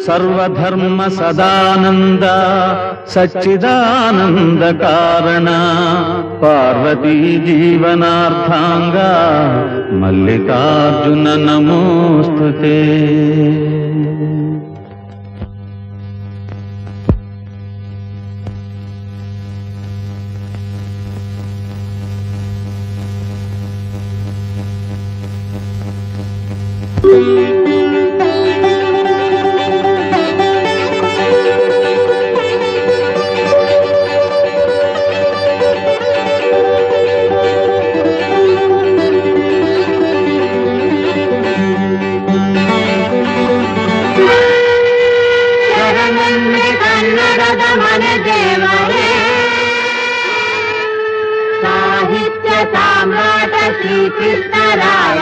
ಸರ್ವಧರ್ಮ ಸದಾನಂದ ಸಚ್ಚಿದಾನಂದ ಕಾರಣ ಪಾರ್ವತಿ ಜೀವನಾರ್ಥಾಂಗ ಮಲ್ಲಿಕಾರ್ಜುನ ನಮೋಸ್ತುತೇ. ಸಾಹಿತ್ಯ ಸಾಮ್ರಾಟ ಶ್ರೀಕೃಷ್ಣರಾಯ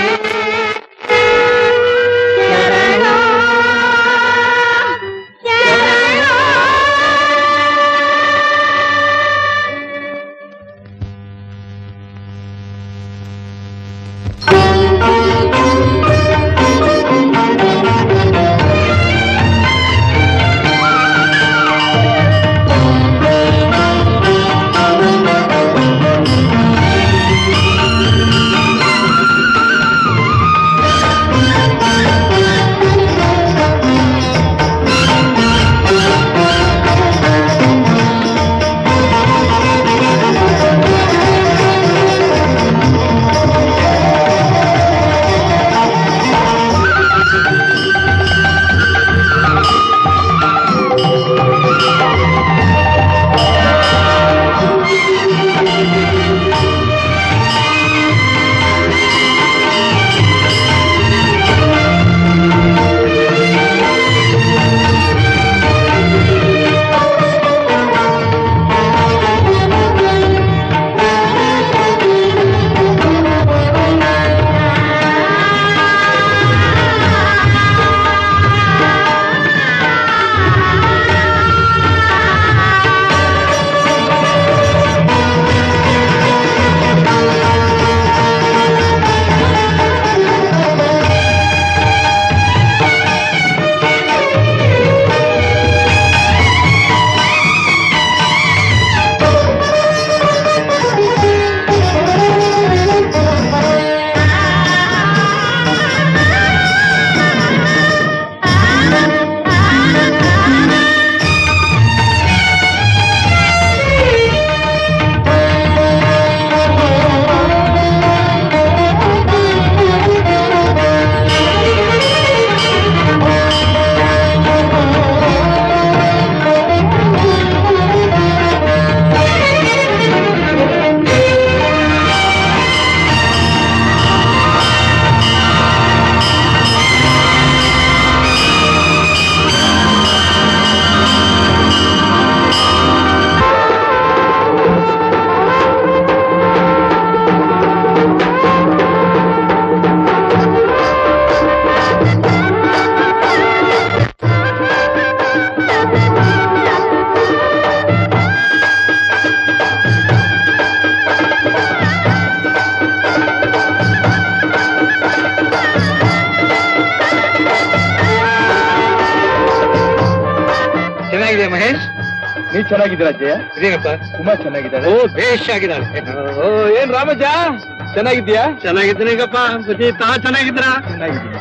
ಮಹೇಶ್, ನೀವ್ ಚೆನ್ನಾಗಿದ್ದೀರಾ ಅಜ್ಜಯ್ಯ? ಇದೇನಪ್ಪ ತುಂಬಾ ಚೆನ್ನಾಗಿದ್ದಾಳೆ. ಓ ಬೇಷ್ ಆಗಿದ್ದಾಳೆ. ಓ ಏನ್ ರಾಮಜ್ಜ ಚೆನ್ನಾಗಿದ್ಯಾ? ಚೆನ್ನಾಗಿದ್ದೀನಪ್ಪ. ತಾ ಚೆನ್ನಾಗಿದ್ದೀರಾ? ಚೆನ್ನಾಗಿದ್ದೀನಿ.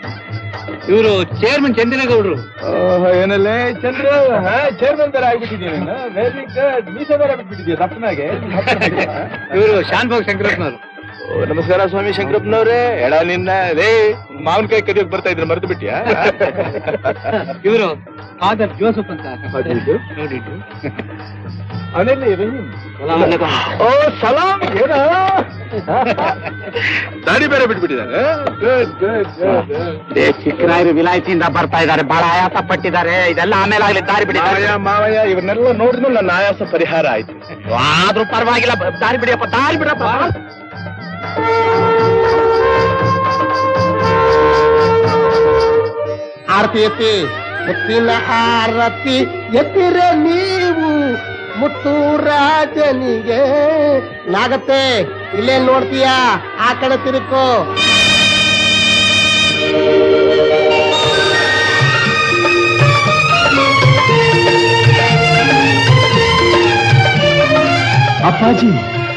ಇವರು ಚೇರ್ಮನ್ ಚಂದಿನಗೌಡ್ರು. ಏನಲ್ಲೇ ಚಂದ್ರ ಚೇರ್ಮನ್ ಬೇರೆ ಆಗ್ಬಿಟ್ಟಿದ್ದೀನಿ. Very good. ಮೀಸೆ ಬೇರೆ ಬಿಟ್ಬಿಟ್ಟಿದ್ಯಾ ದಪ್ಪನಾಗೆ. ಇವರು ಶಾನ್ಭೋಗ್ ಶಂಕರಪ್ಪನವರು. ನಮಸ್ಕಾರ ಸ್ವಾಮಿ ಶಂಕರಪ್ಪನವ್ರೆ. ಎಡ ನಿನ್ನ ರೇ ಮಾವಿನಕಾಯಿ ಕದಿಯೋಕ್ ಬರ್ತಾ ಇದ್ರೆ ಮರೆತು ಬಿಟ್ಟಿಯಾ? ಇವರು ಫಾದರ್ ಜೋಸಫ್ ಅಂತ ನೋಡಿದ್ದು. ಓ ಸಲಾಮ್. ಏನ ದಾಡಿ ಬೇರೆ ಬಿಟ್ಬಿಟ್ಟಿದ್ದಾರೆ. ಚಿಕ್ಕರಾಯರು ವಿಲಾಯತಿಯಿಂದ ಬರ್ತಾ ಇದ್ದಾರೆ, ಬಹಳ ಆಯಾಸ ಪಟ್ಟಿದ್ದಾರೆ. ಇದೆಲ್ಲ ಆಮೇಲೆ ಆಗ್ಲಿ, ದಾರಿ ಬಿಡಿ. ಮಾವಯ್ಯ ಇವನ್ನೆಲ್ಲ ನೋಡಿದ್ರು ನನ್ನ ಆಯಾಸ ಪರಿಹಾರ ಆಯ್ತು. ಆದ್ರೂ ಪರವಾಗಿಲ್ಲ, ದಾರಿ ಬಿಡಿಯಪ್ಪ, ದಾರಿ ಬಿಡಪ್ಪ. ಆರತಿ ಎತ್ತಿ, ಮುತ್ತಿನ ಆರತಿ ಎತ್ತಿರೆ ನೀವು ಮುತ್ತು ರಾಜನಿಗೆ. ನಾಗತ್ತೆ ಇಲ್ಲೇ ನೋಡ್ತೀಯಾ? ಆ ಕಡೆ ತಿರುಕೋ. ಅಪ್ಪಾಜಿ.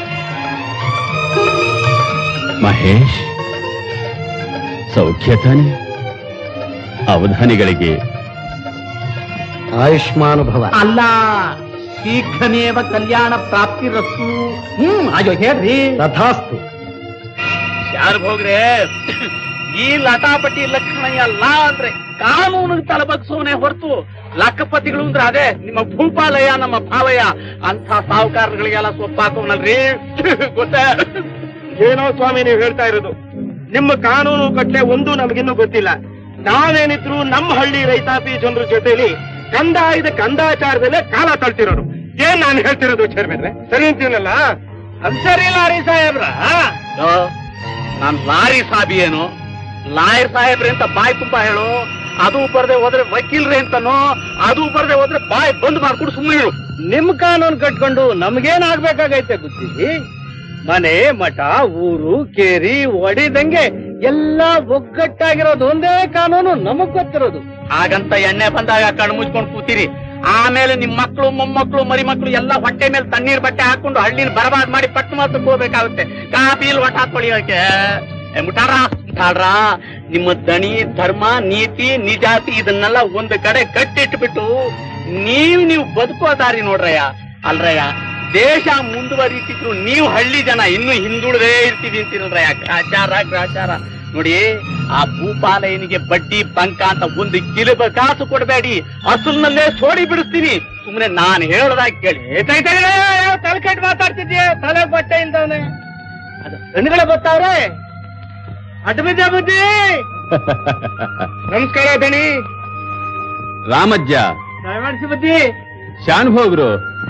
ಮಹೇಶ್, ಸೌಖ್ಯ ತಾನೆ? ಅವಧಾನಿಗಳಿಗೆ ಆಯುಷ್ಮಾನ್ ಭವ. ಅಲ್ಲ, ಶೀಘ್ರಮೇವ ಕಲ್ಯಾಣ ಪ್ರಾಪ್ತಿರಸ್ತು. ಅಯ್ಯೋ ಹೇಳ್ರಿ. ತಥಾಸ್ತು. ಯಾರು ಹೋಗ್ರೆ, ಈ ಲಟಾಪಟಿ ಲಕ್ಷ್ಮಣಯ್ಯ ಅಲ್ಲ ಅಂದ್ರೆ ಕಾನೂನಿಗೆ ತಲಬಗ್ಸೋನೆ ಹೊರತು ಲಕ್ಕಪತಿಗಳು ಅಂದ್ರೆ ಅದೇ ನಿಮ್ಮ ಭೂಪಾಲಯ್ಯ, ನಮ್ಮ ಭಾವಯ್ಯ ಅಂತ ಸಾಹುಕಾರಗಳಿಗೆಲ್ಲ ಸೊಪ್ಪಾಕೋನಲ್ರಿ. ಗೊತ್ತೇ? ಏನೋ ಸ್ವಾಮಿ ನೀವು ಹೇಳ್ತಾ ಇರೋದು. ನಿಮ್ಮ ಕಾನೂನು ಕಟ್ಲೆ ಒಂದು ನಮಗಿನ್ನೂ ಗೊತ್ತಿಲ್ಲ. ನಾವೇನಿದ್ರು ನಮ್ಮ ಹಳ್ಳಿ ರೈತಾಪಿ ಜನರ ಜೊತೆಲಿ ಕಂದಾಚಾರದಲ್ಲೇ ಕಾಲ ತಳ್ತಿರೋರು. ಏನ್ ನಾನು ಹೇಳ್ತಿರೋದು ಚೇರ್ಮನ್? ಸರಿ ಅಂತೀನಲ್ಲ? ಅದು ಸರಿ ಲಾರಿ ಸಾಹೇಬ್ರ. ನಾನ್ ಲಾರಿ ಸಾಬಿ ಏನು, ಲಾಯರ್ ಸಾಹೇಬ್ರೆ ಅಂತ ಬಾಯ್ ತುಂಬಾ ಹೇಳು. ಅದು ಬರ್ದೆ ಹೋದ್ರೆ ವಕೀಲ್ರೆ ಅಂತನೋ, ಅದು ಬರ್ದೆ ಹೋದ್ರೆ ಬಾಯ್ ಬಂದ್ ಮಾಡ್ಕೊಂಡು ಸುಮ್ಮನೆ ಹೇಳು. ನಿಮ್ ಕಾನೂನು ಕಟ್ಕೊಂಡು ನಮ್ಗೇನಾಗ್ಬೇಕಾಗೈತೆ ಗೊತ್ತಿದ್ದಿ? ಮನೆ, ಮಠ, ಊರು, ಕೇರಿ ಒಡಿದಂಗೆ ಎಲ್ಲ ಒಗ್ಗಟ್ಟಾಗಿರೋದು ಒಂದೇ ಕಾನೂನು ನಮಗ್ ಗೊತ್ತಿರೋದು. ಹಾಗಂತ ಎಣ್ಣೆ ಬಂದಾಗ ಕಣ್ಣು ಮುಚ್ಕೊಂಡು ಕೂತೀರಿ. ಆಮೇಲೆ ನಿಮ್ ಮಕ್ಕಳು, ಮೊಮ್ಮಕ್ಕಳು, ಮರಿ ಮಕ್ಕಳು ಎಲ್ಲ ಹೊಟ್ಟೆ ಮೇಲೆ ತಣ್ಣೀರ್ ಬಟ್ಟೆ ಹಾಕೊಂಡು ಹಳ್ಳಿನ ಬರಬಾರ್ದು ಮಾಡಿ ಪಟ್ಟು ಮಾತಕ್ಕೆ ಹೋಗ್ಬೇಕಾಗುತ್ತೆ. ಕಾಪಿಲ್ ಒಟ್ಟ ಹಾಕೊಳ್ಳಿಯೋಕೆ ಮುಟಾಡ್ರ. ನಿಮ್ಮ ದಣಿ, ಧರ್ಮ, ನೀತಿ, ನಿಜಾತಿ ಇದನ್ನೆಲ್ಲ ಒಂದು ಕಡೆ ಕಟ್ಟಿಟ್ಬಿಟ್ಟು ನೀವು ಬದುಕೋ ದಾರಿ ನೋಡ್ರಯ್ಯ. ಅಲ್ರಯ್ಯ, ದೇಶ ಮುಂದುವರಿತಿದ್ರು ನೀವು ಹಳ್ಳಿ ಜನ ಇನ್ನು ಹಿಂದುಳಿದೇ ಇರ್ತೀವಿ ಅಂತಿರಲ್ರಯ್ಯ. ಗ್ರಾಚಾರ ನೋಡಿ. ಆ ಭೂಪಾಲಯನಿಗೆ ಬಡ್ಡಿ ಬಂಕ ಅಂತ ಒಂದು ಕಿಲುಬ ಕಾಸು ಕೊಡಬೇಡಿ, ಅಸಲ್ನಲ್ಲೇ ಸೋಡಿ ಬಿಡಿಸ್ತೀನಿ. ಸುಮ್ಮನೆ ನಾನು ಹೇಳೋದಾಗಿ ಕೇಳಿ. ತಲೆಕೆಟ್ ಮಾತಾಡ್ತಿದ್ಯೆ, ತಲೆ ಬಟ್ಟೆ ಇಲ್ದವನೆ. ಹೆಣ್ಣುಗಳೇ ಗೊತ್ತಾವ್ರೆ, ಅಡ್ಬಿದ್ದೆ ಬುದ್ಧಿ. ನಮಸ್ಕಾರ ದಣಿ. ರಾಮಜ್ಜ, ದಯಮಾಡಿಸಿ ಬುದ್ಧಿ. ಶಾನುಭೋಗ್ರು.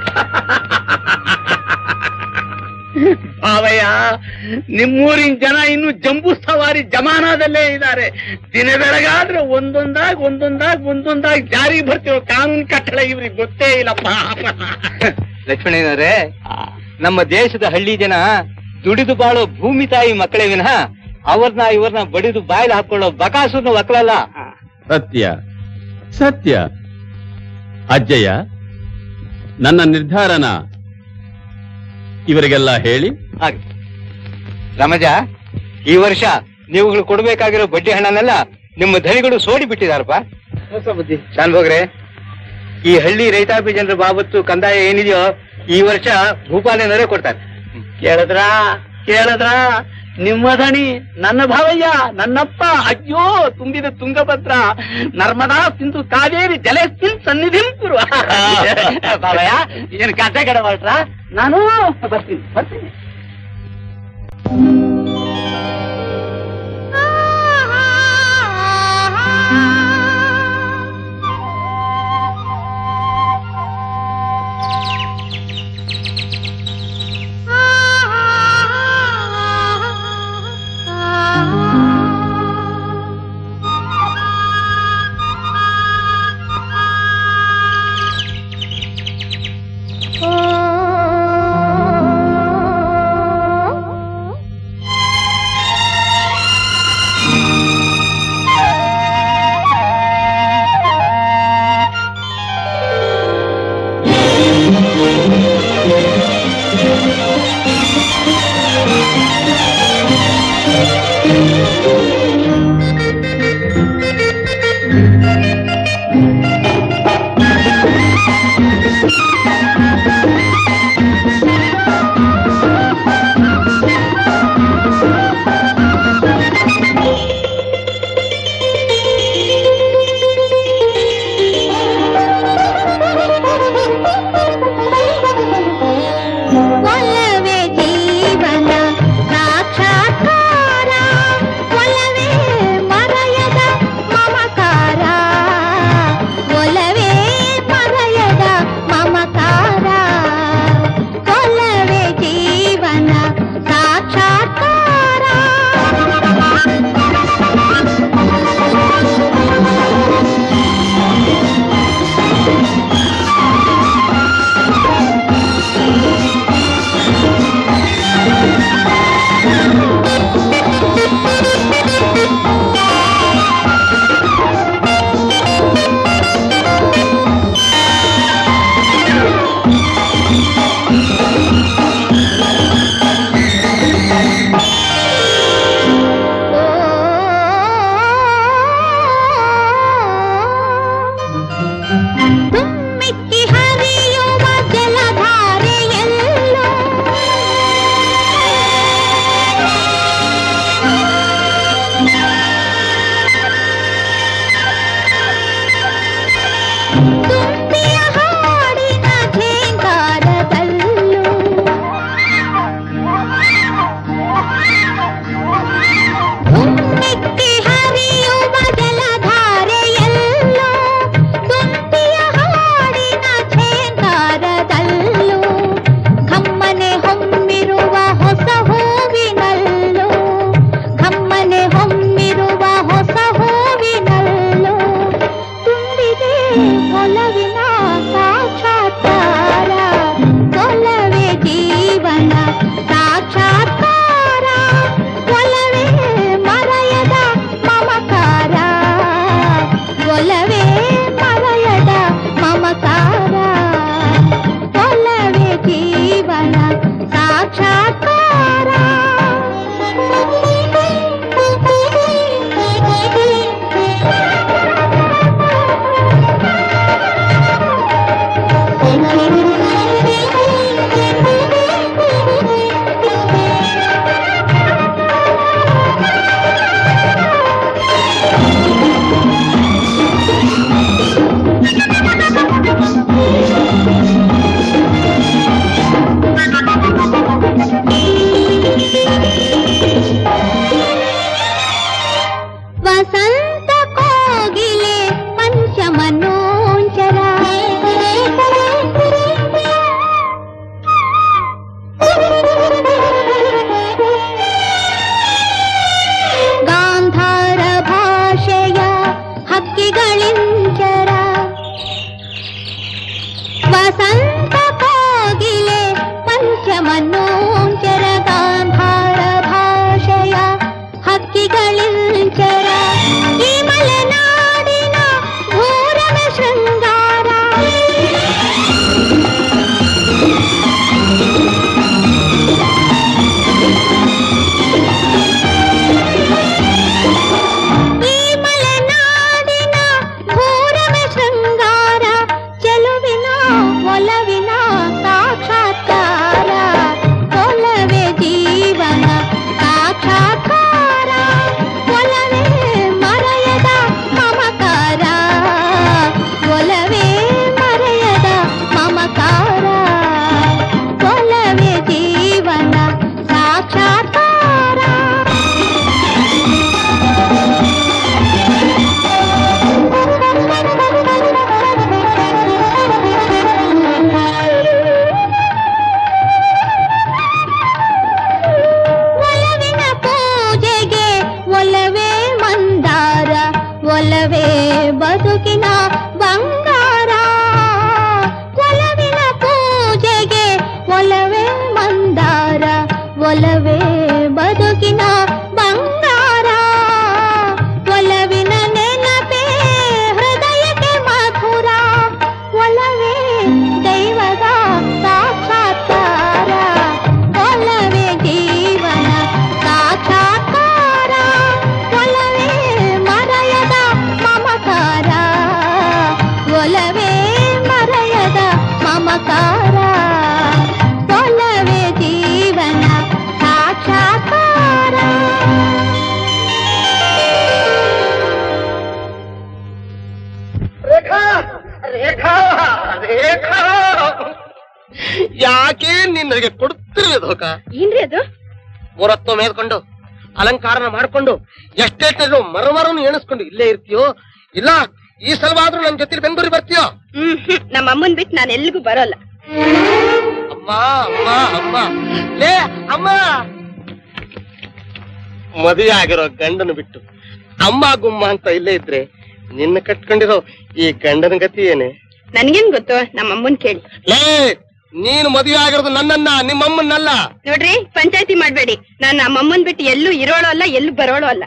ಭಾವಯ್ಯ, ನಿಮ್ಮೂರಿನ ಜನ ಇನ್ನು ಜಂಬೂ ಸವಾರಿ ಜಮಾನದಲ್ಲೇ ಇದ್ದಾರೆ. ದಿನ ಬೆಳಗಾದ್ರೆ ಒಂದೊಂದಾಗಿ ಜಾರಿಗೆ ಬರ್ತೀವಿ. ಕಾನೂನು ಕಟ್ಟಳೆ ಇವ್ರಿಗೆ ಗೊತ್ತೇ ಇಲ್ಲಪ್ಪ. ಲಕ್ಷ್ಮಣಯ್ಯನವರೇ, ನಮ್ಮ ದೇಶದ ಹಳ್ಳಿ ಜನ ದುಡಿದು ಬಾಳೋ ಭೂಮಿ ತಾಯಿ ಮಕ್ಕಳೇ ವಿನಃ ಇವ್ರನ್ನ ಬಡಿದು ಬಾಯಿಲ್ ಹಾಕೊಳ್ಳೋ ಬಕಾಸುರ್ನ ಮಕ್ಕಳಲ್ಲ. ಸತ್ಯ. ಅಜ್ಜಯ್ಯ, ನನ್ನ ನಿರ್ಧಾರನ ಇವರಿಗೆಲ್ಲ ಹೇಳಿ. ಹಾಗೆ ರಾಮಜ, ಈ ವರ್ಷ ನೀವುಗಳು ಕೊಡ್ಬೇಕಾಗಿರೋ ಬಡ್ಡಿ ಹಣನೆಲ್ಲ ನಿಮ್ಮ ಧನಿಗಳು ಸೋಡಿ ಬಿಟ್ಟಿದಾರಪ್ಪ. ಬುದ್ಧಿ ಶಾನ್ಭೋಗ್ರೆ, ಈ ಹಳ್ಳಿ ರೈತಾಪಿ ಜನರ ಬಾಬತ್ತು ಕಂದಾಯ ಏನಿದೆಯೋ ಈ ವರ್ಷ ಭೂಪಾಲನವರೇ ಕೊಡ್ತಾರೆ. ಕೇಳದ್ರ ನಿಮ್ಮ ಧಣಿ ನನ್ನ ಭಾವಯ್ಯ, ನನ್ನಪ್ಪ. ಅಯ್ಯೋ, ತುಂಬಿದ ತುಂಗಭದ್ರ, ನರ್ಮದಾ ಸಿಂಧು ಕಾವೇರಿ ಜಲಸ್ಮಿನ್ ಸನ್ನಿಧಿಂ ಕುರು. ಭಾವಯ್ಯ, ಏನು ಕತೆ ಕಡೆ ಹೊರಟ್ರ? ನಾನು ಬರ್ತೀನಿ. ಒಲವೇ ಜೀವನ ಸಾಕ್ಷಾತ್ಕಾರ, ಒಲವೇ ನನಗೆ ಕೊಡ್ತಿರ್ಲಿ ಧೋಕ. ಏನ್ರಿ ಅದು? ಮೂರತ್ತು ಮೇದ್ಕೊಂಡು ಅಲಂಕಾರನ ಮಾಡ್ಕೊಂಡು ಎಷ್ಟೆಷ್ಟು ಮರಮರನ್ನು ಎಣಿಸ್ಕೊಂಡು ಇಲ್ಲೇ ಇರ್ತೀಯೋ, ಇಲ್ಲ ಈ ಸಲವಾದ್ರೂ ನನ್ ಜೊತೆ ಬೆಂಗಳೂರಿಗೆ ಬರ್ತೀಯೋ? ನಮ್ಮ ಅಮ್ಮನ್ ಬಿಟ್ಟು ನಾನು ಎಲ್ಲಿಗೂ ಬರೋಲ್ಲ. ಅಮ್ಮ ಅಮ್ಮ ಅಮ್ಮ ಲೇ ಅಮ್ಮ, ಮದುವೆ ಆಗಿರೋ ಗಂಡನ ಬಿಟ್ಟು ಅಮ್ಮ ಗುಮ್ಮ ಅಂತ ಇಲ್ಲೇ ಇದ್ರೆ ನಿನ್ನ ಕಟ್ಕೊಂಡಿರೋ ಈ ಗಂಡನ ಗತಿ ಏನೇ? ನನ್ಗೇನ್ ಗೊತ್ತು, ನಮ್ಮ ಅಮ್ಮನ್ ಕೇಳಿ. ಲೇ, ನೀನು ಮದುವೆ ಆಗಿರೋದು ನನ್ನನ್ನ, ನಿಮ್ಮಮ್ಮನ್ನಲ್ಲ. ನೋಡ್ರಿ, ಪಂಚಾಯತಿ ಮಾಡ್ಬೇಡಿ. ನಾನು ನಮ್ಮ ಅಮ್ಮನ್ ಬಿಟ್ಟು ಎಲ್ಲೂ ಇರೋಳು ಅಲ್ಲ, ಎಲ್ಲೂ ಬರೋಳು ಅಲ್ಲ.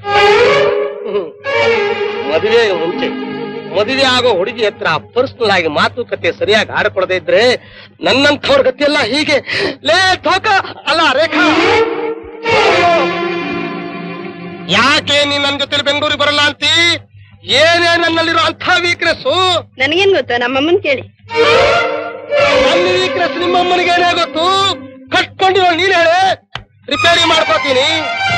ಮದುವೆ ಮುಂಚೆ ಮದುವೆ ಆಗೋ ಹುಡುಗಿ ಹತ್ರ ಪರ್ಸನಲ್ ಆಗಿ ಮಾತುಕತೆ ಸರಿಯಾಗಿ ಆಡ್ಕೊಡದೆ ಇದ್ರೆ ನನ್ನಂಥವ್ರ ಗತಿಯಲ್ಲ ಹೀಗೆ. ಲೇ ಧೋಕ ಅಲ್ಲ ರೇಖಾ, ಯಾಕೆ ನೀನ್ ನನ್ ಜೊತೆ ಬೆಂಗಳೂರಿಗೆ ಬರಲ್ಲ ಅಂತಿ? ಏನೇ ನನ್ನಲ್ಲಿರೋ ಅಂಥ ವೀಕ್ನೆಸ್? ನನ್ಗೇನ್ ಗೊತ್ತು, ನಮ್ಮಮ್ಮನ್ ಕೇಳಿ. ನನ್ನ ವೀಕ್ನೆಸ್ ನಿಮ್ಮಮ್ಮನಿಗೆ ಏನೇ ಗೊತ್ತು? ಕಟ್ಕೊಂಡಿರೋ ನೀನ್ ಹೇಳಿ, ರಿಪೇರಿ ಮಾಡ್ಕೋತೀನಿ.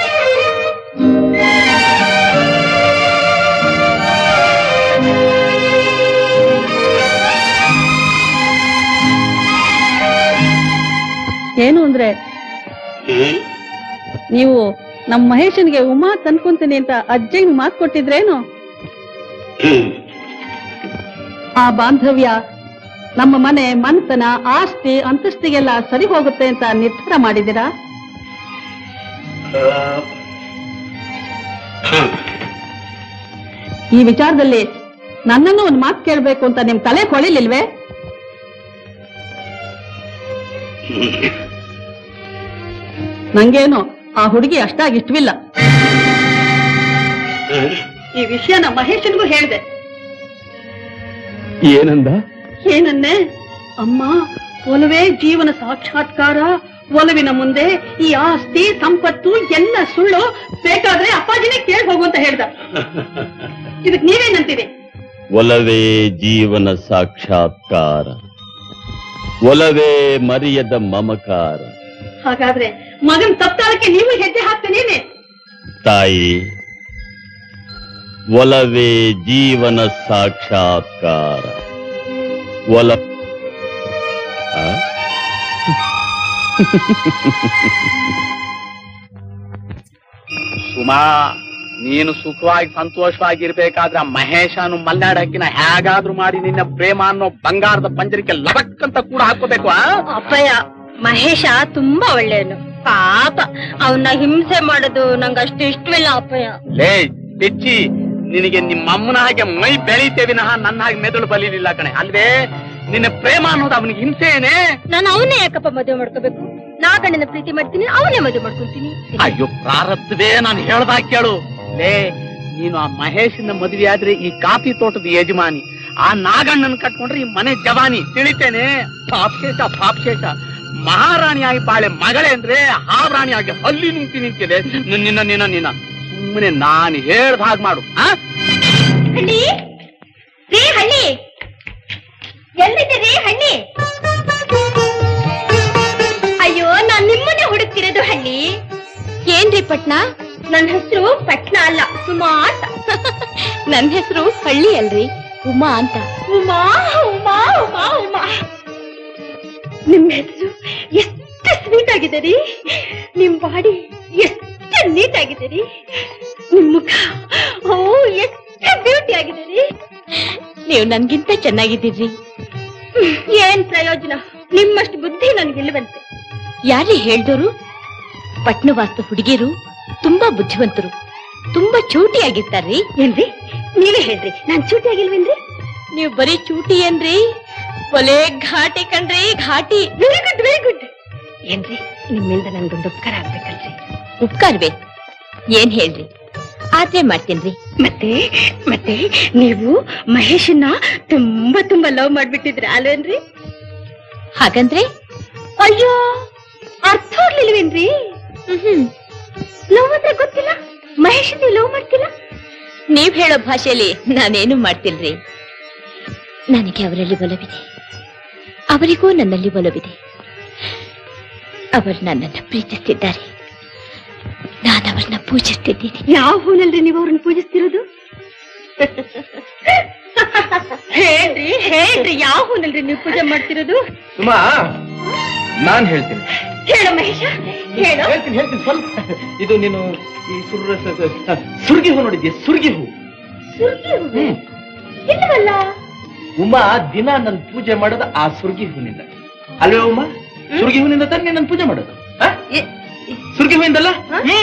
ಏನು ಅಂದ್ರೆ, ನೀವು ನಮ್ಮ ಮಹೇಶನ್ಗೆ ಉಮಾ ತಂದ್ಕೊಂತೀನಿ ಅಂತ ಅಜ್ಜಿಗೆ ಮಾತು ಕೊಟ್ಟಿದ್ರೇನು? ಆ ಬಾಂಧವ್ಯ ನಮ್ಮ ಮನೆ, ಮನ್ತನ, ಆಸ್ತಿ, ಅಂತಸ್ತಿಗೆಲ್ಲ ಸರಿ ಹೋಗುತ್ತೆ ಅಂತ ನಿರ್ಧಾರ ಮಾಡಿದ್ದೀರಾ? ಈ ವಿಚಾರದಲ್ಲಿ ನನ್ನನ್ನು ಒಂದು ಮಾತು ಕೇಳಬೇಕು ಅಂತ ನಿಮ್ ತಲೆ ಕೊಳಿಲಿಲ್ವೇ? ನಂಗೇನು ಆ ಹುಡುಗಿ ಅಷ್ಟಾಗಿ ಇಷ್ಟವಿಲ್ಲ. ಈ ವಿಷಯನ ಮಹೇಶನ್ಗೂ ಹೇಳಿದೆ. ಏನಂದ? ಏನನ್ನೇ? ಅಮ್ಮ, ಒಲವೇ ಜೀವನ ಸಾಕ್ಷಾತ್ಕಾರ. ಒಲವಿನ ಮುಂದೆ ಈ ಆಸ್ತಿ ಸಂಪತ್ತು ಎಲ್ಲ ಸುಳ್ಳು. ಬೇಕಾದ್ರೆ ಅಪ್ಪಾಜಿನೇ ಕೇಳಿ ಹೋಗು ಅಂತ ಹೇಳ್ದ. ಇದಕ್ ನೀವೇನಂತೀರಿ? ಒಲವೇ ಜೀವನ ಸಾಕ್ಷಾತ್ಕಾರ, ಒಲವೇ ಮರಿಯದ ಮಮಕಾರ. ಹಾಗಾದ್ರೆ ಮಗನ್ ತಪ್ಪಾಳಕ್ಕೆ ನೀವು ಹೆಜ್ಜೆ ಹಾಕ್ತೇನೆ. ತಾಯಿ, ಒಲವೇ ಜೀವನ ಸಾಕ್ಷಾತ್ಕಾರ, ಒಲ ಸುಮಾ, ನೀನು ಸುಖವಾಗಿ ಸಂತೋಷವಾಗಿರ್ಬೇಕಾದ್ರೆ ಮಹೇಶನು ಮಲ್ನಾಡಕ್ಕಿನ ಹೇಗಾದ್ರೂ ಮಾಡಿ ನಿನ್ನ ಪ್ರೇಮ ಅನ್ನೋ ಬಂಗಾರದ ಪಂಜರಕ್ಕೆ ಲಬಕ್ ಅಂತ ಕೂಡ ಹಾಕೋಬೇಕು. ಅಪ್ಪಯ್ಯ, ಮಹೇಶ ತುಂಬಾ ಒಳ್ಳೆಯವನು. ಪಾಪ ಅವನ್ನ ಹಿಂಸೆ ಮಾಡೋದು ನಂಗಷ್ಟು ಇಷ್ಟವಿಲ್ಲ ಅಪ್ಪಯ್ಯ. ಲೇ ಬೆಚ್ಚಿ, ನಿನಗೆ ನಿಮ್ಮಮ್ಮನ ಹಾಗೆ ಮೈ ಬೆಳೀತೇ ವಿನಃ ನನ್ನ ಹಾಗೆ ಮೆದುಳು ಬಲಿಲಿಲ್ಲ ಕಣೆ. ಅಲ್ವೇ? ನಿನ್ನ ಪ್ರೇಮ ಅನ್ನೋದು ಅವನಿಗೆ ಹಿಂಸೆನೇ. ನಾನು ಅವನ್ನೇ ಯಾಕಪ್ಪ ಮದುವೆ ಮಾಡ್ಕೋಬೇಕು? ನಾ ಗಂಡನ ಪ್ರೀತಿ ಮಾಡ್ತೀನಿ, ಅವನ್ನೇ ಮದುವೆ ಮಾಡ್ಕೊಳ್ತೀನಿ. ಅಯ್ಯೋ ಪ್ರಾರಬ್ಧವೇ, ನಾನು ಹೇಳ್ದಾಗ ಕೇಳು. ಲೇ, ನೀನು ಆ ಮಹೇಶನ ಮದುವೆ ಆದ್ರೆ ಈ ಕಾಫಿ ತೋಟದ ಯಜಮಾನಿ, ಆ ನಾಗಣ್ಣನ ಕಟ್ಕೊಂಡ್ರೆ ಈ ಮನೆ ಜವಾನಿ. ತಿಳಿತೇನೆ? ಪಾಪಶೇಷ ಮಹಾರಾಣಿಯಾಗಿ ಬಾಳೆ ಮಗಳೇ ಅಂದ್ರೆ ಹಾರಾಣಿಯಾಗಿ ಹಲ್ಲಿ ನಿಂತಿದೆ. ನಿನ್ನ ಸುಮ್ಮನೆ ನಾನು ಹೇಳ್ದ ಹಾಗೆ ಮಾಡು. ಹಳ್ಳಿ ರೀ, ಹಳ್ಳಿ ಎಲ್ಲಿದ್ದೀರಿ? ಹಳ್ಳಿ, ಅಯ್ಯೋ, ನಾನ್ ನಿಮ್ಮನ್ನೇ ಹುಡುಕ್ತಿರೋದು. ಹಳ್ಳಿ ಏನ್ರಿ ಪಟ್ನ? ನನ್ನ ಹೆಸರು ಪಟ್ನ ಅಲ್ಲ, ಉಮಾ ಅಂತ. ನನ್ನ ಹೆಸರು ಹಳ್ಳಿ ಅಲ್ರಿ, ಉಮಾ ಅಂತ. ಉಮಾ ಉಮಾ ಉಮಾ ಉಮಾ. ನಿಮ್ ಹೆಸರು ಎಷ್ಟು ಸ್ವೀಟ್ ಆಗಿದೆ ರೀ. ನಿಮ್ ಬಾಡಿ ಎಷ್ಟು ನೀಟ್ ಆಗಿದೆ ರೀ. ನಿಮ್ ಮುಖ ಎಷ್ಟು ಬ್ಯೂಟಿ ಆಗಿದೆ ರೀ. ನೀವು ನನ್ಗಿಂತ ಚೆನ್ನಾಗಿದ್ದೀರಿ. ಏನ್ ಪ್ರಯೋಜನ? ನಿಮ್ಮಷ್ಟು ಬುದ್ಧಿ ನನ್ಗಿಲ್ವಂತೆ. ಯಾರೇ ಹೇಳ್ದೋರು? ಪಟ್ನವಾಸ್ತು ಹುಡುಗಿರು ತುಂಬಾ ಬುದ್ಧಿವಂತರು, ತುಂಬಾ ಚೂಟಿಯಾಗಿರ್ತಾರ್ರಿ. ಏನ್ರಿ? ನೀವೇ ಹೇಳ್ರಿ, ನಾನ್ ಚೂಟಿ ಆಗಿಲ್ವೇನ್ರಿ? ನೀವು ಬರೀ ಚೂಟಿ ಏನ್ರಿ, ಒಲೆ ಘಾಟಿ ಕಣ್ರಿ, ಘಾಟಿ. Very good, very good. ಏನ್ರಿ, ನಿಮ್ಮಿಂದ ನನ್ಗೊಂದು ಉಪಕಾರ ಆಗ್ಬೇಕಲ್ರಿ. ಉಪಕಾರವೇ? ಏನ್ ಹೇಳ್ರಿ, ಆದ್ರೆ ಮಾಡ್ತೇನ್ರಿ. ಮತ್ತೆ ನೀವು ಮಹೇಶನ್ನ ತುಂಬಾ ತುಂಬಾ ಲವ್ ಮಾಡ್ಬಿಟ್ಟಿದ್ರಿ ಅಲ್ವೇನ್ರಿ? ಹಾಗಂದ್ರೆ? ಅಯ್ಯೋ, ಅರ್ಥ ಆಗ್ಲಿಲ್ವೇನ್ರಿ? ಲವ್ ಅಂದ್ರೆ ಗೊತ್ತಿಲ್ಲ, ಮಹೇಶ್ ನೀವು ಲವ್ ಮಾಡ್ತಿಲ್ಲ? ನೀವ್ ಹೇಳೋ ಭಾಷೆಯಲ್ಲಿ ನಾನೇನು ಮಾಡ್ತಿಲ್ರಿ. ನನಗೆ ಅವರಲ್ಲಿ ಒಲವಿದೆ, ಅವರಿಗೂ ನನ್ನಲ್ಲಿ ಒಲವಿದೆ. ಅವರು ನನ್ನನ್ನು ಪ್ರೀತಿಸ್ತಿದ್ದಾರೆ, ನಾನು ಅವ್ರನ್ನ ಪೂಜಿಸ್ತಿದ್ದೀನಿ. ಯಾವ ಹೂನಲ್ರಿ ನೀವು ಅವ್ರನ್ನ ಪೂಜಿಸ್ತಿರೋದು? ಹೇಳ್ರಿ, ಯಾವ ಹೂನಲ್ರಿ ನೀವು ಪೂಜೆ ಮಾಡ್ತಿರೋದು? ಸುಮಾ, ನಾನ್ ಹೇಳ್ತೀನಿ. ಹೇಳು ಮಹೇಶ, ಹೇಳು. ಹೇಳ್ತೀನಿ ಸ್ವಲ್ಪ. ಇದು ನೀನು ಈ ಸುರ್ಗಿ ಹೂ ನೋಡಿದ್ಯಾ? ಸುರ್ಗಿ ಹೂ. ಇಲ್ಲವಲ್ಲ. ಉಮಾ ದಿನ ನನ್ ಪೂಜೆ ಮಾಡೋದು ಆ ಸುರ್ಗಿ ಹೂವಿನಿಂದ ಅಲ್ವೇ ಉಮಾ? ಸುರ್ಗಿ ಹೂವಿನಿಂದ ತಾನೇ ನನ್ ಪೂಜೆ ಮಾಡೋದು. ಸುರ್ಗಿ ಹೂವಿಂದಲ್ಲ?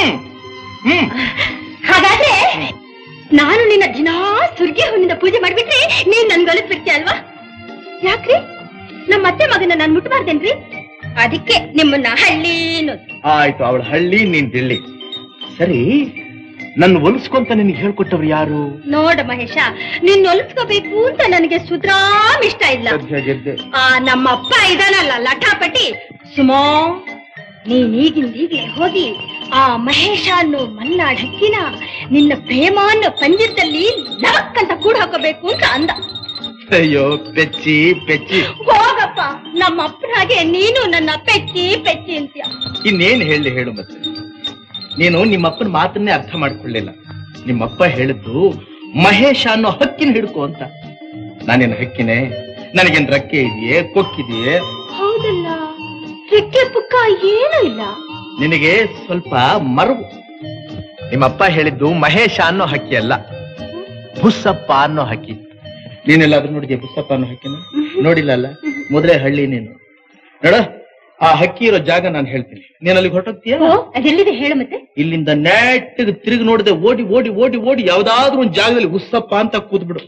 ಹಾಗಾದ್ರೆ ನಾನು ನಿನ್ನ ದಿನಾ ಸುರ್ಗಿ ಹೂವಿನಿಂದ ಪೂಜೆ ಮಾಡ್ಬಿಟ್ರೆ ನೀನ್ ನನ್ ಗಲತ್ ಬಿಡ್ತೀಯ ಅಲ್ವಾ? ಯಾಕ್ರಿ? ನಮ್ಮ ಅತ್ತೆ ಮಗನ ನಾನ್ ಮುಟ್ಬಾರ್ದೇನ್ರಿ? ಅದಕ್ಕೆ ನಿಮ್ಮನ್ನ ಹಳ್ಳಿ ಅನ್ನೋದು. ಆಯ್ತು, ಅವಳ ಹಳ್ಳಿ, ನೀನ್ ದಿಳ್ಳಿ. ಸರಿ, ನನ್ನ ಹೊಲಿಸ್ಕೊಂತ ನಿನ್ಗೆ ಹೇಳ್ಕೊಟ್ಟವ್ರು ಯಾರು? ನೋಡ ಮಹೇಶ, ನಿನ್ ಹೊಲಿಸ್ಕೋಬೇಕು ಅಂತ ನನಗೆ ಸುದ್ರಾಮ್ ಇಷ್ಟ ಇಲ್ಲ. ನಮ್ಮಪ್ಪ ಇದಾನಲ್ಲ ಲಠಾಪಟಿ ಸುಮೋ, ನೀನ್ ಈಗಿಂದೀಗ್ಲೇ ಹೋಗಿ ಆ ಮಹೇಶ ಅನ್ನೋ ಮಲ್ನಾಡ್ ಹಕ್ಕಿನ ನಿನ್ನ ಪ್ರೇಮ ಅನ್ನೋ ಪಂಜರದಲ್ಲಿ ನರಕ್ಕಂತ ಕೂಡ ಹಾಕೋಬೇಕು ಅಂತ ಅಂದ. ಅಯ್ಯೋ ಪೆಚ್ಚಿ ಪೆಚ್ಚಿ. ಹೋಗಪ್ಪ, ನಮ್ಮ ಅಪ್ಪನ ಹಾಗೆ ನೀನು ನನ್ನ ಪೆಚ್ಚಿ ಪೆಚ್ಚಿ ಅಂತೀಯ. ಇನ್ನೇನ್ ಹೇಳು ಮತ್ತೆ. ನೀನು ನಿಮ್ಮಪ್ಪನ ಮಾತನ್ನೇ ಅರ್ಥ ಮಾಡ್ಕೊಳ್ಳಿಲ್ಲ. ನಿಮ್ಮಪ್ಪ ಹೇಳಿದ್ದು ಮಹೇಶ ಅನ್ನೋ ಹಕ್ಕಿನ ಹಿಡ್ಕೊ ಅಂತ. ನಾನೇನು ಹಕ್ಕಿನೇ? ನನಗೇನ್ ರೆಕ್ಕೆ ಇದೆಯೇ, ಕೊಕ್ಕಿದೆಯೇ? ಹೌದಲ್ಲ, ರೆಕ್ಕೆ ಪುಕ್ಕ ಏನೂ ಇಲ್ಲ. ನಿನಗೆ ಸ್ವಲ್ಪ ಮರವು. ನಿಮ್ಮಪ್ಪ ಹೇಳಿದ್ದು ಮಹೇಶ ಅನ್ನೋ ಹಕ್ಕಿ ಅಲ್ಲ, ಬುಸ್ಸಪ್ಪ ಅನ್ನೋ ಹಕ್ಕಿ. ನೀನೆಲ್ಲಾದ್ರೂ ನೋಡಿದ್ಯಾ ಬುಸ್ಸಪ್ಪ ಅನ್ನೋ ಹಕ್ಕಿನ? ನೋಡಿಲ್ಲ ಅಲ್ಲ, ಮೊದಲೇ ಹಳ್ಳಿ ನೀನು. ನೋಡ, ಆ ಹಕ್ಕಿ ಇರೋ ಜಾಗ ನಾನು ಹೇಳ್ತೀನಿ, ನೀನ್ ಅಲ್ಲಿಗೆ ಹೊರಟೋಗ್ತೀಯ? ಅದೆಲ್ಲಿದೆ ಹೇಳು ಮತ್ತೆ. ಇಲ್ಲಿಂದ ನೆಟ್ಟಿಗೆ ತಿರುಗಿ ನೋಡಿದೆ, ಓಡಿ ಓಡಿ ಓಡಿ ಓಡಿ ಯಾವ್ದಾದ್ರೂ ಒಂದ್ ಜಾಗದಲ್ಲಿ ಉಸ್ಸಪ್ಪ ಅಂತ ಕೂತ್ಬಿಡು.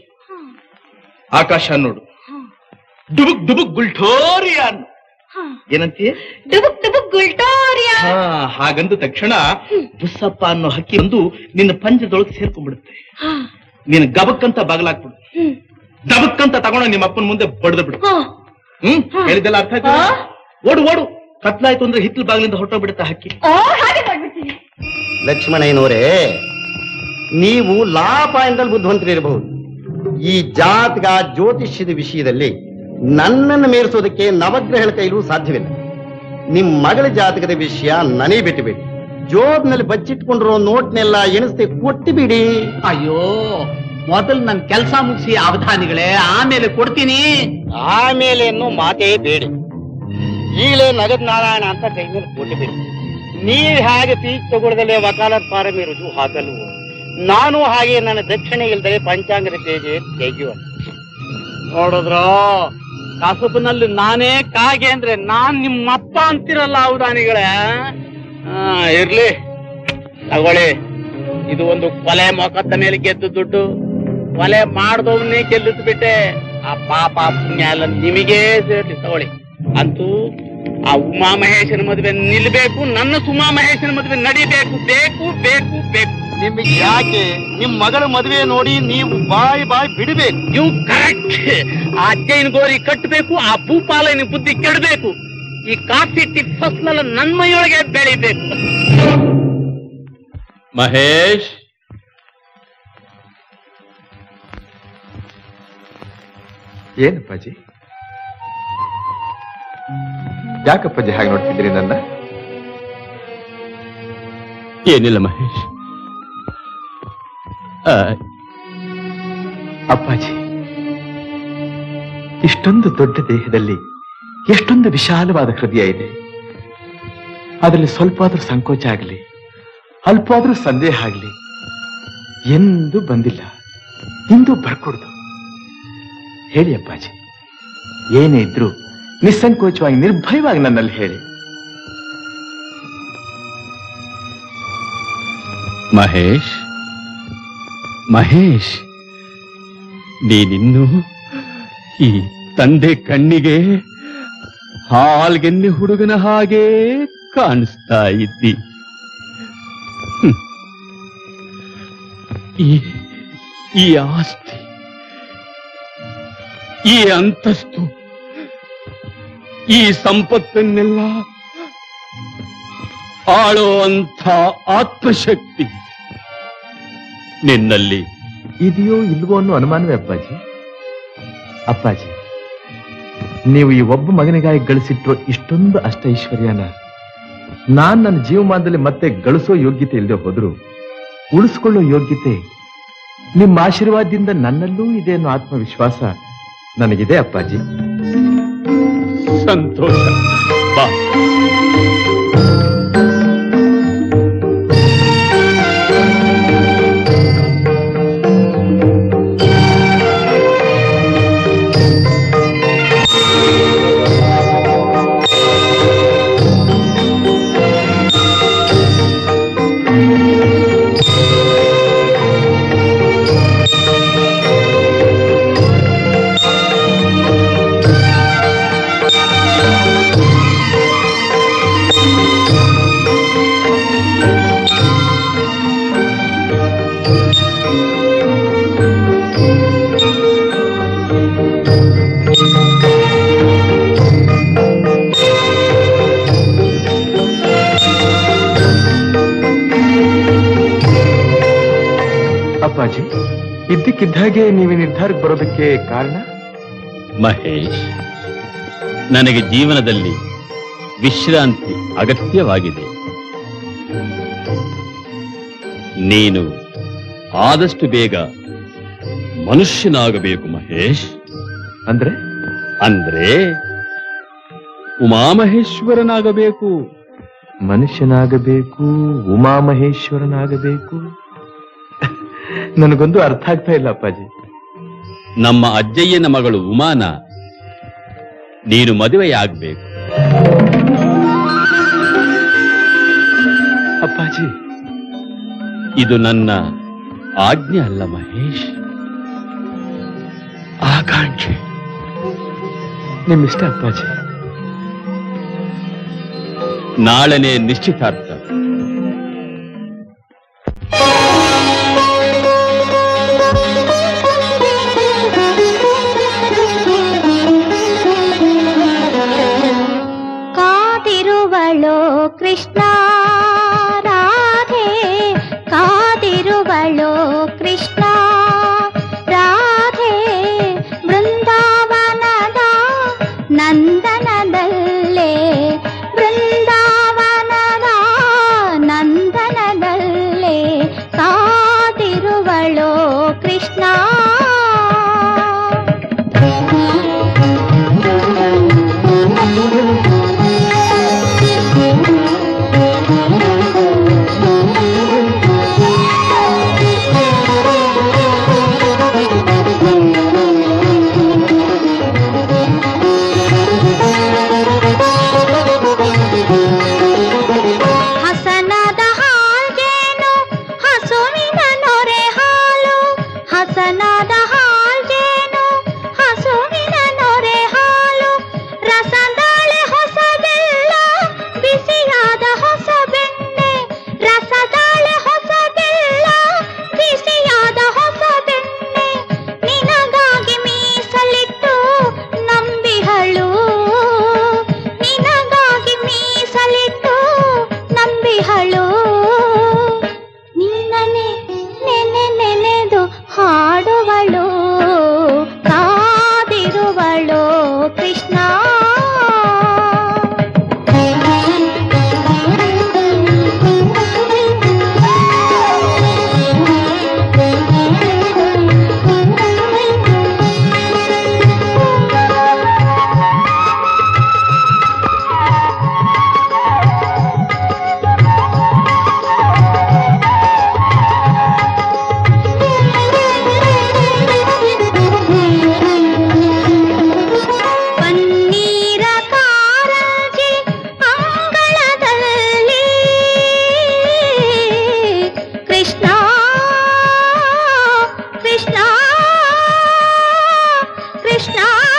ಆಕಾಶ ನೋಡು, ಡುಬುಕ್ ಡುಬುಕ್ ಗುಲ್ಠೋರಿಯಾ ಅನ್ನು. ಏನಂತೀಯ? ಡುಬುಕ್ ಡುಬುಕ್ ಗುಲ್ಟೋರಿಯಾ. ಹಾಗಂದ ತಕ್ಷಣ ಬುಸ್ಸಪ್ಪ ಅನ್ನೋ ಹಕ್ಕಿ ಒಂದು ನಿನ್ನ ಪಂಜರದೊಳಗೆ ಸೇರ್ಕೊಂಡ್ಬಿಡುತ್ತೆ. ನೀನು ಗಬಕ್ಕಂತ ಬಾಗಲಾಕ್ಬಿಡು, ದಬಕ್ಕಂತ ತಗೊಂಡ ನಿಮ್ಮ ಅಪ್ಪನ ಮುಂದೆ ಬಡ್ದು ಬಿಡು. ಹೇಳಿದ್ದೆಲ್ಲ ಅರ್ಥ ಆಯ್ತು? ಓಡು ಓಡು, ಕತ್ಲಾಯ್ತು ಅಂದ್ರೆ ಹಿತ್ತಲ ಬಾಗಿಲಿಂದ ಹೊರಟೋಗ್ಬಿಡುತ್ತೆ ಹಕ್ಕಿ. ಲಕ್ಷ್ಮಣಯ್ಯನವರೇ, ನೀವು ಲಾಪಾಯದಲ್ಲಿ ಬುದ್ಧಿವಂತರಿರಬಹುದು. ಈ ಜಾತಕ ಜ್ಯೋತಿಷ್ಯದ ವಿಷಯದಲ್ಲಿ ನನ್ನನ್ನು ಮೀರಿಸೋದಕ್ಕೆ ನವಗ್ರಹಗಳ ಕೈಲೂ ಸಾಧ್ಯವಿಲ್ಲ. ನಿಮ್ ಮಗಳ ಜಾತಕದ ವಿಷಯ ನನಗೆ ಬಿಟ್ಟುಬಿಡಿ. ಜೋಬ್ನಲ್ಲಿ ಬಚ್ಚಿಟ್ಕೊಂಡಿರೋ ನೋಟ್ನೆಲ್ಲ ಎಣಿಸ್ತೆ ಕೊಟ್ಟು ಬಿಡಿ. ಅಯ್ಯೋ, ಮೊದಲು ನನ್ ಕೆಲಸ ಮುಗಿಸಿ ಅವಧಾನಿಗಳೇ, ಆಮೇಲೆ ಕೊಡ್ತೀನಿ. ಆಮೇಲೆ ಅನ್ನೋ ಮಾತೇ ಬೇಡಿ. ಈಗಲೇ ನಗದ್ ನಾರಾಯಣ ಅಂತ ಕೈ ಮೇಲೆ ಕೊಟ್ಟು ಬಿಡಿ. ನೀವ್ ಹಾಗೆ ಫೀಸ್ ತಗೊಳ್ದಲೆ ವಕಾಲತ್ ಫಾರಂ ರುಜು ಹಾಕಲು, ನಾನು ಹಾಗೆ ನನ್ನ ದಕ್ಷಿಣೆ ಇಲ್ದರೆ ಪಂಚಾಂಗದ ಪೇಜೆ ತೆಗೆಯುವ. ನೋಡಿದ್ರ, ಕಸಬನಲ್ಲಿ ನಾನೇ ಕಾಗೆ ಅಂದ್ರೆ ನಾನ್ ನಿಮ್ಮಪ್ಪ ಅಂತಿರಲ್ಲ ಅವಧಾನಿಗಳೇ. ಇರ್ಲಿ ತಗೊಳ್ಳಿ, ಇದು ಒಂದು ಕೊಲೆ ಮೊಕದ್ದ ಮೇಲೆ ಗೆದ್ದು ದುಡ್ಡು. ಕೊಲೆ ಮಾಡ್ದವನ್ನೇ ಗೆಲ್ಲಿಸ್ ಬಿಟ್ಟೆ. ಆ ಪಾಪ ಪುಣ್ಯ ಎಲ್ಲ ನಿಮಗೇ ಸೇರ್ಲಿ, ತಗೊಳ್ಳಿ. ಅಂತೂ ಆ ಉಮಾ ಮಹೇಶನ ಮದುವೆ ನಿಲ್ಬೇಕು, ನನ್ನ ಸುಮಾ ಮಹೇಶನ ಮದುವೆ ನಡಿಬೇಕು, ಬೇಕು ಬೇಕು ಬೇಕು. ನಿಮಗೆ ಯಾಕೆ? ನಿಮ್ ಮಗಳ ಮದುವೆ ನೋಡಿ ನೀವು ಬಾಯಿ ಬಿಡಬೇಕು. ನೀವು ಕರೆಕ್ಟ್. ಆ ಅಜ್ಜೈನ ಗೋರಿ ಕಟ್ಟಬೇಕು, ಆ ಭೂಪಾಲನ ಬುದ್ಧಿ ಕೆಡಬೇಕು. ಈ ಕಾಫಿ ಟಿ ಫಸ್ಲೆಲ್ಲ ನನ್ನ ಮೈಯೊಳಗೆ ಬೆಳಿಬೇಕು. ಮಹೇಶ್, ಏನಪ್ಪಾಜಿ? ಯಾಕಪ್ಪಾಜಿ ಹಾಗೆ ನೋಡ್ತಿದ್ದೀರಿ ನನ್ನ? ಏನಿಲ್ಲ ಮಹೇಶ್. ಅಪ್ಪಾಜಿ, ಇಷ್ಟೊಂದು ದೊಡ್ಡ ದೇಹದಲ್ಲಿ ಎಷ್ಟೊಂದು ವಿಶಾಲವಾದ ಹೃದಯ ಇದೆ. ಅದರಲ್ಲಿ ಸ್ವಲ್ಪ ಆದ್ರೂ ಸಂಕೋಚ ಆಗಲಿ, ಅಲ್ಪ ಆದ್ರೂ ಸಂದೇಹ ಆಗಲಿ ಎಂದೂ ಬಂದಿಲ್ಲ, ಇಂದೂ ಬರ್ಕೊಡ್ದು. ಹೇಳಿ ಅಪ್ಪಾಜಿ, ಏನೇ ಇದ್ರು ನಿಸ್ಸಂಕೋಚವಾಗಿ ನಿರ್ಭಯವಾಗಿ ನನ್ನಲ್ಲಿ ಹೇಳಿ. ಮಹೇಶ್, ಮಹೇಶ್, ನೀನಿನ್ನು ಈ ತಂದೆ ಕಣ್ಣಿಗೆ ಹಾಲ್ಗೆನ್ನೆ ಹುಡುಗನ ಹಾಗೆ ಕಾಣಿಸ್ತಾ ಇದ್ದಿ. ಈ ಆಸ್ತಿ, ಈ ಅಂತಸ್ತು, ಈ ಸಂಪತ್ತನ್ನೆಲ್ಲ ಆಳೋ ಅಂಥ ಆತ್ಮಶಕ್ತಿ ನಿನ್ನಲ್ಲಿ ಇದೆಯೋ ಇಲ್ವೋ ಅನ್ನೋ ಅನುಮಾನವೇ ಅಪ್ಪಾಜಿ. ಅಪ್ಪಾಜಿ, ನೀವು ಈ ಒಬ್ಬ ಮಗನಿಗಾಗಿ ಗಳಿಸಿಟ್ಟೋ ಇಷ್ಟೊಂದು ಅಷ್ಟೈಶ್ವರ್ಯನ ನನ್ನ ಜೀವಮಾನದಲ್ಲಿ ಮತ್ತೆ ಗಳಿಸೋ ಯೋಗ್ಯತೆ ಇಲ್ಲದೆ ಹೋದ್ರು ಉಳಿಸ್ಕೊಳ್ಳೋ ಯೋಗ್ಯತೆ ನಿಮ್ಮ ಆಶೀರ್ವಾದದಿಂದ ನನ್ನಲ್ಲೂ ಇದೆ ಅನ್ನೋ ಆತ್ಮವಿಶ್ವಾಸ ನನಗಿದೆ ಅಪ್ಪಾಜಿ. ಸಂತೋಷ. ಬಾ. ಅಪ್ಪಾಜಿ, ಇದ್ದಕ್ಕಿದ್ದಾಗೆ ನೀವೇ ನಿರ್ಧಾರಕ್ಕೆ ಬರೋದಕ್ಕೆ ಕಾರಣ? ಮಹೇಶ್, ನನಗೆ ಜೀವನದಲ್ಲಿ ವಿಶ್ರಾಂತಿ ಅಗತ್ಯವಾಗಿದೆ. ನೀನು ಆದಷ್ಟು ಬೇಗ ಮನುಷ್ಯನಾಗಬೇಕು ಮಹೇಶ್. ಅಂದ್ರೆ ಉಮಾಮಹೇಶ್ವರನಾಗಬೇಕು. ಮನುಷ್ಯನಾಗಬೇಕು, ಉಮಾಮಹೇಶ್ವರನಾಗಬೇಕು. ನನಗೊಂದು ಅರ್ಥ ಆಗ್ತಾ ಇಲ್ಲ ಅಪ್ಪಾಜಿ. ನಮ್ಮ ಅಜ್ಜಯ್ಯನ ಮಗಳು ಉಮಾನ ನೀನು ಮದುವೆಯಾಗಬೇಕು. ಅಪ್ಪಾಜಿ, ಇದು ನನ್ನ ಆಜ್ಞೆ ಅಲ್ಲ ಮಹೇಶ್, ಆಕಾಂಕ್ಷೆ. ನಿಮ್ಮಿಷ್ಟ ಅಪ್ಪಾಜಿ. ನಾಳೆನೇ ನಿಶ್ಚಿತಾರ್ಥ. ಕಾದಿರುವಳೋ ಕೃಷ್ಣ ರಾಧೆ, ಕಾದಿರುವಳೋ ಕೃಷ್ಣ ರಾಧೆ, ಬೃಂದಾವನದ ನಂದನದಲ್ಲೇ, ಬೃಂದಾವನದ ನಂದನದಲ್ಲೇ ಕಾದಿರುವಳೋ ಕೃಷ್ಣ. ಹಸನದ ಹಾಲ್ಜೇನು ಹಸುವಿನ ನೊರೆ ಹಾಲು, ಹಸನದ ಹಾಲ್ಜೇನು ಹಸುವಿನ ನೊರೆ ಹಾಲು, ರಸದಾಳೆ ಹೊಸ ಬೆಲ್ಲ ಬಿಸಿಯಾದ ಹೊಸ ಬೆಣ್ಣೆ, ರಸದಾಳೆ ಹೊಸ ಬೆಲ್ಲ ಬಿಸಿಯಾದ ಹೊಸ ಬೆಣ್ಣೆ, ನಿನಗಾಗಿ ಮೀಸಲಿಟ್ಟು ನಂಬಿಹಳು, ನಿನಗಾಗಿ ಮೀಸಲಿಟ್ಟು ನಂಬಿಹಳು, ನಿನ್ನನೆ ನೆನೆ ನೆನೆದು ಹಾಡುವಳು, ಕಾದಿರುವಳು ಕೃಷ್ಣ. ಪನ್ನೀರ ಕಾರಂಜಿ ಅಂಗಳದಲ್ಲಿ ಕೃಷ್ಣ ಕೃಷ್ಣ ಕೃಷ್ಣ,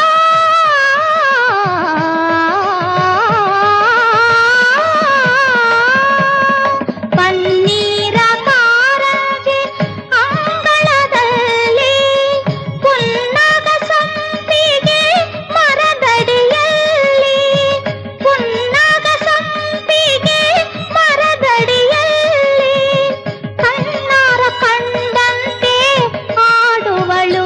ಪನ್ನೀರ ಕಾರಂಜಿ ಅಂಗಳದಲ್ಲಿ, ಪುನ್ನಗ ಸಂಪಿಗೆ ಮರದಡಿಯಲ್ಲಿ, ಪುನ್ನಗ ಸಂಪಿಗೆ ಮರದಡಿಯಲ್ಲಿ, ಕಣ್ಣಾರ ಕಂಡಂತೆ ಆಡುವಳು,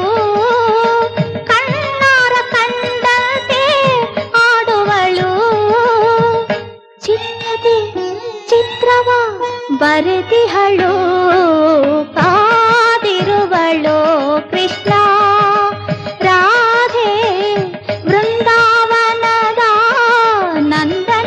ಕಣ್ಣಾರ ಕಂಡಂತೆ ಆಡುವಳು, ಚಿತ್ರದೆ ಚಿತ್ರವ ಬರೆದಿಹಳು, ಕಾದಿರುವಳು ಕೃಷ್ಣ ರಾಧೆ, ಬೃಂದಾವನದ ನಂದನ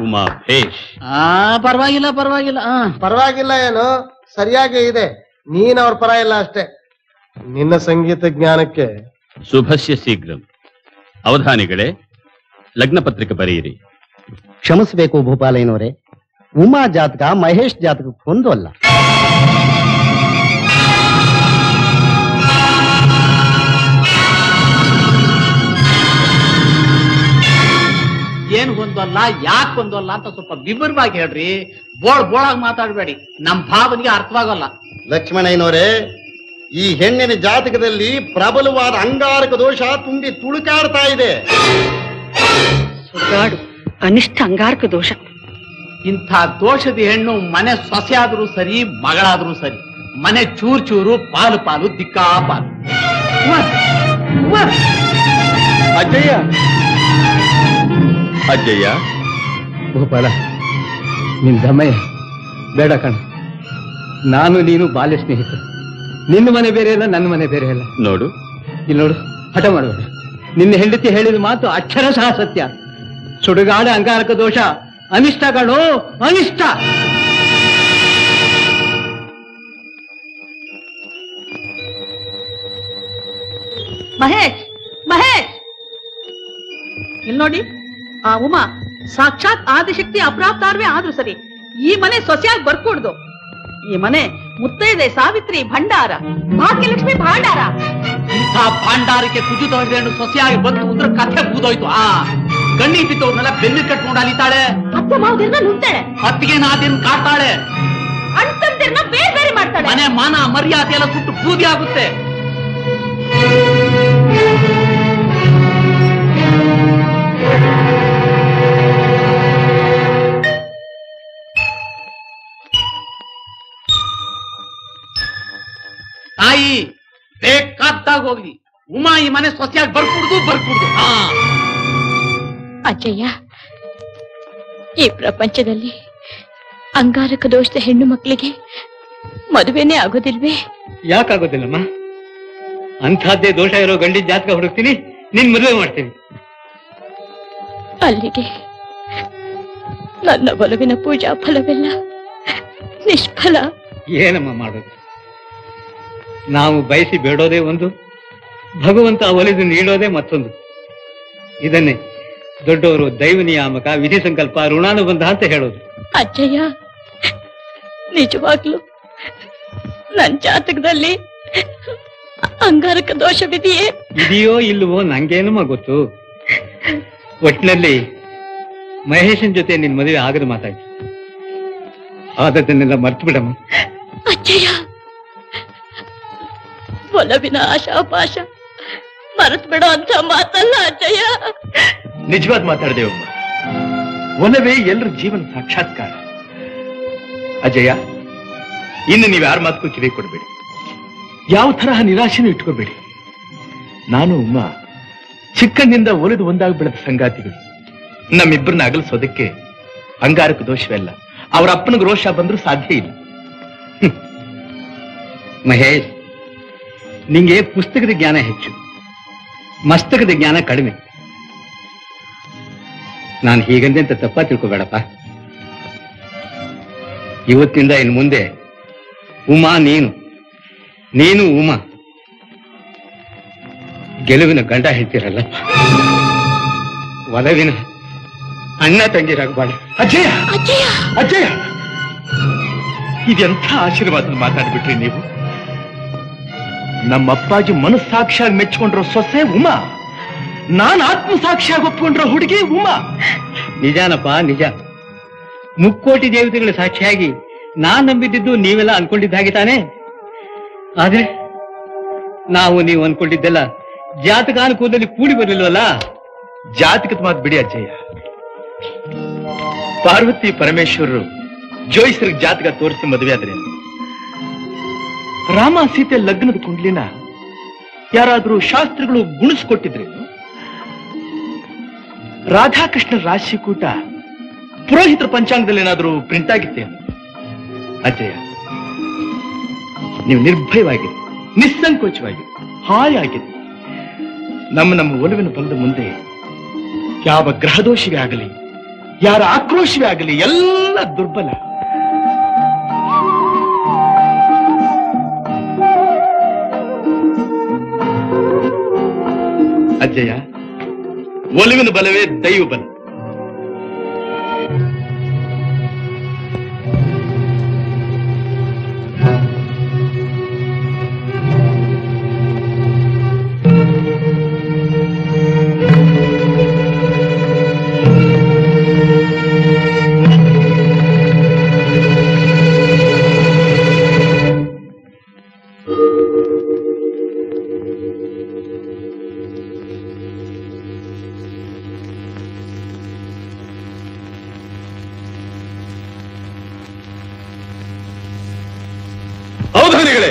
ಉಮಾ ಭೇಷ್. ಪರವಾಗಿಲ್ಲ ಪರವಾಗಿಲ್ಲ. ಪರವಾಗಿಲ್ಲ ಏನು, ಸರಿಯಾಗಿ ಇದೆ. ನೀನ್ ಅವ್ರ ಪರ ಇಲ್ಲ ಅಷ್ಟೇ. ನಿನ್ನ ಸಂಗೀತ ಜ್ಞಾನಕ್ಕೆ ಶುಭಸ್ಯ ಶೀಘ್ರಂ. ಅವಧಾನಿಗಳೇ, ಲಗ್ನ ಪತ್ರಿಕೆ ಬರೆಯಿರಿ. ಕ್ಷಮಿಸಬೇಕು ಭೂಪಾಲಯ್ಯನವರೇ, ಉಮಾ ಜಾತಕ ಮಹೇಶ್ ಜಾತಕಕ್ಕೆ ಹೊಂದು ಅಲ್ಲ. ಏನ್ ಹೊಂದಲ್ಲ, ಯಾಕೆ ಹೊಂದಲ್ಲ ಅಂತ ಸ್ವಲ್ಪ ವಿವರವಾಗಿ ಹೇಳ್ರಿ. ಬೋಳಾಗಿ ಮಾತಾಡಬೇಡಿ, ನಮ್ ಭಾವನಿಗೆ ಅರ್ಥವಾಗಲ್ಲ. ಲಕ್ಷ್ಮಣಯ್ಯನವರೇ, ಈ ಹೆಣ್ಣಿನ ಜಾತಕದಲ್ಲಿ ಪ್ರಬಲವಾದ ಅಂಗಾರಕ ದೋಷ ತುಂಬಿ ತುಳುಕಾಡ್ತಾ ಇದೆ. ಸುಗಾಡು ಅನಿಷ್ಟ ಅಂಗಾರಕ ದೋಷ. ಇಂಥ ದೋಷದ ಹೆಣ್ಣು ಮನೆ ಸೊಸೆ ಆದ್ರೂ ಸರಿ, ಮಗಳಾದ್ರೂ ಸರಿ, ಮನೆ ಚೂರು ಚೂರು, ಪಾಲು ಪಾಲು, ದಿಕ್ಕಾಪಾಲು. ಅಜ್ಜಯ್ಯ, ಅಜ್ಜಯ್ಯ. ಭೂಪಾಲ, ನಿನ್ ದಮಯ ಬೇಡ ಕಣ. ನಾನು ನೀನು ಬಾಲ್ಯ ಸ್ನೇಹಿತ. ನಿನ್ನ ಮನೆ ಬೇರೆ ಇಲ್ಲ, ನನ್ನ ಮನೆ ಬೇರೆ ಇಲ್ಲ. ನೋಡು, ಇಲ್ಲಿ ನೋಡು, ಹಠ ಮಾಡಬೇಡ. ನಿನ್ನ ಹೆಂಡತಿ ಹೇಳಿದ ಮಾತು ಅಕ್ಷರಶಃ ಸತ್ಯ. ಸುಡುಗಾಡ ಅಂಗಾರಕ ದೋಷ ಅನಿಷ್ಟ ಕಣೋ, ಅನಿಷ್ಟ. ಮಹೇಶ್, ಮಹೇಶ್, ಇಲ್ಲಿ ನೋಡಿ, ಆ ಉಮಾ ಸಾಕ್ಷಾತ್ ಆದಿಶಕ್ತಿ ಅಪ್ರಾಪ್ತಾರ್ವೇ ಆದ್ರೂ ಸರಿ, ಈ ಮನೆ ಸೊಸೆಯಾಗಿ ಬರ್ಕೂಡ್ದು. ಈ ಮನೆ ಮುತ್ತೈದೆ ಸಾವಿತ್ರಿ ಭಂಡಾರ, ಭಾಗ್ಯಲಕ್ಷ್ಮಿ ಭಾಂಡಾರ. ಇಂಥ ಭಾಂಡಾರಕ್ಕೆ ಕುಜುತ ಹೆಣ್ಣು ಸೊಸೆಯಾಗಿ ಬಂತು ಅಂದ್ರೆ ಕಥೆ ಬೂದೋಯ್ತು. ಕಣ್ಣಿಗೆ ಬಿದ್ದವ್ರನ್ನೆಲ್ಲ ಬೆನ್ನು ಕಟ್ಕೊಂಡು ಅಲಿತಾಳೆ. ಅತ್ತೆ ಮಾವದಿರ್ನ ನುಂಗ್ತಾಳೆ, ಅತ್ತಿಗೆ ನಾದಿನ ಕಾಡ್ತಾಳೆ, ಅಣ್ತಂದಿರ್ನ ಬೇರೆ ಬೇರೆ ಮಾಡ್ತಾಳೆ. ಮನೆ ಮಾನ ಮರ್ಯಾದೆ ಎಲ್ಲ ಸುಟ್ಟು ಬೂದಿ ಆಗುತ್ತೆ. ತಾಯಿ ಬೇಕಾದಾಗ ಹೋಗ್ಲಿ, ಉಮಾ ಈ ಮನೆ ಸೊಸೆಯಾಗಿ ಬರ್ಕೂಡ್ದು. ಅಜ್ಜಯ್ಯ, ಈ ಪ್ರಪಂಚದಲ್ಲಿ ಅಂಗಾರಕ ದೋಷದ ಹೆಣ್ಣು ಮಕ್ಕಳಿಗೆ ಮದುವೆನೇ ಆಗೋದಿಲ್ವೇ? ಯಾಕಾಗೋದಿಲ್ಲಮ್ಮ? ಅಂಥದ್ದೇ ದೋಷ ಇರೋ ಗಂಡಿನ ಜಾತಕ ಹುಡುಕ್ತೀನಿ, ನಿನ್ ಮದುವೆ ಮಾಡ್ತೀನಿ. ಅಲ್ಲಿಗೆ ನನ್ನ ಒಲವಿನ ಪೂಜಾ ಫಲವೆಲ್ಲ ನಿಷ್ಫಲ. ಏನಮ್ಮ ಮಾಡೋದು? ನಾವು ಬಯಸಿ ಬೇಡೋದೇ ಒಂದು, ಭಗವಂತ ಒಲಿದು ನೀಡೋದೇ ಮತ್ತೊಂದು. ಇದನ್ನೇ ದೊಡ್ಡವರು ದೈವ ನಿಯಾಮಕ, ವಿಧಿ ಸಂಕಲ್ಪ, ಋಣಾನುಬಂಧ ಅಂತ ಹೇಳೋದು. ಅಜ್ಜಯ್ಯ, ನಿಜವಾಗ್ಲು ನನ್ ಜಾತಕದಲ್ಲಿ ಅಂಗಾರಕ ದೋಷವಿದೆಯೇ? ಇದೆಯೋ ಇಲ್ಲವೋ ನಂಗೇನಮ್ಮ ಗೊತ್ತು. ಒಟ್ಟಿನಲ್ಲಿ ಮಹೇಶನ್ ಜೊತೆ ನಿನ್ ಮದುವೆ ಆಗದ ಮಾತಾಯ್ತು. ಆದದ್ದನ್ನೆಲ್ಲ ಮರ್ತು ಬಿಡಮ್ಮ. ಅಜ್ಜಯ್ಯ, ಒಲವಿನ ಆಶಾಪಾಶ ಮರೆತು ಬಿಡೋ ಅಂತ ಮಾತಲ್ಲ ಅಜ್ಜಯ್ಯ. ನಿಜವಾದ ಮಾತಾಡ್ದೇವಮ್ಮ. ಒಲವೇ ಎಲ್ಲರ ಜೀವನ ಸಾಕ್ಷಾತ್ಕಾರ. ಅಜಯ, ಇನ್ನು ನೀವು ಯಾರ ಮಾತಕ್ಕೂ ಕಿವಿ ಕೊಡಬೇಡಿ, ಯಾವ ತರಹ ನಿರಾಶೆನೂ ಇಟ್ಕೋಬೇಡಿ. ನಾನು ಉಮ್ಮ ಚಿಕ್ಕಂದಿಂದ ಒಲಿದು ಒಂದಾಗಿ ಬೆಳೆದ ಸಂಗಾತಿಗಳು. ನಮ್ಮಿಬ್ಬರನ್ನ ಅಗಲಿಸೋದಕ್ಕೆ ಅಂಗಾರಕ ದೋಷವೆಲ್ಲ, ಅವರ ಅಪ್ಪನಿಗೆ ರೋಷ ಬಂದ್ರೂ ಸಾಧ್ಯ ಇಲ್ಲ. ಮಹೇಶ್, ನಿಂಗೆ ಪುಸ್ತಕದ ಜ್ಞಾನ ಹೆಚ್ಚು, ಮಸ್ತಕದ ಜ್ಞಾನ ಕಡಿಮೆ. ನಾನು ಹೀಗಂದೆ ಅಂತ ತಪ್ಪ ತಿಳ್ಕೋಬೇಡಪ್ಪ. ಇವತ್ತಿನಿಂದ ಇನ್ನು ಮುಂದೆ ಉಮಾ ನೀನು, ನೀನು ಉಮಾ ಗೆಲುವಿನ ಗಂಡ ಹೇಳ್ತಿರಲ್ಲ, ಒಲವಿನ ಅಣ್ಣ ತಂಗಿರಾಗಬಾರ್ದು. ಅಜಯ, ಅಜಯ, ಇದೆಂಥ ಆಶೀರ್ವಾದ ಮಾತಾಡ್ಬಿಟ್ರಿ ನೀವು. ನಮ್ಮ ಅಪ್ಪಾಜಿ ಮನಸ್ಸಾಕ್ಷಿಯಾಗಿ ಮೆಚ್ಕೊಂಡ್ರೋ ಸೊಸೆ ಉಮಾ, ನಾನ್ ಆತ್ಮಸಾಕ್ಷಿಯಾಗಿ ಒಪ್ಕೊಂಡ್ರೋ ಹುಡುಗಿ ಉಮಾ. ನಿಜಾನಪ್ಪ, ನಿಜ. ಮುಕ್ಕೋಟಿ ದೇವತೆಗಳ ಸಾಕ್ಷಿಯಾಗಿ ನಾನ್ ನಂಬಿದ್ದು ನೀವೆಲ್ಲ ಅನ್ಕೊಂಡಿದ್ದಾಗೆ ತಾನೆ. ಆದ್ರೆ ನಾವು ನೀವು ಅನ್ಕೊಂಡಿದ್ದೆಲ್ಲ ಜಾತಕಾನುಕೂಲದಲ್ಲಿ ಕೂಡಿ ಬರಲಿಲ್ವಲ್ಲ. ಜಾತಕದ ಮಾತು ಬಿಡಿ ಅಜ್ಜಯ್ಯ. ಪಾರ್ವತಿ ಪರಮೇಶ್ವರರು ಜೋಯಿಸ್ರಿಗೆ ಜಾತಕ ತೋರಿಸಿ ಮದುವೆ ಆದ್ರೆ, ರಾಮ ಸೀತೆ ಲಗ್ನದ ಕುಂಡ್ಲಿನ ಯಾರಾದ್ರೂ ಶಾಸ್ತ್ರಿಗಳು ಗುಣಿಸ್ಕೊಟ್ಟಿದ್ರೇನು? ರಾಧಾಕೃಷ್ಣ ರಾಶಿಕೂಟ ಪುರೋಹಿತರ ಪಂಚಾಂಗದಲ್ಲಿ ಏನಾದ್ರೂ ಪ್ರಿಂಟ್ ಆಗಿತ್ತೇನು? ಅಜಯ, ನೀವು ನಿರ್ಭಯವಾಗಿರಿ, ನಿಸ್ಸಂಕೋಚವಾಗಿರಿ, ಹಾಯಾಗಿರಿ. ನಮ್ಮ ಒಲವಿನ ಬಲದ ಮುಂದೆ ಯಾವ ಗ್ರಹದೋಷಿಗೆ ಆಗಲಿ ಯಾರ ಆಕ್ರೋಶವೇ ಆಗಲಿ ಎಲ್ಲ ದುರ್ಬಲ. ಅಜ್ಜಯ್ಯ, ಒಲವಿನ ಬಲವೇ ದೈವ ಬಲ. ಅವಧಾನಿಗಳೇ,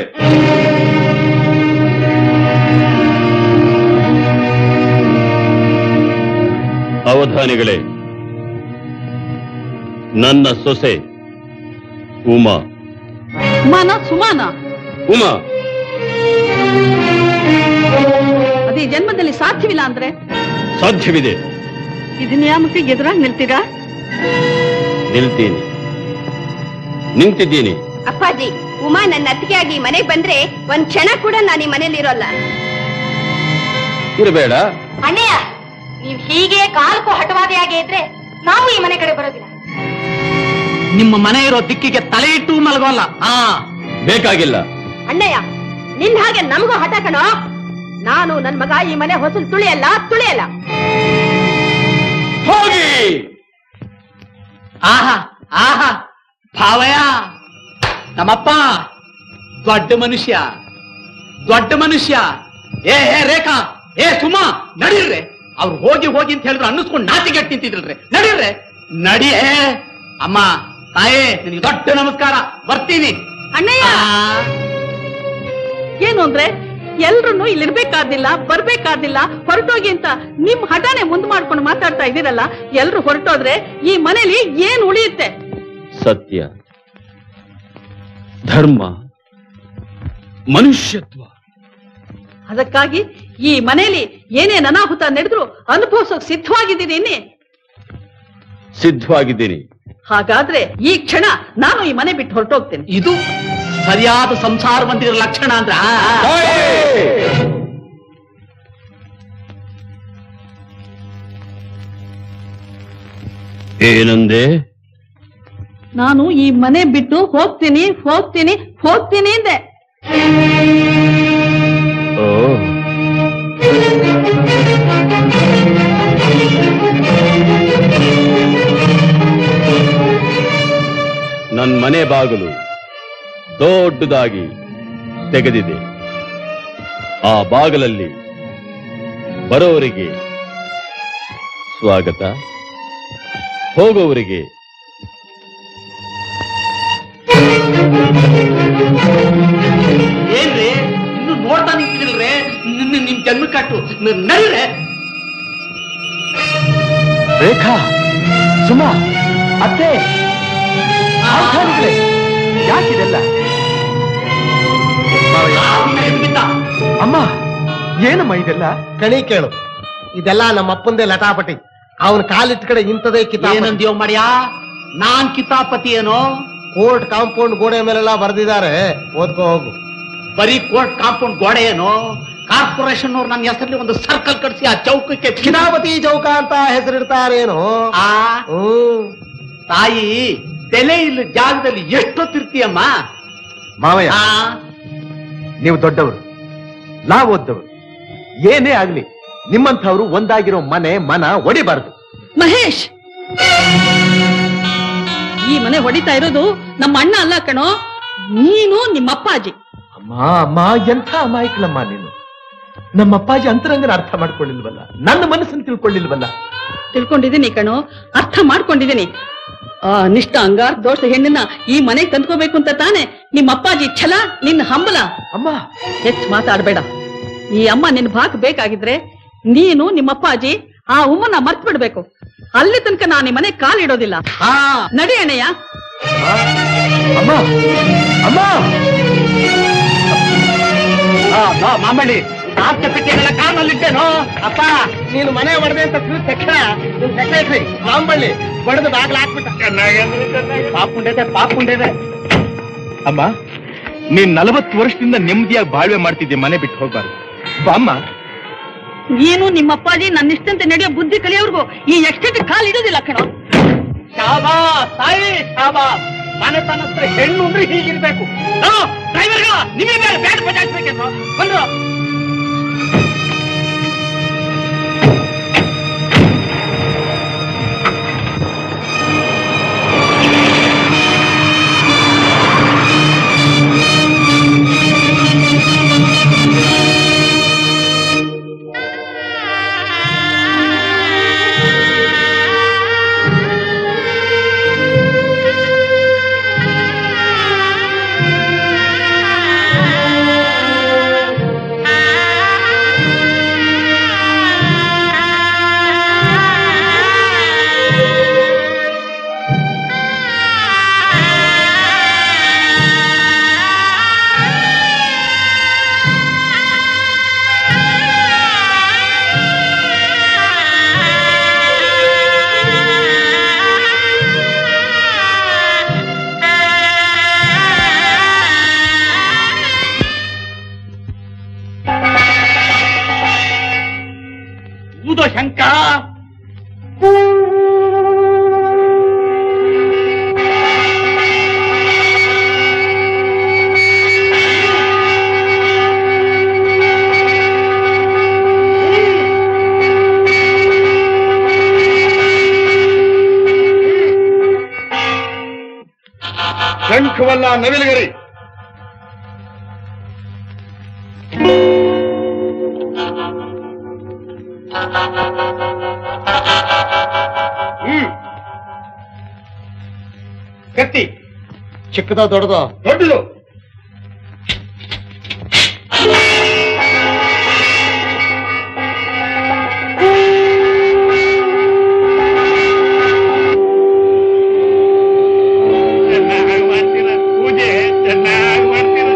ಅವಧಾನಿಗಳೇ, ನನ್ನ ಸೊಸೆ ಉಮಾ. ಉಮಾನ ಸುಮಾನ? ಉಮಾ ಅದೇ ಜನ್ಮದಲ್ಲಿ ಸಾಧ್ಯವಿಲ್ಲ ಅಂದ್ರೆ? ಸಾಧ್ಯವಿದೆ. ಇದು ನಿಯಾಮಕ್ಕೆ ಎದುರಾಗಿ ನಿಲ್ತೀರಾ? ನಿಲ್ತೀನಿ, ನಿಂತಿದ್ದೀನಿ. ಅಪ್ಪಾಜಿ, ಉಮಾ ನನ್ನ ಅತ್ತಿಗೆಯಾಗಿ ಮನೆಗೆ ಬಂದ್ರೆ ಒಂದ್ ಕ್ಷಣ ಕೂಡ ನಾನು ಈ ಮನೇಲಿ ಇರೋಲ್ಲ. ಇರಬೇಡ. ಅಣ್ಣಯ್ಯ, ನೀವ್ ಹೀಗೆ ಕಾಲ್ಕು ಹಠವಾದಿಯಾಗೆ ಇದ್ರೆ ನಾವು ಈ ಮನೆ ಕಡೆ ಬರೋದಿಲ್ಲ. ನಿಮ್ಮ ಮನೆ ಇರೋ ದಿಕ್ಕಿಗೆ ತಲೆ ಇಟ್ಟು ಮಲಗೋಲ್ಲ. ಬೇಕಾಗಿಲ್ಲ. ಅಣ್ಣಯ್ಯ, ನಿನ್ ಹಾಗೆ ನಮಗೂ ಹಠ ಕಣೋ. ನಾನು ನನ್ ಮಗ ಈ ಮನೆ ಹೊಸಲು ತುಳಿಯಲ್ಲ. ಹೋಗಿ. ಆಹಾ ಆಹಾ, ಭಾವಯ್ಯ, ನಮ್ಮಪ್ಪ ದೊಡ್ಡ ಮನುಷ್ಯ, ದೊಡ್ಡ ಮನುಷ್ಯ. ಏ ರೇಖಾ, ಏ ಸುಮಾ, ನಡೀರ್ರೆ. ಅವ್ರು ಹೋಗಿ ಹೋಗಿ ಅಂತ ಹೇಳಿದ್ರು ಅನ್ನಿಸ್ಕೊಂಡು ನಾಚಿಗೆಟ್ಟು ನಿಂತಿದ್ರಲ್ರಿ. ನಡೀರ್ರೆ, ನಡಿಯೇ. ಅಮ್ಮ, ತಾಯೇ, ನಿನಗೆ ದೊಡ್ಡ ನಮಸ್ಕಾರ. ಬರ್ತೀನಿ. ಅಣ್ಣಯ್ಯ, ಏನು ಅಂದ್ರೆ ಎಲ್ರು ಇಲ್ಲಿರ್ಬೇಕಾದಿಲ್ಲ, ಬರ್ಬೇಕಾದಿಲ್ಲ, ಹೊರಟೋಗಿ ಅಂತ ನಿಮ್ ಹಠಾನೆ ಮುಂದ್ ಮಾಡ್ಕೊಂಡು ಮಾತಾಡ್ತಾ ಇದೀರಲ್ಲ. ಎಲ್ರು ಹೊರಟೋದ್ರೆ ಈ ಮನೇಲಿ ಏನ್ ಉಳಿಯುತ್ತೆ? ಸತ್ಯ, ಧರ್ಮ, ಮನುಷ್ಯತ್ವ. ಅದಕ್ಕಾಗಿ ಈ ಮನೇಲಿ ಏನೇನ್ ಅನಾಹುತ ನಡೆದ್ರು ಅನುಭವಿಸೋಕ್ ಸಿದ್ಧವಾಗಿದ್ದೀನಿ. ಸಿದ್ಧವಾಗಿದ್ದೀನಿ. ಹಾಗಾದ್ರೆ ಈ ಕ್ಷಣ ನಾನು ಈ ಮನೆ ಬಿಟ್ಟು ಹೊರಟೋಗ್ತೇನೆ. ಇದು ಸರಿಯಾದ ಸಂಸಾರ ಮಂದಿರ ಲಕ್ಷಣ ಅಂದ್ರ? ಏನಂದೆ? ನಾನು ಈ ಮನೆ ಬಿಟ್ಟು ಹೋಗ್ತೀನಿ ಅಂದೆ. ಓ, ನನ್ನ ಮನೆ ಬಾಗಿಲು ದೊಡ್ಡದಾಗಿ ತೆಗೆದಿದೆ. ಆ ಬಾಗಿಲಲ್ಲಿ ಬರೋವರಿಗೆ ಸ್ವಾಗತ, ಹೋಗೋವರಿಗೆ ಏನ್ರಿ ಇನ್ನು ನೋಡ್ತಾ ನಿಂತಿದ್ರಲ್ರೇ? ನಿಮ್ ಜನ್ಮ ಕಟ್ಟು ನಡ್ರೆ. ರೇಖಾ, ಸುಮಾ, ಅತ್ತೆ, ಯಾಕಿದೆಲ್ಲ? ಅಮ್ಮ, ಏನಮ್ಮ ಇದೆಲ್ಲ? ಕಣಿ ಕೇಳು, ಇದೆಲ್ಲ ನಮ್ಮ ಅಪ್ಪಂದೇ ಲಟಾಪಟಿ. ಅವನ ಕಾಲಿಟ್ಟ ಕಡೆ ಇಂಥದೇ ಏನಂದ್ಯೋ ಮಾಡ್ಯಾ? ನಾನ್ ಕಿತಾಪತಿ ಏನೋ? ಕೋರ್ಟ್ ಕಾಂಪೌಂಡ್ ಗೋಡೆ ಮೇಲೆಲ್ಲ ಬರ್ದಿದ್ದಾರೆ, ಓದ್ಕೋ ಹೋಗು. ಬರೀ ಕೋರ್ಟ್ ಕಾಂಪೌಂಡ್ ಗೋಡೆ ಏನೋ? ಕಾರ್ಪೊರೇಷನ್ ಅವ್ರು ನನ್ನ ಹೆಸರಲ್ಲಿ ಒಂದು ಸರ್ಕಲ್ ಕಟ್ಸಿ ಆ ಚೌಕಕ್ಕೆ ಕಿತಾಪತಿ ಚೌಕ ಅಂತ ಹೆಸರಿಡ್ತಾರೇನು? ತಾಯಿ, ತಲೆ ಇಲ್ಲ ಜಾಗದಲ್ಲಿ ಎಷ್ಟೊತ್ತಿರ್ತೀಯಮ್ಮ? ಮಾವಯ್ಯ, ನೀವು ದೊಡ್ಡವರು, ನಾವು ಓದ್ದವರು. ಏನೇ ಆಗ್ಲಿ ನಿಮ್ಮಂಥವ್ರು ಒಂದಾಗಿರೋ ಮನ ಒಡಿಬಾರದು. ಮಹೇಶ್, ಈ ಮನೆ ಹೊಡಿತಾ ಇರೋದು ನಮ್ಮ ಅಣ್ಣ ಅಲ್ಲ ಕಣೋ, ನೀನು ನಿಮ್ಮ ಅಪ್ಪಾಜಿ. ಅಮ್ಮ, ಎಂಥ ಅಮಾಯಕಳಮ್ಮ ನೀನು. ನಮ್ಮ ಅಪ್ಪಾಜಿ ಅಂತರಂಗನ ಅರ್ಥ ಮಾಡ್ಕೊಳ್ಳಿಲ್ವಲ್ಲ, ನನ್ನ ಮನಸ್ಸನ್ನು ತಿಳ್ಕೊಳ್ಳಿಲ್ವಲ್ಲ. ತಿಳ್ಕೊಂಡಿದ್ದೀನಿ ಕಣೋ, ಅರ್ಥ ಮಾಡ್ಕೊಂಡಿದ್ದೀನಿ. ಆ ನಿಷ್ಠ ಅಂಗಾರ ದೋಷ ಹೆಣ್ಣನ್ನ ಈ ಮನೆಗೆ ತಂದ್ಕೋಬೇಕು ಅಂತ ತಾನೆ ನಿಮ್ಮ ಅಪ್ಪಾಜಿ ಛಲ, ನಿನ್ನ ಹಂಬಲ. ಅಮ್ಮ, ಹೆಚ್ಚು ಮಾತಾಡ್ಬೇಡ. ಈ ಅಮ್ಮ ನಿನ್ ಭಾಗ ಬೇಕಾಗಿದ್ರೆ ನೀನು ನಿಮ್ಮ ಅಪ್ಪಾಜಿ ಆ ಉಮ್ಮನ್ನ ಮರ್ತ್ ಬಿಡ್ಬೇಕು. ಅಲ್ಲಿ ತನಕ ನಾನು ಈ ಮನೆ ಕಾಲಿಡೋದಿಲ್ಲ. ನಡಿ ಅಣ್ಣಯ್ಯ. ಅಮ್ಮ, ಅಮ್ಮ, ಮಾಮಳಿ, ಕಾರಣಲ್ಲಿದ್ದೇನೋ? ಅಪ್ಪ, ನೀನು ಮನೆ ಹೊಡೆದೆ ಅಂತ ತಿಳಿದ ತಕ್ಷಣ ಸೆಕ್ರೆಟರಿ ರಾಂಬಳ್ಳಿ ಬಡದು ಬಾಗ್ಲ ಹಾಕ್ಬಿಟ್ಟ. ಪಾಪುಂಡೇದೆ. ಅಮ್ಮ, ನೀನ್ 40 ವರ್ಷದಿಂದ ನೆಮ್ಮದಿಯಾಗಿ ಬಾಳ್ವೆ ಮಾಡ್ತಿದ್ದೆ, ಮನೆ ಬಿಟ್ಟು ಹೋಗ್ಬಾರ್ದು. ಅಮ್ಮ, ನೀನು ನಿಮ್ಮ ಅಪ್ಪಾಜಿ ನನ್ನ ಇಷ್ಟಂತೆ ನಡೆಯೋ ಬುದ್ಧಿ ಕಲಿಯೋರ್ಗು ಈ ಎಕ್ಸ್ಟೆಂಟ್ ಕಾಲ್ ಇಡೋದಿಲ್ಲ ಕಣೋ. ಶಾಬಾ ತಾಯಿ ಶಾಬಾ. ಮನೆತನ ಹತ್ರ ಹೆಣ್ಣು ಅಂದ್ರೆ ಹೀಗಿರ್ಬೇಕು. ಡ್ರೈವರ್ಗ ನಿಮಗೆ ಬೇರೆ ಬ್ಯಾಟ್ ಬಜಾಯಿಸ್ಬೇಕೇನೋ ಬಂದ್ರು. ಶಂಕ ಶಂಖವಲ್ಲ, ನವಿಲುಗರಿ. ಕತ್ತಿ ಚಿಕ್ಕದ ದೊಡ್ಡದ? ದೊಡ್ಡದು. ಚೆನ್ನಾಗಿ ಮಾಡ್ತೀರ ಪೂಜೆ, ಚೆನ್ನಾಗಿ ಮಾಡ್ತೀರ.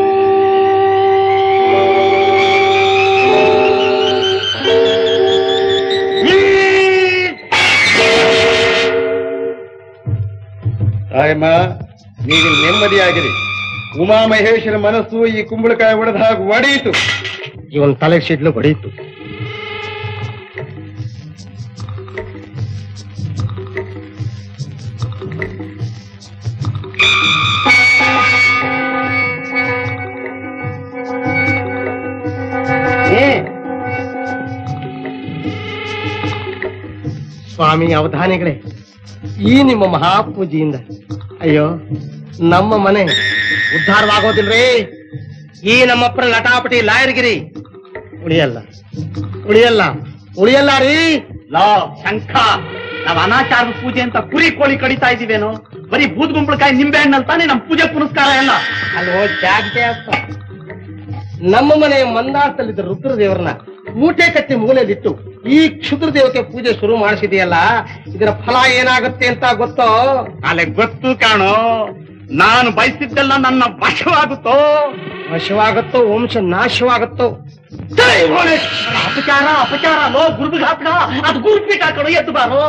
ತಾಯಮ್ಮ, ನೀವು ನೆಮ್ಮದಿಯಾಗಿರಿ. ಉಮಾಮಹೇಶ್ವರ ಮನಸ್ಸು ಈ ಕುಂಬಳಕಾಯಿ ಹೊಡೆದ ಹಾಗೆ ಒಡೆಯಿತು. ಇವನ್ ತಲೆಗೆ ಸಿಡ್ಲು ಹೊಡೆಯಿತು. ಸ್ವಾಮಿ ಅವಧಾನಿಗಳೇ, ಈ ನಿಮ್ಮ ಮಹಾಪೂಜೆಯಿಂದ ಅಯ್ಯೋ ನಮ್ಮ ಮನೆ ಉದ್ಧಾರವಾಗೋದಿಲ್ರಿ. ಈ ನಮ್ಮಪ್ಪನ ಲಟಾಪಟಿ ಲಾಯರ್ಗಿರಿ ಉಳಿಯಲ್ಲ, ಉಳಿಯಲ್ಲ, ಉಳಿಯಲ್ಲ ರೀ. ಲೋ ಶಂಖ, ನಾವ್ ಅನಾಚಾರದ ಪೂಜೆ ಅಂತ ಕುರಿ ಕೋಳಿ ಕಡಿತಾ ಇದೀವೇನೋ? ಬರೀ ಬೂದ್ ಗುಂಬಳಕಾಯಿ ನಿಂಬೆ ಹಣ್ಣಲ್ಲಿ ತಾನೇ ನಮ್ ಪೂಜೆ ಪುನಸ್ಕಾರ ಎಲ್ಲ. ಅಲ್ವೋ ಜಾಗ್ತೆ ಅಪ್ಪ, ನಮ್ಮ ಮನೆ ಮಂದಾರದಲ್ಲಿದ್ದ ರುದ್ರದೇವರನ್ನ ಮೂಟೆ ಕಟ್ಟಿ ಮೂಲೆಯಲ್ಲಿಟ್ಟು ಈ ಕ್ಷುದ್ರ ದೇವತೆ ಪೂಜೆ ಶುರು ಮಾಡಿಸಿದೆಯಲ್ಲ, ಇದರ ಫಲ ಏನಾಗುತ್ತೆ ಅಂತ ಗೊತ್ತೋ? ಅಲೆ ಗೊತ್ತು ಕಾಣೋ. ನಾನು ಬಯಸಿದ್ದೆಲ್ಲ ನನ್ನ ವಶವಾಗುತ್ತೋ? ವಶವಾಗುತ್ತೋ, ವಂಶ ನಾಶವಾಗುತ್ತೋ. ಅಪಚಾರ ಅಪಚಾರ. ಲೋ ಗುರುಬಿಗೆ ಹಾಕ, ಅದು ಗುರುಪೀಠ ಕಡೆ ಎದ್ದು ಬಾರೋ.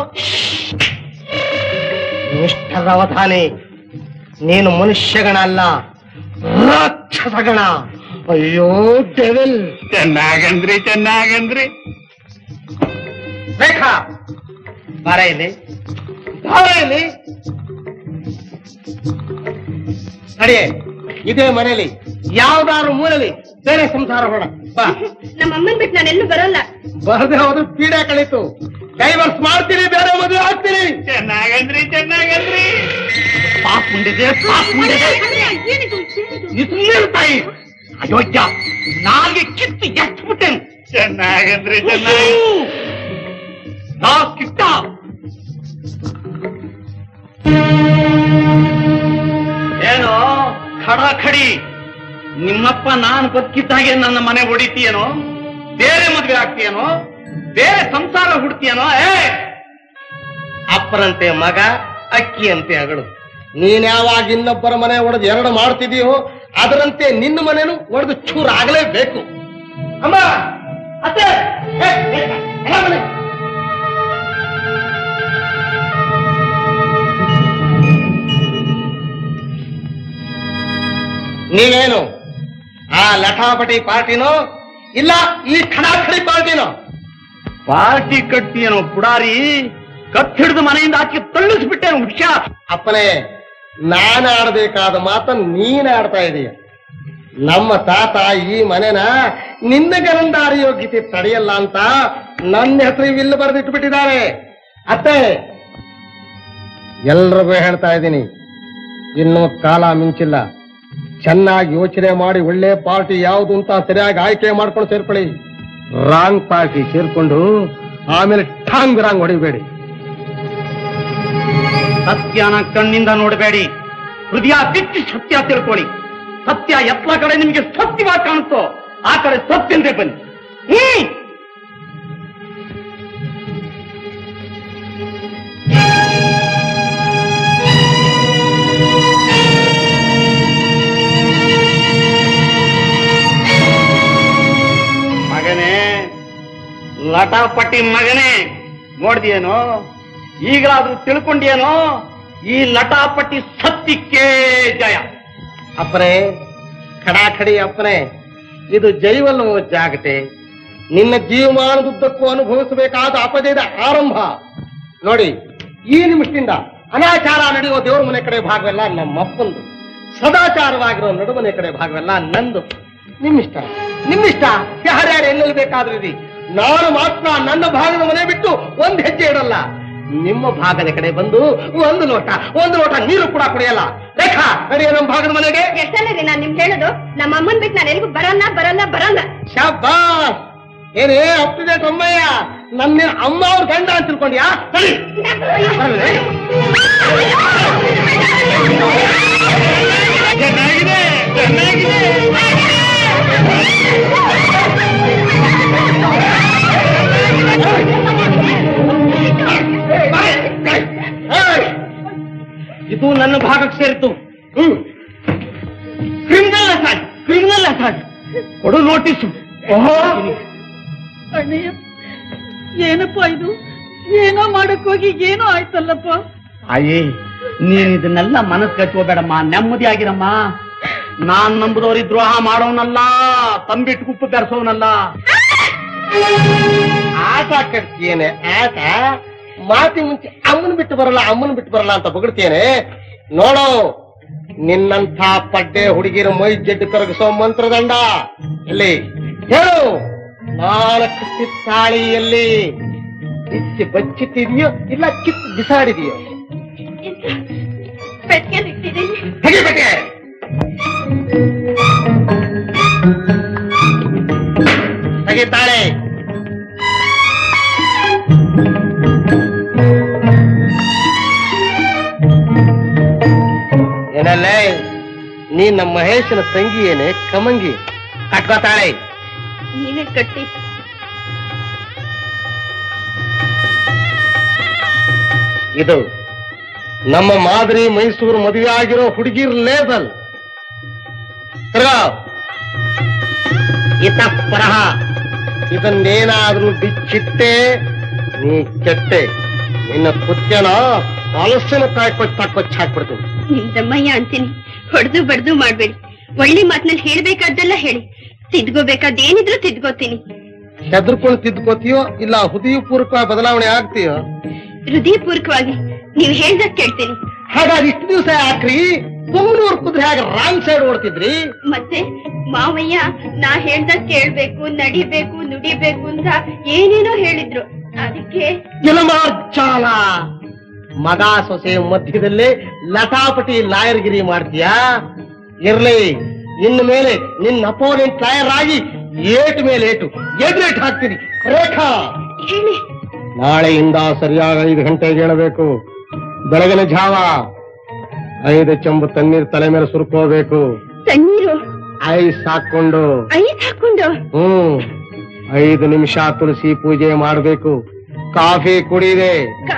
ನಿಷ್ಠರ ಅವಧಾನಿ, ನೀನು ಮನುಷ್ಯಗಣ ಅಲ್ಲ, ರಾಕ್ಷಸಗಣ. ಅಯ್ಯೋ ಡೆವಿಲ್. ಚೆನ್ನಾಗಂದ್ರಿ, ಚೆನ್ನಾಗಂದ್ರಿ. ರೇಖಾ ಬಾರ ಇಲ್ಲಿ, ಬಾರ ಇಲ್ಲಿ. ನಡಿಯೇ, ಇದೇ ಮನೆಯಲ್ಲಿ ಯಾವ್ದಾದ್ರು ಮೂಲೆಯಲ್ಲಿ ಬೇರೆ ಸಂಸಾರ ಬೇಡ. ಬಾ. ನಮ್ಮ ಅಮ್ಮನ್ ಬಿಟ್ಟು ನಾನೆಲ್ಲೂ ಬರಲ್ಲ. ಬರದೆ ಹೋದ್ರೆ ಪೀಡೆ ಕಳೀತು. ಡೈವರ್ಸ್ ಮಾಡ್ತೀರಿ, ಬೇರೆ ಮದುವೆ ಆಗ್ತೀರಿ. ಚೆನ್ನಾಗಂದ್ರಿ, ಚೆನ್ನಾಗಂದ್ರಿ. ಪಾಪ ಮುಂಡಿದೆ, ಪಾಪ ಮುಂಡಿದೆ. ನಿನ್ನ ತಾಯಿ ಅಯೋಗ್ಯ, ನಾಲ್ಗೆ ಕಿತ್ತು ಎಷ್ಟು ಬಿಟ್ಟೇನು. ಚೆನ್ನಾಗಂದ್ರಿ, ಚೆನ್ನಾಗಿ. ನಾ ಕಿತ್ತ ಏನೋ ಖಡಾಖಡಿ. ನಿಮ್ಮಪ್ಪ ನಾನು ಬದುಕಿದ್ದಾಗೆ ನನ್ನ ಮನೆ ಹೊಡಿತೀಯನೋ? ಬೇರೆ ಮದ್ವೆ ಆಗ್ತೀಯನೋ? ಬೇರೆ ಸಂಸಾರ ಹುಡ್ತೀಯನೋ? ಅಪ್ಪರಂತೆ ಮಗ, ಅಕ್ಕಿಯಂತೆ ಅಗಳು. ನೀನ್ ಯಾವಾಗ ಇನ್ನೊಬ್ಬರ ಮನೆ ಒಡೆದು ಎರಡು ಮಾಡ್ತಿದೀಯೋ ಅದರಂತೆ ನಿನ್ನ ಮನೆನು ಒಡೆದು ಚೂರು ಆಗಲೇಬೇಕು. ಅಮ್ಮ, ಅತ್ತೆ, ನೀವೇನು ಆ ಲಟಾಪಟಿ ಪಾರ್ಟಿನೋ ಇಲ್ಲ ಈ ಖಡಾಖಡಿ ಪಾರ್ಟಿನೋ? ಪಾರ್ಟಿ ಕಟ್ತೀನೋ ಪುಡಾರಿ, ಕತ್ತಿಡಿದು ಮನೆಯಿಂದ ಹಾಕಿ ತಳ್ಳಿಸ್ಬಿಟ್ಟೇನು ಹುಷಾರ್. ಅಪ್ಪನೇ, ನಾನು ಆಡಬೇಕಾದ ಮಾತನ್ನು ನೀನ್ ಆಡ್ತಾ ಇದೀಯ. ನಮ್ಮ ತಾತ ಈ ಮನೆನ ನಿನ್ನ ಗರಂದಾರಿ ಯೋಗ್ಯತೆ ತಡೆಯಲ್ಲ ಅಂತ ನನ್ನ ಹೆಸರು ವಿಲ್ಲು ಬರೆದಿಟ್ಟು ಬಿಟ್ಟಿದ್ದಾರೆ. ಅತ್ತೆ, ಎಲ್ರಿಗೂ ಹೇಳ್ತಾ ಇದ್ದೀನಿ, ಇನ್ನೂ ಕಾಲ ಮಿಂಚಿಲ್ಲ. ಚೆನ್ನಾಗಿ ಯೋಚನೆ ಮಾಡಿ ಒಳ್ಳೆ ಪಾರ್ಟಿ ಯಾವುದು ಅಂತ ಸರಿಯಾಗಿ ಆಯ್ಕೆ ಮಾಡ್ಕೊಂಡು ಸೇರ್ಕೊಳ್ಳಿ. ರಾಂಗ್ ಪಾರ್ಟಿ ಸೇರ್ಕೊಂಡು ಆಮೇಲೆ ಠಾಂಗ್ ರಾಂಗ್ ಹೊಡಿಬೇಡಿ. ಸತ್ಯನ ಕಣ್ಣಿಂದ ನೋಡಬೇಡಿ, ಹೃದಯ ಬಿಚ್ಚಿ ಸತ್ಯ ತಿಳ್ಕೊಳ್ಳಿ. ಸತ್ಯ ಎತ್ಲ ಕಡೆ ನಿಮ್ಗೆ ಸತ್ಯವಾಗಿ ಕಾಣುತ್ತೋ ಆ ಕಡೆ ಸತ್ಯಂದ್ರೆ ಬನ್ನಿ. ಮಗನೇ, ಲಟಾಪಟ್ಟಿ ಮಗನೇ, ನೋಡ್ದಿಯೇನೋ? ಈಗಲಾದ್ರೂ ತಿಳ್ಕೊಂಡೇನೋ? ಈ ಲಟಾಪಟ್ಟಿ ಸತ್ಯಕ್ಕೆ ಜಯ. ಅಪ್ಪನೇ, ಖಡಾಖಡಿ ಅಪ್ಪನೇ, ಇದು ಜೈವಲ್ಲವೋ ಜಾಗಟೆ? ನಿನ್ನ ಜೀವಮಾನದುದ್ದಕ್ಕೂ ಅನುಭವಿಸಬೇಕಾದ ಅಪಜಯದ ಆರಂಭ. ನೋಡಿ, ಈ ನಿಮಿಷದಿಂದ ಅನಾಚಾರ ನಡೆಯುವ ದೇವರ ಮನೆ ಕಡೆ ಭಾಗವೆಲ್ಲ ನಮ್ಮಪ್ಪಂದು, ಸದಾಚಾರವಾಗಿರೋ ನಡುಮನೆ ಕಡೆ ಭಾಗವೆಲ್ಲ ನಂದು. ನಿಮ್ಮಿಷ್ಟ, ನಿಮ್ಮಿಷ್ಟ. ಯಾರ್ಯಾರು ಎಲ್ಲೆಲ್ಲಿ ಬೇಕಾದ್ರೂ ಇರಿ. ನಾನು ಮಾತ್ರ ನನ್ನ ಭಾಗದ ಮನೆ ಬಿಟ್ಟು ಒಂದ್ ಹೆಜ್ಜೆ ಇಡಲ್ಲ. ನಿಮ್ಮ ಭಾಗದ ಕಡೆ ಬಂದು ಒಂದು ಲೋಟ ನೀರು ಕೂಡ ಕುಡಿಯಲ್ಲ. ರೇಖಾ, ನಡೆಯ ನಮ್ಮ ಭಾಗದ ಮನೆಗೆ. ಎಷ್ಟಲ್ಲರಿ ನಾನ್ ನಿಮ್ಗೆ ಹೇಳೋದು? ನಮ್ಮ ಅಮ್ಮನ್ ಬಿಟ್ಟು ನಾನು ಎಲ್ಗೂ ಬರಲ್ಲ. ಶಾಬಾಸ್. ಏನೇ ಅಪ್ ಟು ಡೇಟ್ ಅಮ್ಮಯ್ಯ, ನನ್ನ ಅಮ್ಮ ಅವ್ರ ಗಂಡ ಅಂತ ತಿಳ್ಕೊಂಡ್ಯಾ? ಸರಿ, ಚೆನ್ನಾಗಿದೆ. ಇದು ನನ್ನ ಭಾಗಕ್ಕೆ ಸೇರಿತು. ಕ್ರಿಮಿನಲ್ ಅಸಾಲ್ಟ್ ಕೊಡು ನೋಟಿಸು. ಅಣ್ಣಯ್ಯ, ಏನಪ್ಪ ಇದು? ಏನೋ ಮಾಡಕ್ ಹೋಗಿ ಏನೋ ಆಯ್ತಲ್ಲಪ್ಪ. ಅಯ್ಯೇ, ನೀನ್ ಇದನ್ನೆಲ್ಲ ಮನಸ್ಸು ಕಟ್ಕೋಬೇಡಮ್ಮ, ನೆಮ್ಮದಿ ಆಗಿರಮ್ಮ. ನಾನ್ ನಂಬುದವ್ರಿಗೆ ದ್ರೋಹ ಮಾಡೋನಲ್ಲ, ತಂಬಿಟ್ಟು ಕುಪ್ಪು ಬೆರೆಸೋನಲ್ಲ. ಆಟ ಕಟ್ತೀಯೇನೆ ಆಟ? ಮಾತಿ ಮುಂಚೆ ಅಮ್ಮನ್ ಬಿಟ್ಟು ಬರಲ್ಲ ಅಂತ ಬೊಗಳ್ತೇನೆ. ನೋಡೋ, ನಿನ್ನಂಥ ಪಡ್ಡೆ ಹುಡುಗಿರ ಮೈ ಜಡ್ಡು ಕರಗಿಸೋ ಮಂತ್ರದಂಡ ಎಲ್ಲಿ ಹೇಳು? ನಾಲ್ಕು ತಾಳಿಯಲ್ಲಿ ಬಿಚ್ಚಿ ಬಚ್ಚಿಟ್ಟಿದೆಯೋ ಇಲ್ಲ ಕಿತ್ತು ಬಿಸಾಡಿದೆಯೋ? ತೆಗಿಬೇಕೆ? ತೆಗಿತಾಳೆ. ಏನಲ್ಲೇ, ನೀ ನಮ್ಮ ಮಹೇಶನ ತಂಗಿ ಏನೇ ಕಮಂಗಿ? ಕಟ್ಕೋತಾಳೆ. ನೀವೇ ಕಟ್ಟಿ. ಇದು ನಮ್ಮ ಮಾದರಿ ಮೈಸೂರು ಮದುವೆ ಆಗಿರೋ ಹುಡುಗಿರ್ ಲೇಬಲ್. ಇತಃಪರಹ ಇದನ್ನೇನಾದ್ರೂ ಬಿಚ್ಚಿಟ್ಟೆ ನೀ ಕೆಟ್ಟೆ. ನಿನ್ನ ಕುತ್ಯನ ಹಲಸಿನ ಕಾಯಿ ಕೊಚ್ಚಿ ಹಾಕ್ಬಿಡ್ತೀನಿ. ನಿಮ್ದಮ್ಮಯ್ಯ ಅಂತೀನಿ, ಹೊಡೆದು ಬಡ್ದು ಮಾಡ್ಬೇಡಿ. ಒಳ್ಳೆ ಮಾತಿನಲ್ಲಿ ಹೇಳ್ಬೇಕಾದ್ದೆಲ್ಲ ಹೇಳಿ, ತಿದ್ಕೋಬೇಕಾದೇನಿದ್ರು ತಿದ್ಕೋತೀನಿ. ಹೆದರ್ಕೊಂಡು ತಿದ್ಕೋತೀಯೋ ಇಲ್ಲ ಹೃದಯಪೂರ್ವಕ ಬದಲಾವಣೆ ಆಗ್ತೀಯೋ? ಹೃದಯಪೂರ್ವಕವಾಗಿ ನೀವು ಹೇಳ್ದಾಗ ಕೇಳ್ತೀನಿ. ಹಾಗಾಗಿ ಇಷ್ಟು ದಿವಸ ಯಾಕ್ರಿ ತುಮೂರು ಕುದ್ರೆ ಹಾಗೆ ರಾಂಗ್ ಸೈಡ್ ಓಡ್ತಿದ್ರಿ? ಮತ್ತೆ ಮಾವಯ್ಯ ನಾ ಹೇಳ್ದಾಗ ಕೇಳ್ಬೇಕು, ನಡಿಬೇಕು, ನುಡಿಬೇಕು ಅಂತ ಏನೇನೋ ಹೇಳಿದ್ರು. ಅದಕ್ಕೆ ಜಲಮಾರ್ಚಾಲ ಮಗ ಸೊಸೆ ಮಧ್ಯದಲ್ಲೇ ಲಟಾಪಟಿ ಲಾಯರ್ಗಿರಿ ಮಾಡ್ತೀಯಾ? ಇರ್ಲಿ, ಇನ್ನು ಮೇಲೆ ನಿನ್ನ ಅಪೋನೆಂಟ್ ಲಾಯರ್ ಆಗಿ ಏಟು ಮೇಲೆ ಏಟು ಎದುರೇಟ್ ಹಾಕ್ತೀನಿ. ರೇಖಾ, ಹೇಳಿ. ನಾಳೆಯಿಂದ ಸರಿಯಾಗಿ 5 ಗಂಟೆಗೆ ಹೇಳಬೇಕು. ಬೆಳಗಿನ ಜಾವ 5 ಚೆಂಬು ತಣ್ಣೀರು ತಲೆ ಮೇಲೆ ಸುರ್ಕೋಬೇಕು. ತಣ್ಣೀರು ಐಸ್ ಹಾಕೊಂಡು 5 ನಿಮಿಷ ತುಳಸಿ ಪೂಜೆ ಮಾಡಬೇಕು. ಕಾಫಿ ಕುಡಿದೆ.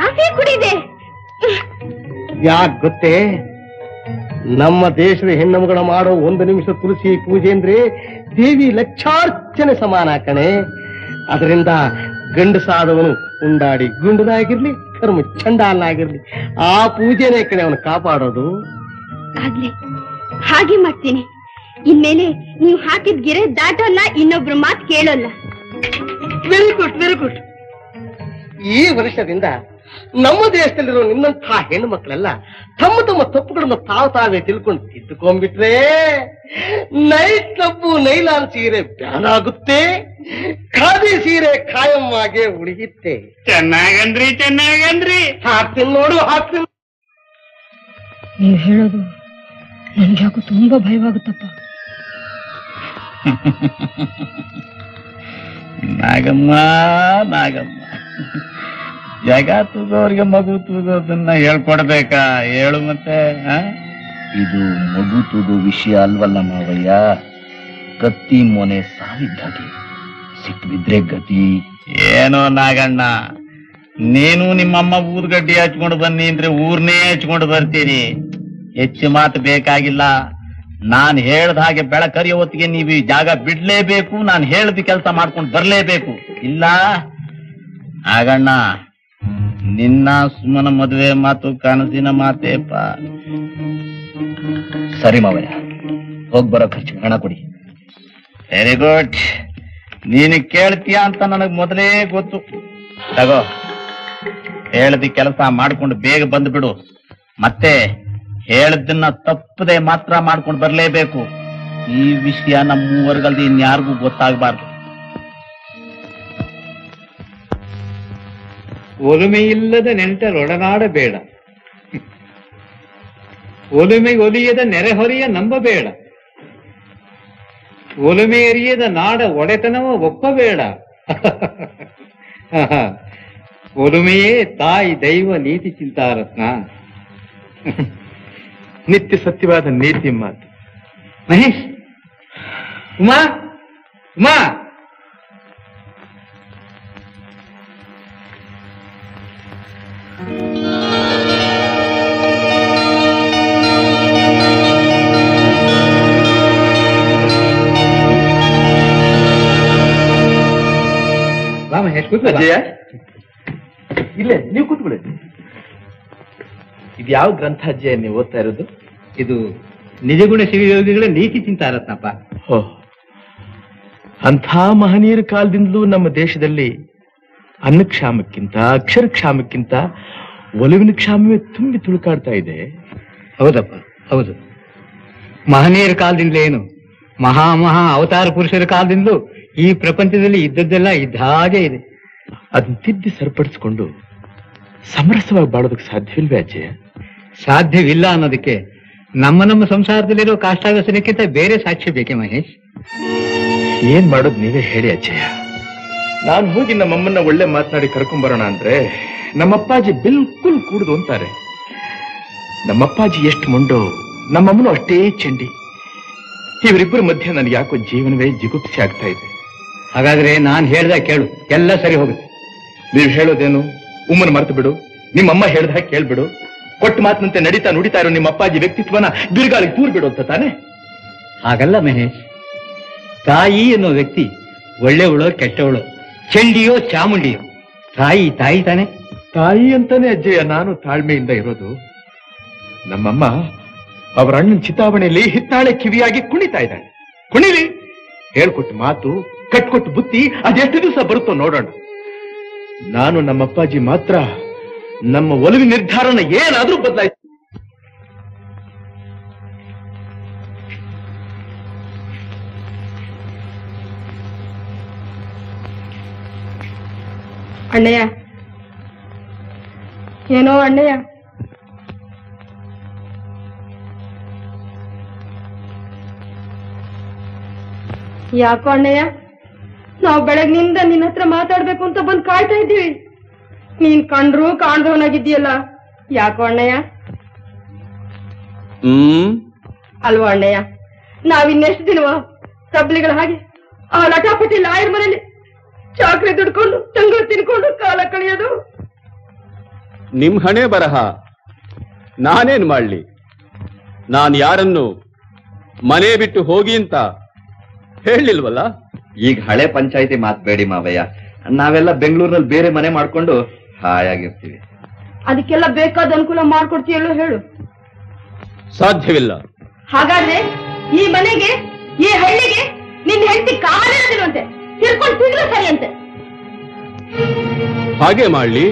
ಯಾಕೆ ಗೊತ್ತೇ? ನಮ್ಮ ದೇಶದ ಹೆಣ್ಣುಮಗಳ ಮಾಡೋ 1 ನಿಮಿಷ ತುಳಸಿ ಪೂಜೆ ಅಂದ್ರೆ ದೇವಿ ಲಕ್ಷಾರ್ಚನೆ ಸಮಾನ ಕಣೆ. ಅದರಿಂದ ಗಂಡಸಾದವನು ಉಂಡಾಡಿ ಗುಂಡನಾಗಿರ್ಲಿ, ಕರ್ಮ ಚಂಡಾಲನಾಗಿರ್ಲಿ, ಆ ಪೂಜೆನೇ ಕಡೆ ಅವನು ಕಾಪಾಡೋದು. ಆಗ್ಲಿ, ಹಾಗೆ ಮಾಡ್ತೀನಿ. ಇನ್ಮೇಲೆ ನೀವು ಹಾಕಿದ ಗೆರೆ ದಾಟೋಲ್ಲ, ಇನ್ನೊಬ್ರು ಮಾತು ಕೇಳೋಲ್ಲ. Very good, very good. ಈ ವರ್ಷದಿಂದ ನಮ್ಮ ದೇಶದಲ್ಲಿರೋ ನಿನ್ನಂತಹ ಹೆಣ್ಣು ಮಕ್ಕಳೆಲ್ಲ ತಮ್ಮ ತಮ್ಮ ತಪ್ಪುಗಳನ್ನು ತಾವೇ ತಿಳ್ಕೊಂಡು ತಿದ್ದುಕೊಂಡ್ಬಿಟ್ರೆ ನೈಟ್ ಕ್ಲಬ್ಬು ನೈಲಾನ್ ಸೀರೆ ಬ್ಯಾನ್ ಆಗುತ್ತೆ, ಖಾದಿ ಸೀರೆ ಖಾಯಂ ಆಗೇ ಉಳಿಯುತ್ತೆ. ಚೆನ್ನಾಗಂದ್ರಿ, ಚೆನ್ನಾಗಂದ್ರಿ. ಹಾಕ್ತೀನಿ ನೋಡು, ಹಾಕ್ತೀನಿ. ನೀವು ಹೇಳೋದು ನನ್ಗ್ಯಾಕೋ ತುಂಬಾ ಭಯವಾಗುತ್ತಪ್ಪ. ನಾಗಮ್ಮ ನಾಗಮ್ಮ, ಜಗ ತೂಗೋರ್ಗೆ ಮಗು ತೂಗೋದನ್ನ ಹೇಳ್ಕೊಡ್ಬೇಕಾ? ಹೇಳು ಮತ್ತೆ. ಇದು ಮಗು ತೂಗೋ ವಿಷಯ ಅಲ್ವಲ್ಲ ಮಾವಯ್ಯ, ಕತ್ತಿ ಮೊನೆ ಸಾವಿದ್ದಾಗೆ ಸಿಟ್ಟು ಬಿದ್ರೆ ಗತಿ. ಏನೋ ನಾಗಣ್ಣ, ನೀನು ನಿಮ್ಮಮ್ಮ ಊದ್ಗಡ್ಡಿ ಹಚ್ಕೊಂಡು ಬನ್ನಿ ಅಂದ್ರೆ ಊರ್ನೇ ಹಚ್ಕೊಂಡು ಬರ್ತೀರಿ. ಹೆಚ್ಚು ಮಾತು ಬೇಕಾಗಿಲ್ಲ. ನಾನ್ ಹೇಳ್ದ ಹಾಗೆ ಬೆಳಕರಿಯೋ ಹೊತ್ತಿಗೆ ನೀವು ಈ ಜಾಗ ಬಿಡ್ಲೇಬೇಕು, ನಾನು ಹೇಳ್ದ ಕೆಲಸ ಮಾಡ್ಕೊಂಡು ಬರ್ಲೇಬೇಕು. ಇಲ್ಲ ನಾಗಣ್ಣ, ನಿನ್ನ ಸುಮ್ಮನ ಮದುವೆ ಮಾತು ಕನಸಿನ ಮಾತೇಪ. ಸರಿ ಮಾವಯ್ಯ, ಹೋಗ್ ಬರೋ ಖರ್ಚು ಹಣ ಕೊಡಿ. Very good. ನೀನು ಕೇಳ್ತೀಯ ಅಂತ ನನಗ್ ಮೊದಲೇ ಗೊತ್ತು. ತಗೋ, ಹೇಳ್ದಿ ಕೆಲಸ ಮಾಡ್ಕೊಂಡು ಬೇಗ ಬಂದ್ಬಿಡು. ಮತ್ತೆ ಹೇಳದನ್ನ ತಪ್ಪದೆ ಮಾತ್ರ ಮಾಡ್ಕೊಂಡು ಬರ್ಲೇಬೇಕು. ಈ ವಿಷಯ ನಮ್ಮ ಮೂವರ್ಗಲ್ದಿ ಇನ್ಯಾರಿಗೂ ಗೊತ್ತಾಗಬಾರ್ದು. ಒಲುಮೆಯಿಲ್ಲದ ನೆಂಟರೊಡನಾಡಬೇಡ, ಒಲುಮೆ ಒಲಿಯದ ನೆರೆಹೊರೆಯ ನಂಬಬೇಡ, ಒಲುಮೆ ಎರಿಯದ ನಾಡ ಒಡೆತನವ ಒಪ್ಪಬೇಡ. ಒಲುಮೆಯೇ ತಾಯಿ ದೈವ ನೀತಿ ಚಿಂತಾರತ್ನ. ನಿತ್ಯ ಸತ್ಯವಾದ ನೀತಿ ಮಾತು. ಮಹೇಶ್, ಉಮಾ, ಉಮಾ, ಅಜಯ, ಇಲ್ಲೇ ನೀವು ಕೂತ್ಬಿಡಿ. ಇದು ಯಾವ ಗ್ರಂಥ ಅಜ್ಜಯ ನೀವು ಓದ್ತಾ ಇರೋದು? ಇದು ನಿಜಗುಣ ಶಿವಯೋಗಿಗಳ ನೀತಿ ಚಿಂತಾರತ್ನಪ್ಪ. ಅಂಥ ಮಹನೀಯರ ಕಾಲದಿಂದಲೂ ನಮ್ಮ ದೇಶದಲ್ಲಿ ಅನ್ನಕ್ಷಾಮಕ್ಕಿಂತ ಅಕ್ಷರ ಕ್ಷಾಮಕ್ಕಿಂತ ಒಲವಿನ ಕ್ಷಾಮವೇ ತುಂಬಿ ತುಳುಕಾಡ್ತಾ ಇದೆ. ಹೌದಪ್ಪ, ಹೌದು. ಮಹನೀಯರ ಕಾಲದಿಂದಲೇ ಏನು, ಮಹಾ ಅವತಾರ ಪುರುಷರ ಕಾಲದಿಂದಲೂ ಈ ಪ್ರಪಂಚದಲ್ಲಿ ಇದ್ದದ್ದೆಲ್ಲ ಇದ್ದ ಹಾಗೆ ಇದೆ. ಅದನ್ನ ತಿದ್ದಿ ಸರಿಪಡಿಸ್ಕೊಂಡು ಸಮರಸವಾಗಿ ಬಾಳೋದಕ್ಕೆ ಸಾಧ್ಯವಿಲ್ವೇ ಅಜ್ಜಯ್ಯ? ಸಾಧ್ಯವಿಲ್ಲ ಅನ್ನೋದಕ್ಕೆ ನಮ್ಮ ಸಂಸಾರದಲ್ಲಿರೋ ಕಾಷ್ಟಾವ್ಯಸನಕ್ಕಿಂತ ಬೇರೆ ಸಾಕ್ಷ್ಯ ಬೇಕೆ ಮಹೇಶ್? ಏನ್ ಮಾಡೋದು ನೀವೇ ಹೇಳಿ ಅಜ್ಜಯ್ಯ. ನಾನು ಹೋಗಿ ನಮ್ಮಮ್ಮನ್ನ ಒಳ್ಳೆ ಮಾತನಾಡಿ ಕರ್ಕೊಂಬರೋಣ ಅಂದ್ರೆ ನಮ್ಮಪ್ಪಾಜಿ ಬಿಲ್ಕುಲ್ ಕೂಡುದು ಅಂತಾರೆ. ನಮ್ಮಪ್ಪಾಜಿ ಎಷ್ಟು ಮೊಂಡೋ, ನಮ್ಮಮ್ಮನು ಅಷ್ಟೇ ಚಂಡಿ. ಇವರಿಬ್ಬರ ಮಧ್ಯೆ ನನಗೆ ಯಾಕೋ ಜೀವನವೇ ಜಿಗುಪ್ಸೆ ಆಗ್ತಾ ಇದೆ. ಹಾಗಾದ್ರೆ ನಾನು ಹೇಳ್ದ ಕೇಳು, ಎಲ್ಲ ಸರಿ ಹೋಗುತ್ತೆ. ನೀವು ಹೇಳೋದೇನು? ಉಮ್ಮನ ಮರೆತು ಬಿಡು, ನಿಮ್ಮಮ್ಮ ಹೇಳ್ದ ಕೇಳ್ಬಿಡು. ಕೊಟ್ಟ ಮಾತಿನಂತೆ ನಡೀತಾ ನುಡಿತಾ ಇರೋ ನಿಮ್ಮ ಅಪ್ಪಾಜಿ ವ್ಯಕ್ತಿತ್ವನ ಬಿರುಗಾಳಿಗೆ ತೂರ್ ಬಿಡು ಅಂತ ತಾನೆ? ಹಾಗಲ್ಲ ಮಹೇಶ್, ತಾಯಿ ಅನ್ನೋ ವ್ಯಕ್ತಿ ಒಳ್ಳೆವಳೋ ಕೆಟ್ಟವಳೋ, ಚಂಡಿಯೋ ಚಾಮುಂಡಿಯೋ, ತಾಯಿ ತಾನೆ. ತಾಯಿ ಅಂತಾನೆ ಅಜ್ಜಯ್ಯ ನಾನು ತಾಳ್ಮೆಯಿಂದ ಇರೋದು. ನಮ್ಮಮ್ಮ ಅವರ ಅಣ್ಣನ ಚಿತಾವಣೆಯಲ್ಲಿ ಹಿತ್ತಾಳೆ ಕಿವಿಯಾಗಿ ಕುಣಿತಾ ಇದ್ದಾಳೆ. ಕುಣಿಲಿ, ಹೇಳ್ಕೊಟ್ಟು ಮಾತು, ಕಟ್ಕೊಟ್ಟು ಬುತ್ತಿ ಅದೆಷ್ಟು ದಿವಸ ಬರುತ್ತೋ ನೋಡೋಣ. ನಾನು ನಮ್ಮಪ್ಪಾಜಿ ಮಾತ್ರ ನಮ್ಮ ಒಲವಿನ ನಿರ್ಧಾರನ ಏನಾದ್ರೂ ಬದಲಾಯಿಸಿ. ಅಣ್ಣಯ್ಯ, ಏನೋ ಅಣ್ಣಯ್ಯ, ಯಾಕೋ ಅಣ್ಣಯ್ಯ, ನಾವು ಬೆಳಗ್ನಿಂದ ನಿನ್ನ ಹತ್ರ ಮಾತಾಡ್ಬೇಕು ಅಂತ ಬಂದು ಕಾಯ್ತಾ ಇದ್ದೀವಿ. ನೀನ್ ಕಂಡ್ರು ಕಾಣ್ದವನಾಗಿದ್ದೀಯಲ್ಲ, ಯಾಕೋ ಅಣ್ಣಯ್ಯ? ಅಲ್ವಾ ಅಣ್ಣಯ್ಯ, ನಾವಿನ್ನೆಷ್ಟು ದಿನವಾ ತಬ್ಲಿಗಳ ಹಾಗೆ ಆ ಲಟಾಪಟಿ ಲಾಯರ್ ಮನೇಲಿ ಚಾಕ್ರಿ ದುಡ್ಕೊಂಡು ತಂಗಳು ತಿನ್ಕೊಂಡು ಕಾಲ ಕಳೆಯೋದು? ನಿಮ್ ಹಣೆ ಬರಹ, ನಾನೇನ್ ಮಾಡ್ಲಿ? ನಾನ್ ಯಾರನ್ನು ಮನೆ ಬಿಟ್ಟು ಹೋಗಿ ಅಂತ ಹೇಳಿಲ್ವಲ್ಲ. ಈಗ ಹಳೆ ಪಂಚಾಯಿತಿ ಮಾತ್ಬೇಡಿ ಮಾವಯ್ಯ, ನಾವೆಲ್ಲ ಬೆಂಗಳೂರಿನಲ್ಲಿ ಬೇರೆ ಮನೆ ಮಾಡ್ಕೊಂಡು ಹಾಯಾಗಿರ್ತೀವಿ. ಅದಕ್ಕೆಲ್ಲ ಬೇಕಾದ ಅನುಕೂಲ ಮಾಡ್ಕೊಡ್ತೀಯಲ್ಲೋ ಹೇಳು. ಸಾಧ್ಯವಿಲ್ಲ. ಹಾಗಾದ್ರೆ ಈ ಮನೆಗೆ ಈ ಹಳ್ಳಿಗೆ ನಿನ್ನ ಹೆಂಡತಿ ಕಾಲಿರೋದಿಲ್ವಂತೆ, ತಿರ್ಕೊಂಡು ತಿಂದ್ರು ಸರಿ ಅಂತೆ. ಹಾಗೆ ಮಾಡ್ಲಿ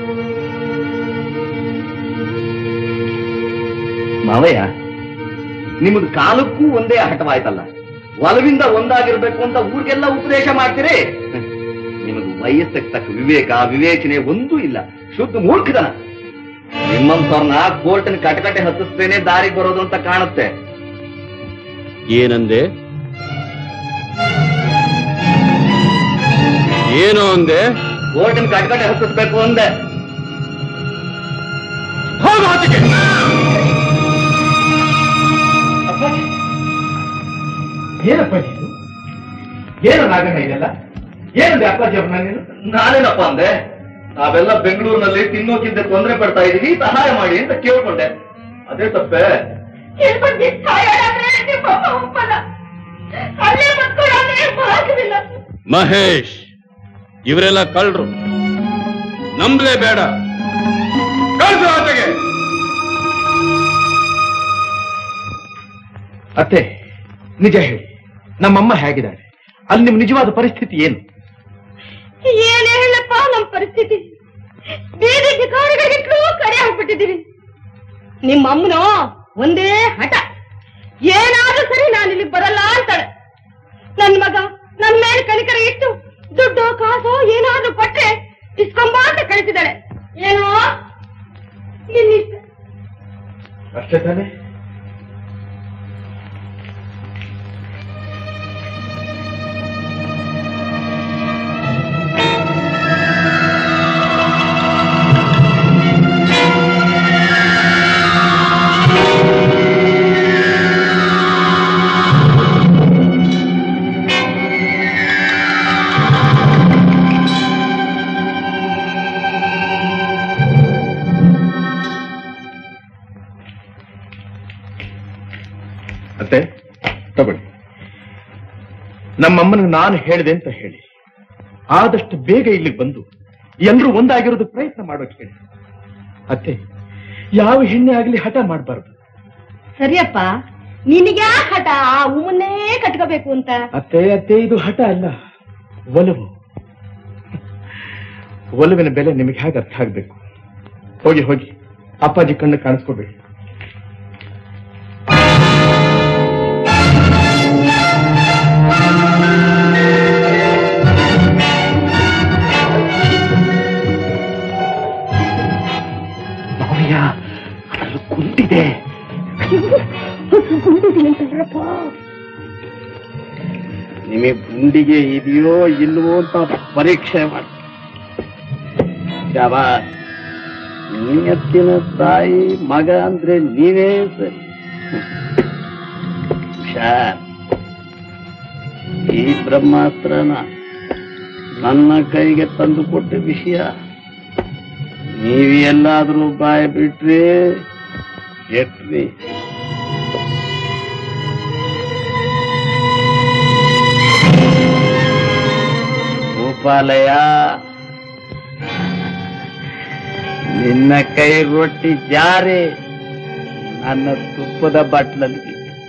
ಮಾವಯ್ಯ. ನಿಮ್ಮದು ಕಾಲಕ್ಕೂ ಒಂದೇ ಹಠವಾಯ್ತಲ್ಲ, ಒಲವಿಂದ ಒಂದಾಗಿರ್ಬೇಕು ಅಂತ ಊರಿಗೆಲ್ಲ ಉಪದೇಶ ಮಾಡ್ತೀರಿ. ನಿಮಗೆ ವಯಸ್ಸಿಗೆ ತಕ್ಕ ವಿವೇಕ ವಿವೇಚನೆ ಒಂದೂ ಇಲ್ಲ, ಶುದ್ಧ ಮೂರ್ಖತನ. ನಿಮ್ಮಂತವ್ರನ್ನ ಕೋರ್ಟಿನ ಕಟಕಟೆ ಹತ್ತಿಸ್ತೇನೆ ದಾರಿಗೆ ಬರೋದು ಅಂತ ಕಾಣುತ್ತೆ. ಏನಂದೆ? ಏನು ಅಂದೆ? ಕೋರ್ಟಿನ ಕಟಕಟೆ ಹತ್ತಿಸ್ಬೇಕು ಅಂದೆ. ಏನಪ್ಪ ನೀನು? ಏನು ನಾಗಣ್ಣ ಇದೆಲ್ಲ? ಏನಂದೆ ಅಪ್ಪಾಜಿ ಅವ್ರನ್ನ ನೀನು? ನಾನೇನಪ್ಪ ಅಂದೆ? ನಾವೆಲ್ಲ ಬೆಂಗಳೂರಿನಲ್ಲಿ ತಿನ್ನೋಕ್ಕಿಂತ ತೊಂದರೆ ಪಡ್ತಾ ಇದೀವಿ, ಸಹಾಯ ಮಾಡಿ ಅಂತ ಕೇಳ್ಕೊಂಡೆ. ಅದೇ ತಪ್ಪೆ? ಮಹೇಶ್, ಇವರೆಲ್ಲ ಕಳ್ರು, ನಂಬಲೇ ಬೇಡ. ಕಳ್ಸು ಆತಗೆ. ಅತ್ತೆ, ನಿಜ ಹೇಳಿ, ನಮ್ಮಮ್ಮ ಹೇಗಿದ್ದಾಳೆ? ಅಲ್ಲಿ ನಿಮ್ ನಿಜವಾದ ಪರಿಸ್ಥಿತಿ ಏನು? ಏನೇ ಹೇಳಪ್ಪ ನಮ್ ಪರಿಸ್ಥಿತಿ? ಬೀದಿ ಭಿಕಾರಿಗಳಿಗಿಂತಲೂ ಕರೆ ಆಗ್ಬಿಟ್ಟಿದ್ದೀವಿ. ನಿಮ್ಮ ಅಮ್ಮನೋ ಒಂದೇ ಹಠ, ಏನಾದ್ರೂ ಸರಿ ನಾನು ಇಲ್ಲಿ ಬರಲ್ಲ ಅಂತಾಳೆ. ನನ್ ಮಗ ನನ್ ಮೇಲೆ ಕನಿಕರ ಇಟ್ಟು ದುಡ್ಡು ಕಾಸು ಏನಾದ್ರೂ ಕೊಟ್ರೆ ಇಸ್ಕೊಂಬ ಅಂತ ಕಳಿಸಿದಾಳೆ. ಏನೋ ನಿನ್ನಿಷ್ಟ. ಅಷ್ಟೇ ತಾನೆ? ಅತ್ತೆ, ತಗೊಳ್ಳಿ. ನಮ್ಮಮ್ಮನಿಗೆ ನಾನು ಹೇಳಿದೆ ಅಂತ ಹೇಳಿ ಆದಷ್ಟು ಬೇಗ ಇಲ್ಲಿಗೆ ಬಂದು ಎಲ್ಲರೂ ಒಂದಾಗಿರೋದು ಪ್ರಯತ್ನ ಮಾಡೋಕೆ ಹೇಳಿ. ಅತ್ತೆ, ಯಾವ ಹೆಣ್ಣೆ ಆಗ್ಲಿ ಹಠ ಮಾಡಬಾರ್ದು. ಸರಿಯಪ್ಪ, ನಿನಗ್ಯಾ ಹಠ ಆ ಹೂವನ್ನೇ ಕಟ್ಕೋಬೇಕು ಅಂತ? ಅತ್ತೆ ಅತ್ತೆ, ಇದು ಹಠ ಅಲ್ಲ, ಒಲವು. ಒಲವಿನ ಬೆಲೆ ನಿಮಗೆ ಹೇಗೆ ಅರ್ಥ ಆಗ್ಬೇಕು? ಹೋಗಿ ಹೋಗಿ ಅಪ್ಪಾಜಿ ಕಣ್ಣು ಕಾಣಿಸ್ಕೋಬೇಡಿ. ಕುಂಟಿದೆ. ನಿಮಗೆ ಗುಂಡಿಗೆ ಇದೆಯೋ ಇಲ್ವೋ ಅಂತ ಪರೀಕ್ಷೆ ಮಾಡಿ. ಶಾಬಾಸ್, ನಿಯತ್ತಿನ ತಾಯಿ ಮಗ ಅಂದ್ರೆ ನೀವೇ ಸರಿ. ಹುಷಾರ್. ಈ ಬ್ರಹ್ಮಾಸ್ತ್ರನ ನನ್ನ ಕೈಗೆ ತಂದು ಕೊಟ್ಟ ವಿಷಯ ನೀವೆಲ್ಲಾದ್ರೂ ಬಾಯ್ ಬಿಟ್ರಿ ಎಟ್ರಿ. ಗೋಪಾಲಯ್ಯ, ನಿನ್ನ ಕೈ ರೊಟ್ಟಿ ಜಾರಿ ನನ್ನ ತುಪ್ಪದ ಬಟ್ಲಲ್ಲಿ.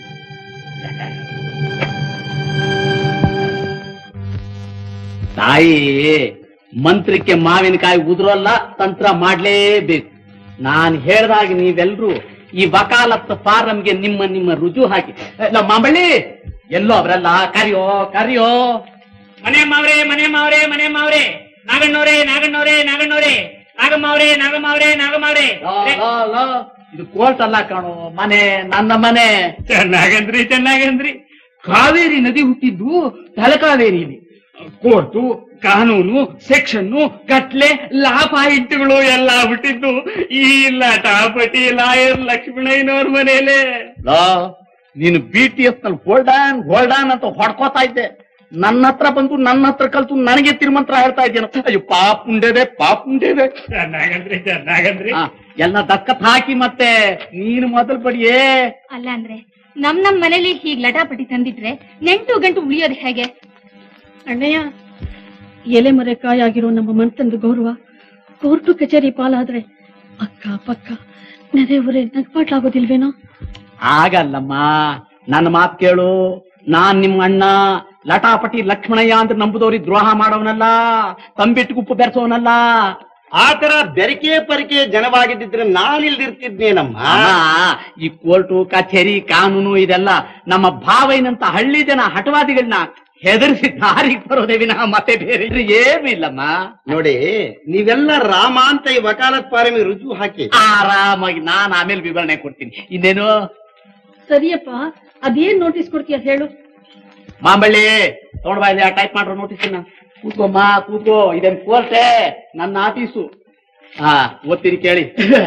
ತಾಯಿ ಮಂತ್ರಕ್ಕೆ ಮಾವಿನಕಾಯಿ ಉದುರಲ್ಲ, ತಂತ್ರ ಮಾಡ್ಲೇಬೇಕು. ನಾನು ಹೇಳ್ದಾಗ ನೀವೆಲ್ರೂ ಈ ವಕಾಲತ್ ಫಾರಂಗೆ ನಿಮ್ಮ ನಿಮ್ಮ ರುಜು ಹಾಕಿ. ನಮ್ಮ ಮಾಂಬಳ್ಳಿ ಎಲ್ಲೋ ಅವರೆಲ್ಲ ಕರಿಯೋ ಕರಿಯೋ. ಮನೆ ಮಾವ್ರೆ ಮನೆ ಮಾವ್ರೆ ಮನೆ ಮಾವ್ರೆ, ನಾಗಣ್ಣವ್ರೆ ನಾಗಣ್ಣವ್ರೆ ನಾಗಣ್ಣವ್ರೆ, ನಾಗಮ್ಮವ್ರೆ ನಾಗಮ್ಮವ್ರೆ ನಾಗಮ್ಮವ್ರೆ. ಇದು ಕೋರ್ಟ್ ಅಲ್ಲ ಕಾಣೋ, ಮನೆ, ನನ್ನ ಮನೆ. ಚೆನ್ನಾಗಂದ್ರಿ ಚೆನ್ನಾಗಂದ್ರಿ. ಕಾವೇರಿ ನದಿ ಹುಟ್ಟಿದ್ದು ತಲಕಾವೇರಿಯಲ್ಲಿ. ಕೋರ್ಟು, ಕಾನೂನು, ಸೆಕ್ಷನ್ನು, ಕಟ್ಲೆ, ಲಾ ಪಾಯಿಂಟ್ಗಳು ಎಲ್ಲ ಹುಟ್ಟಿದ್ದು ಈ ಲಟಾಪಟಿ ಲಾಯರ್ ಲಕ್ಷ್ಮಣಯ್ಯನವ್ರ ಮನೇಲೆ. ನೀನು BTS ನಲ್ಲಿ ಗೋಲ್ಡಾನ್ ಅಂತ ಹೊಡ್ಕೋತಾ ಇದ್ದೆ. ನನ್ನ ಹತ್ರ ಬಂದು ನನ್ನ ಹತ್ರ ಕಲ್ತು ನನಗೆ ತಿರುಮಂತ್ರ ಹೇಳ್ತಾ ಇದ್ದೇನೆ. ಅಯ್ಯೋ ಪಾಪ್ ಉಂಡೇದೆ ಪಾಪ್ ಉಂಡೇದೆ. ಚೆನ್ನಾಗಂದ್ರಿ ಚೆನ್ನಾಗಂದ್ರಿ. ಎಲ್ಲ ದಕ್ಕತ್ ಹಾಕಿ ಮತ್ತೆ ನೀನು ಮೊದಲು ಬಡಿಯೇ. ಅಲ್ಲ ಅಂದ್ರೆ ನಮ್ ಮನೇಲಿ ಹೀಗ್ ಲಟಾಪಟಿ ತಂದಿಟ್ರೆ ನೆಂಟು ಗಂಟು ಉಳಿಯೋದು ಹೇಗೆ? ಅಣ್ಣಯ್ಯ, ಎಲೆ ಮರೆಕಾಯಾಗಿರೋ ನಮ್ಮ ಮನ್ತಂದು ಗೌರವ ಕೋರ್ಟು ಕಚೇರಿ ಪಾಲಾದ್ರೆ ಅಕ್ಕ ಪಕ್ಕ ನೆರೆಯವರೇ ನಗ್ಪಾಟ್ಲಾಗೋದಿಲ್ವೇನೋ? ಆಗಲ್ಲಮ್ಮ, ನನ್ನ ಮಾತು ಕೇಳು. ನಾನ್ ನಿಮ್ಮ ಅಣ್ಣ ಲಟಾಪಟಿ ಲಕ್ಷ್ಮಣಯ್ಯ ಅಂತ ನಂಬುದವ್ರಿಗೆ ದ್ರೋಹ ಮಾಡೋನಲ್ಲ, ತಂಬಿಟ್ಟು ಬೆರೆಸೋನಲ್ಲ. ಆ ತರ ಬೆರಕೆ ಪರಿಕೆ ಜನವಾಗಿದ್ದಿದ್ರೆ ನಾನಿಲ್ದಿರ್ತಿದ್ನೇನಮ್ಮ. ಈ ಕೋರ್ಟು ಕಚೇರಿ ಕಾನೂನು ಇದೆಲ್ಲ ನಮ್ಮ ಭಾವೈನಂತ ಹಳ್ಳಿ ಜನ ಹಠವಾದಿಗಳನ್ನ ಹೆದರಿಸಿ ದಾರಿಗೆ ಬರೋದೇ ವಿನಃ ಮತ್ತೆ ಬೇರೆ ಏನು ಇಲ್ಲಮ್ಮ. ನೋಡಿ, ನೀವೆಲ್ಲ ರಾಮ ಅಂತ ಈ ವಕಾಲತ್ ಪಾರಮಿ ರುಜು ಹಾಕಿ ಆರಾಮಾಗಿ ನಾನ್ ಆಮೇಲೆ ವಿವರಣೆ ಕೊಡ್ತೀನಿ. ಇನ್ನೇನು? ಸರಿಯಪ್ಪ, ಅದೇನ್ ನೋಟಿಸ್ ಕೊಡ್ತೀಯ ಹೇಳು. ಮಾಂಬಳ್ಳಿ ತಗೊಂಡ್ಬಾ, ಇದೆ ಟೈಪ್ ಮಾಡ್ರೋ ನೋಟಿಸ್. ಕೂತ್ಕೊಮ್ಮ, ಕೂತ್ಕೋ. ಇದೇನ್ ಕೋರ್ಟೆ, ನನ್ನ ಆಫೀಸು. ಓದ್ತೀರಿ ಕೇಳಿ.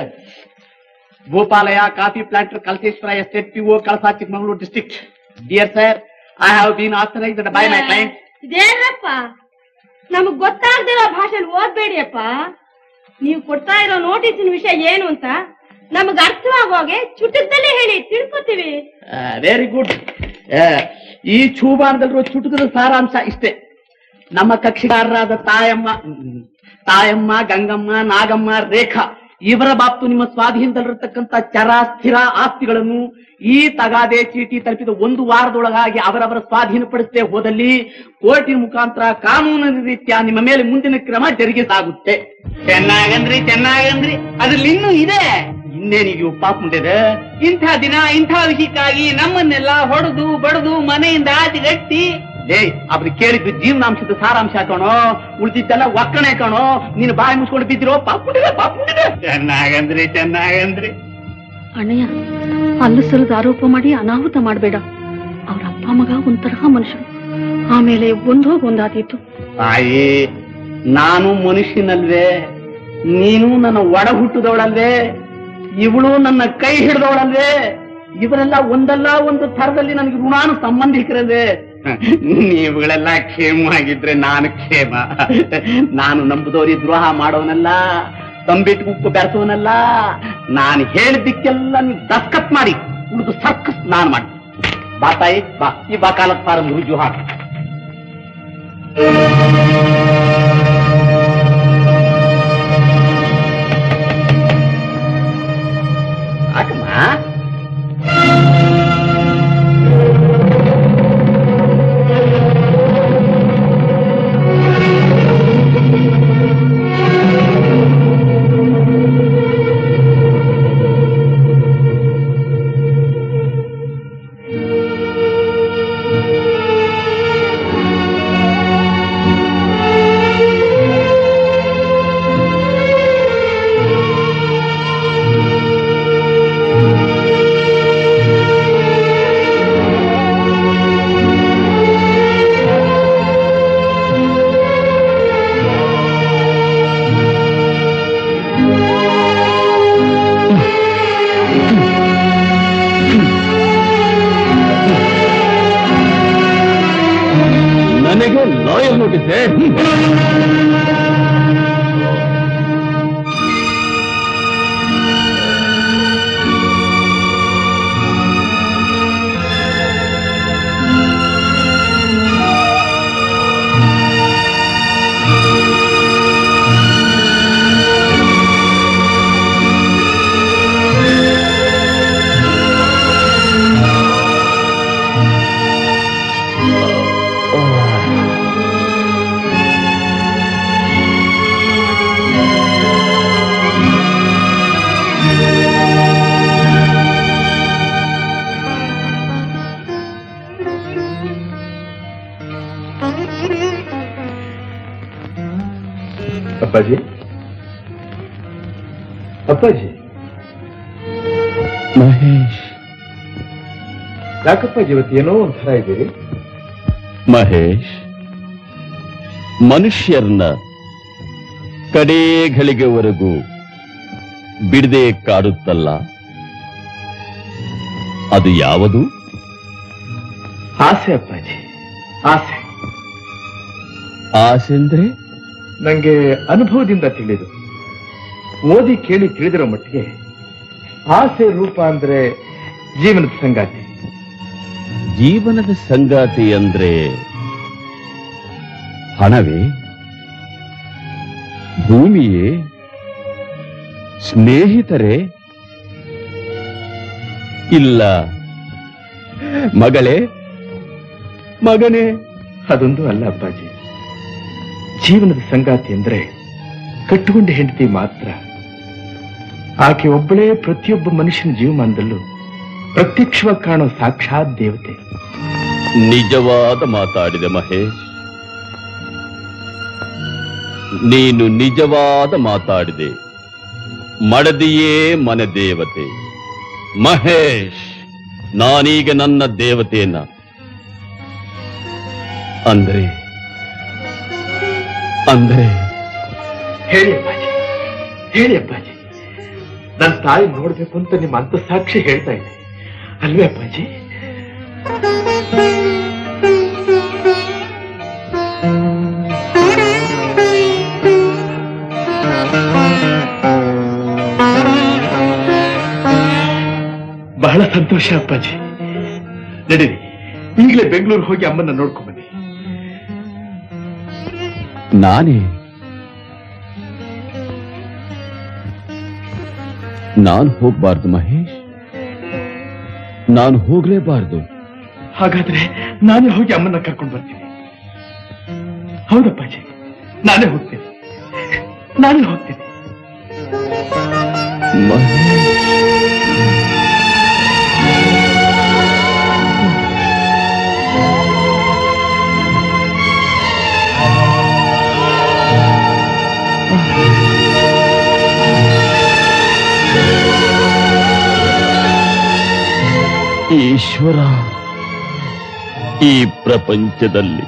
Bhupalaya coffee planter Kalaseshwara estate PO Kalasa Chikkamagaluru district. Dear sir, I have been authorized by my client. ಇದೇನಪ್ಪ, ನಮಗ್ ಗೊತ್ತಾಗ್ದಿರೋ ಭಾಷೆಲಿ ಓದ್ಬೇಡಿಯಪ್ಪ. ನೀವು ಕೊಡ್ತಾ ಇರೋ ನೋಟಿಸಿನ ವಿಷಯ ಏನು ಅಂತ ನಮಗ್ ಅರ್ಥವಾಗೋಗೆ ಚುಟುಕದಲ್ಲೇ ಹೇಳಿ, ತಿಳ್ಕೊತೀವಿ. Very good. ಈ ಚೂಬಾರದಲ್ಲಿರೋ ಚುಟುಕದ ಸಾರಾಂಶ ಇಷ್ಟೇ. ನಮ್ಮ ಕಕ್ಷಿಗಾರರಾದ ತಾಯಮ್ಮ, ಗಂಗಮ್ಮ, ನಾಗಮ್ಮ, ರೇಖಾ ಇವರ ಬಾಪ್ತು ನಿಮ್ಮ ಸ್ವಾಧೀನದಲ್ಲಿರತಕ್ಕಂಥ ಚರ ಸ್ಥಿರ ಆಸ್ತಿಗಳನ್ನು ಈ ತಗಾದೆ ಚೀಟಿ ತಲುಪಿದ 1 ವಾರದೊಳಗಾಗಿ ಅವರವರ ಸ್ವಾಧೀನಪಡಿಸದೆ ಹೋದಲ್ಲಿ ಕೋರ್ಟಿನ ಮುಖಾಂತರ ಕಾನೂನಿನ ರೀತ್ಯ ನಿಮ್ಮ ಮೇಲೆ ಮುಂದಿನ ಕ್ರಮ ಜರುಗಿಸಲಾಗುತ್ತೆ. ಚೆನ್ನಾಗಂದ್ರಿ, ಚೆನ್ನಾಗಂದ್ರಿ. ಅದ್ರಲ್ಲಿ ಇನ್ನೂ ಇದೆ. ಇನ್ನೇನಿಗೆ ಪಾಪ ಮುಂದಿದೆ. ಇಂಥ ದಿನ ಇಂಥ ವಿಷಯಕ್ಕಾಗಿ ನಮ್ಮನ್ನೆಲ್ಲ ಹೊಡೆದು ಬಡದು ಮನೆಯಿಂದ ಆಚೆಗಟ್ಟಿ ಅವ್ರಿಗೆ ಕೇಳಿದ್ದು ಜೀವನಾಂಶದ ಸಾರಾಂಶ ಕಣೋ, ಉಳಿದಿದ್ದೆಲ್ಲ ಒಕ್ಕಣೆ ಕಣೋ. ನೀನು ಬಾಯಿ ಮುಚ್ಕೊಂಡು ಬಿದ್ದಿರೋ ಪಾಪುಂಡಿದೆ. ಚೆನ್ನಾಗಂದ್ರಿ, ಚೆನ್ನಾಗಂದ್ರಿ. ಅಣ್ಣಯ್ಯ, ಅಲ್ಲಸಲ್ಲದ ಆರೋಪ ಮಾಡಿ ಅನಾಹುತ ಮಾಡಬೇಡ. ಅವ್ರ ಅಪ್ಪ ಮಗ ಒಂಥರ ಮನುಷ್ಯರು, ಆಮೇಲೆ ಒಂದಾದೀತು. ತಾಯಿ, ನಾನು ಮನುಷ್ಯನಲ್ವೇ, ನೀನು ನನ್ನ ಒಡ ಹುಟ್ಟದವಳಲ್ವೇ, ಇವಳು ನನ್ನ ಕೈ ಹಿಡಿದವಳಲ್ವೇ. ಇವರೆಲ್ಲ ಒಂದಲ್ಲ ಒಂದು ಥರದಲ್ಲಿ ನನಗೆ ಋಣಾನು ಸಂಬಂಧಿಕರಲ್ವೇ. ನೀವುಗಳೆಲ್ಲ ಕ್ಷೇಮವಾಗಿದ್ರೆ ನಾನು ಕ್ಷೇಮ. ನಾನು ನಂಬುದವ್ರಿಗೆ ದ್ರೋಹ ಮಾಡೋನಲ್ಲ, ತಂಬಿಟ್ಟು ಉಪ್ಪು ಬೆರೆಸೋನಲ್ಲ. ನಾನು ಹೇಳಿದ್ದಕ್ಕೆಲ್ಲ ನೀವು ದಸ್ಕತ್ ಮಾಡಿ ಉಳಿದು ಸರ್ಕಸ್ ನಾನು ಮಾಡಿ. ಬಾ ತಾಯಿ, ಬಾ. ಈ ವಕಾಲತ್ ಫಾರಂ ರುಜು ಹಾಕಿ. ಹಾಕಮ್ಮ. ನನಗೆ ಲಾಯರ್ ನೋಟಿಸ್. ಅಪ್ಪಾಜಿ, ಅಪ್ಪಾಜಿ. ಮಹೇಶ್, ಯಾಕಪ್ಪಾಜಿ ಇವತ್ತು ಏನೋ ಒಂಥರ ಇದ್ದೀರಿ? ಮಹೇಶ್, ಮನುಷ್ಯರನ್ನ ಕಡೇ ಘಳಿಗೆವರೆಗೂ ಬಿಡದೆ ಕಾಡುತ್ತಲ್ಲ, ಅದು ಯಾವುದು? ಆಸೆ ಅಪ್ಪಾಜಿ, ಆಸೆ. ಆಸೆ ಅಂದ್ರೆ ನಂಗೆ ಅನುಭವದಿಂದ ತಿಳಿದು, ಓದಿ ಕೇಳಿ ತಿಳಿದಿರೋ ಮಟ್ಟಿಗೆ ಆಸೆ ರೂಪ ಅಂದ್ರೆ ಜೀವನದ ಸಂಗಾತಿ. ಜೀವನದ ಸಂಗಾತಿ ಅಂದ್ರೆ ಹಣವೇ, ಭೂಮಿಯೇ, ಸ್ನೇಹಿತರೇ? ಇಲ್ಲ ಮಗಳೇ, ಮಗನೇ ಅದೊಂದು ಅಲ್ಲ ಅಪ್ಪಾಜಿ. ಜೀವನದ ಸಂಗಾತಿ ಅಂದ್ರೆ ಕಟ್ಟುಕೊಂಡ ಹೆಂಡತಿ ಮಾತ್ರ. ಆಕೆ ಒಬ್ಬಳೇ ಪ್ರತಿಯೊಬ್ಬ ಮನುಷ್ಯನ ಜೀವಮಾನದಲ್ಲೂ ಪ್ರತ್ಯಕ್ಷವಾಗಿ ಕಾಣೋ ಸಾಕ್ಷಾತ್ ದೇವತೆ. ನಿಜವಾದ ಮಾತಾಡಿದೆ ಮಹೇಶ್, ನೀನು ನಿಜವಾದ ಮಾತಾಡಿದೆ. ಮಡದಿಯೇ ಮನೆ ದೇವತೆ. ಮಹೇಶ್, ನಾನೀಗ ನನ್ನ ದೇವತೆಯನ್ನ ಅಂದ್ರೆ ಅಂದ್ರೆ ಹೇಳಿ ಅಪ್ಪಾಜಿ, ಹೇಳಿ ಅಪ್ಪಾಜಿ. ನನ್ನ ತಾಯಿ ನೋಡ್ಬೇಕು ಅಂತ ನಿಮ್ಮ ಅಂತ ಸಾಕ್ಷಿ ಹೇಳ್ತಾ ಇದೆ ಅಲ್ವೇ ಅಪ್ಪಾಜಿ? ಬಹಳ ಸಂತೋಷ ಅಪ್ಪಾಜಿ. ನಡೀರಿ, ಈಗಲೇ ಬೆಂಗಳೂರು ಹೋಗಿ ಅಮ್ಮನ್ನ ನೋಡ್ಕೊಂಡ್ ಬನ್ನಿ. ನಾನು ಹೋಗ್ಬಾರ್ದು ಮಹೇಶ್, ನಾನು ಹೋಗ್ಲೇಬಾರ್ದು. ಹಾಗಾದ್ರೆ ನಾನೇ ಹೋಗಿ ಅಮ್ಮನ್ನ ಕರ್ಕೊಂಡು ಬರ್ತೀನಿ. ಹೌದಪ್ಪಾಜಿ, ನಾನೇ ಹೋಗ್ತೀನಿ. ಈಶ್ವರ, ಈ ಪ್ರಪಂಚದಲ್ಲಿ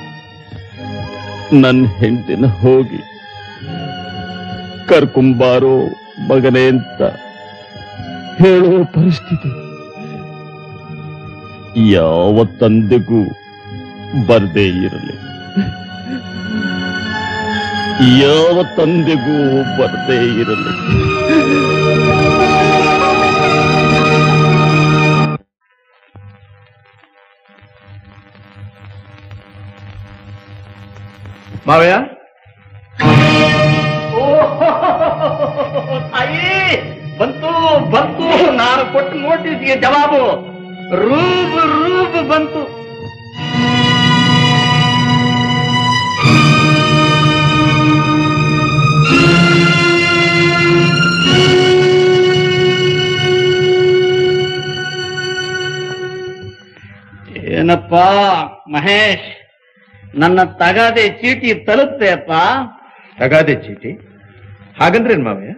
ನನ್ನ ಹೆಂಡತಿನ ಹೋಗಿ ಕರ್ಕೊಂಬಾರೋ ಮಗನೇ ಅಂತ ಹೇಳೋ ಪರಿಸ್ಥಿತಿ ಯಾವ ತಂದೆಗೂ ಬರ್ದೇ ಇರಲಿ, ಯಾವ ತಂದೆಗೂ ಬರ್ದೇ ಇರಲಿ. ಮಾವಯ್ಯ, ತಾಯಿ ಬಂತು ಬಂತು, ನಾನು ಕೊಟ್ಟು ನೋಟಿಸ್ಗೆ ಜವಾಬು ರೂಬ್ ಬಂತು. ಏನಪ್ಪಾ ಮಹೇಶ್, ನನ್ನ ತಗಾದೆ ಚೀಟಿ ತಲುಪ್ತೆ ಅಪ್ಪ. ತಗಾದೆ ಚೀಟಿ? ಹಾಗಂದ್ರೇನ್ ಮಾವಯ್ಯ?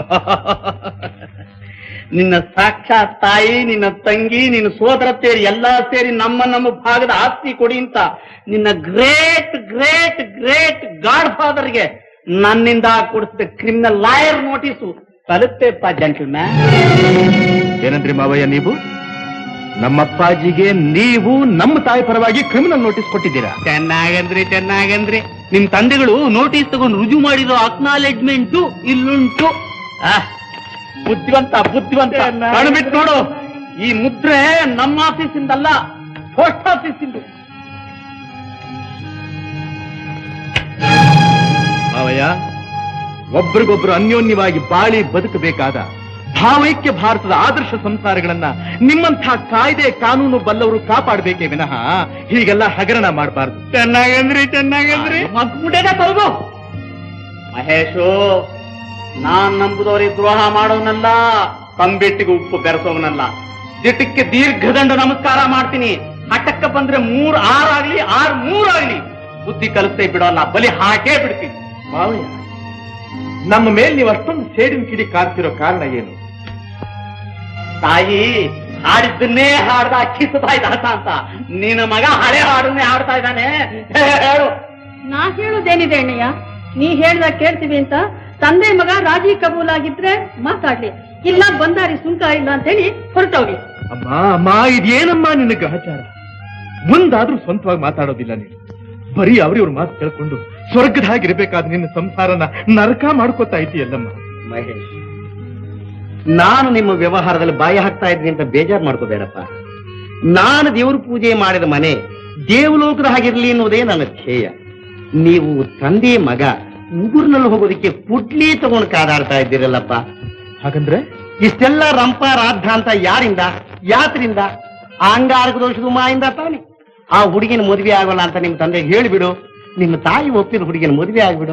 ನಿನ್ನ ಸಾಕ್ಷಾತ್ ತಾಯಿ, ನಿನ್ನ ತಂಗಿ, ನಿನ್ನ ಸೋದರ ಸೇರಿ ಎಲ್ಲಾ ಸೇರಿ ನಮ್ಮ ಭಾಗದ ಆಸ್ತಿ ಕೊಡಿ ಅಂತ ನಿನ್ನ ಗ್ರೇಟ್ ಗ್ರೇಟ್ ಗ್ರೇಟ್ ಗಾಡ್ ಫಾದರ್ಗೆ ನನ್ನಿಂದ ಕೊಡಿಸಿದ ಕ್ರಿಮಿನಲ್ ಲಾಯರ್ ನೋಟಿಸು ತಲುಪ್ತೆಪ್ಪ ಜೆಂಟಲ್ಮ್ಯಾನ್. ಏನಂದ್ರಿ ಮಾವಯ್ಯ ನೀವು? ನಮ್ಮಪ್ಪಾಜಿಗೆ ನೀವು ನಮ್ಮ ತಾಯಿ ಪರವಾಗಿ ಕ್ರಿಮಿನಲ್ ನೋಟಿಸ್ ಕೊಟ್ಟಿದ್ದೀರಾ? ಚೆನ್ನಾಗಂದ್ರಿ. ನಿಮ್ ತಂದೆಗಳು ನೋಟಿಸ್ ತಗೊಂಡು ರುಜು ಮಾಡಿರೋ ಅಕ್ನಾಲೆಜ್ಮೆಂಟು ಇಲ್ಲುಂಟು. ಬುದ್ಧಿವಂತ ಕಣ್ಬಿಟ್ಟು ನೋಡು, ಈ ಮುದ್ರೆ ನಮ್ಮ ಆಫೀಸಿಂದಲ್ಲ, ಪೋಸ್ಟ್ ಆಫೀಸಿಂದು. ಮಾವಯ್ಯ, ಒಬ್ರಿಗೊಬ್ರು ಅನ್ಯೋನ್ಯವಾಗಿ ಬಾಳಿ ಬದುಕಬೇಕಾದ ಭಾವೈಕ್ಯ ಭಾರತದ ಆದರ್ಶ ಸಂಸಾರಗಳನ್ನ ನಿಮ್ಮಂಥ ಕಾಯ್ದೆ ಕಾನೂನು ಬಲ್ಲವರು ಕಾಪಾಡಬೇಕೇ ವಿನಃ ಹೀಗೆಲ್ಲ ಹಗರಣ ಮಾಡಬಾರ್ದು. ಚೆನ್ನಾಗಂದ್ರಿ ಮಗ್ಬಿಟ್ಟೇನ ತಲ್ಗು. ಮಹೇಶು, ನಾನ್ ನಂಬುದವ್ರಿಗೆ ದ್ರೋಹ ಮಾಡೋನಲ್ಲ, ತಂಬಿಟ್ಟಿಗೆ ಉಪ್ಪು ಬೆರೆಸೋವನಲ್ಲ. ದಿಟ್ಟಕ್ಕೆ ದೀರ್ಘದಂಡ ನಮಸ್ಕಾರ ಮಾಡ್ತೀನಿ. ಹಠಕ್ಕ ಬಂದ್ರೆ 3-6 ಆಗ್ಲಿ 6-3 ಆಗ್ಲಿ ಬುದ್ಧಿ ಕಲಿಸ್ತೇ ಬಿಡೋಲ್ಲ, ಬಲಿ ಹಾಕೇ ಬಿಡ್ತೀನಿ. ಮಾವಯ್ಯ, ನಮ್ಮ ಮೇಲೆ ನೀವು ಅಷ್ಟೊಂದು ಸೇಡಿನ ಕಿಡಿ ಕಾರ್ತಿರೋ ಕಾರಣ ಏನು? ತಾಯಿ ಹಾಡಿದ್ದನ್ನೇ ಹಾಡ್ದ ಕಿಸ್ತಾ ಇದ್ದ ಅಂತ ನಿನ್ನ ಮಗ ಹಳೆ ಹಾಡನ್ನೇ ಹಾಡ್ತಾ ಇದ್ದಾನೆ. ಹೇಳು. ನಾ ಹೇಳುದೇನಿದೆ ಅಣ್ಣಯ್ಯ, ನೀ ಹೇಳ್ದಾಗ ಕೇಳ್ತೀವಿ ಅಂತ ತಂದೆ ಮಗ ರಾಜಿ ಕಬೂಲಾಗಿದ್ರೆ ಮಾತಾಡ್ಲಿ, ಇಲ್ಲ ಬಂದಾರಿ ಸುಂಕ ಇಲ್ಲ ಅಂತ ಹೇಳಿ ಹೊರಟವ್ರಿ. ಅಮ್ಮ ಇದೇನಮ್ಮ ನಿನ್ನ ಗ್ರಹಚಾರ? ಮುಂದಾದ್ರೂ ಸ್ವಂತವಾಗಿ ಮಾತಾಡೋದಿಲ್ಲ ನೀನು. ಬರೀ ಅವ್ರಿವ್ರ ಮಾತು ಕೇಳ್ಕೊಂಡು ಸ್ವರ್ಗದ ಹಾಗಿರ್ಬೇಕಾದ ನಿನ್ನ ಸಂಸಾರನ ನರಕ ಮಾಡ್ಕೋತಾ ಇದೆಯಲ್ಲಮ್ಮ. ಮಹೇಶ್, ನಾನು ನಿಮ್ಮ ವ್ಯವಹಾರದಲ್ಲಿ ಬಾಯಿ ಹಾಕ್ತಾ ಇದ್ದೀನಿ ಅಂತ ಬೇಜಾರು ಮಾಡ್ಕೋಬೇಡಪ್ಪ. ನಾನು ದೇವ್ರ ಪೂಜೆ ಮಾಡಿದ ಮನೆ ದೇವಲೋಕದ ಹಾಗಿರ್ಲಿ ಅನ್ನೋದೇ ನನ್ನ ಧ್ಯೇಯ. ನೀವು ತಂದೆ ಮಗ ಊರಿನಲ್ಲಿ ಹೋಗೋದಕ್ಕೆ ಪುಟ್ಲಿ ತಗೊಂಡು ಕಾದಾಡ್ತಾ ಇದ್ದೀರಲ್ಲಪ್ಪ. ಹಾಗಂದ್ರೆ ಇಷ್ಟೆಲ್ಲ ರಂಪ ರಾದ್ಧ ಅಂತ ಯಾರಿಂದ, ಯಾತ್ರಿಂದ? ಅಂಗಾರಕ ದೋಷದ ಮಾಯಿಂದ ತಾನೆ. ಆ ಹುಡುಗಿನ ಮದುವೆ ಆಗೋಲ್ಲ ಅಂತ ನಿಮ್ ತಂದೆಗೆ ಹೇಳಿಬಿಡು. ನಿಮ್ಮ ತಾಯಿ ಒಪ್ಪಿದ ಹುಡುಗಿನ ಮದುವೆ ಆಗ್ಬಿಡು.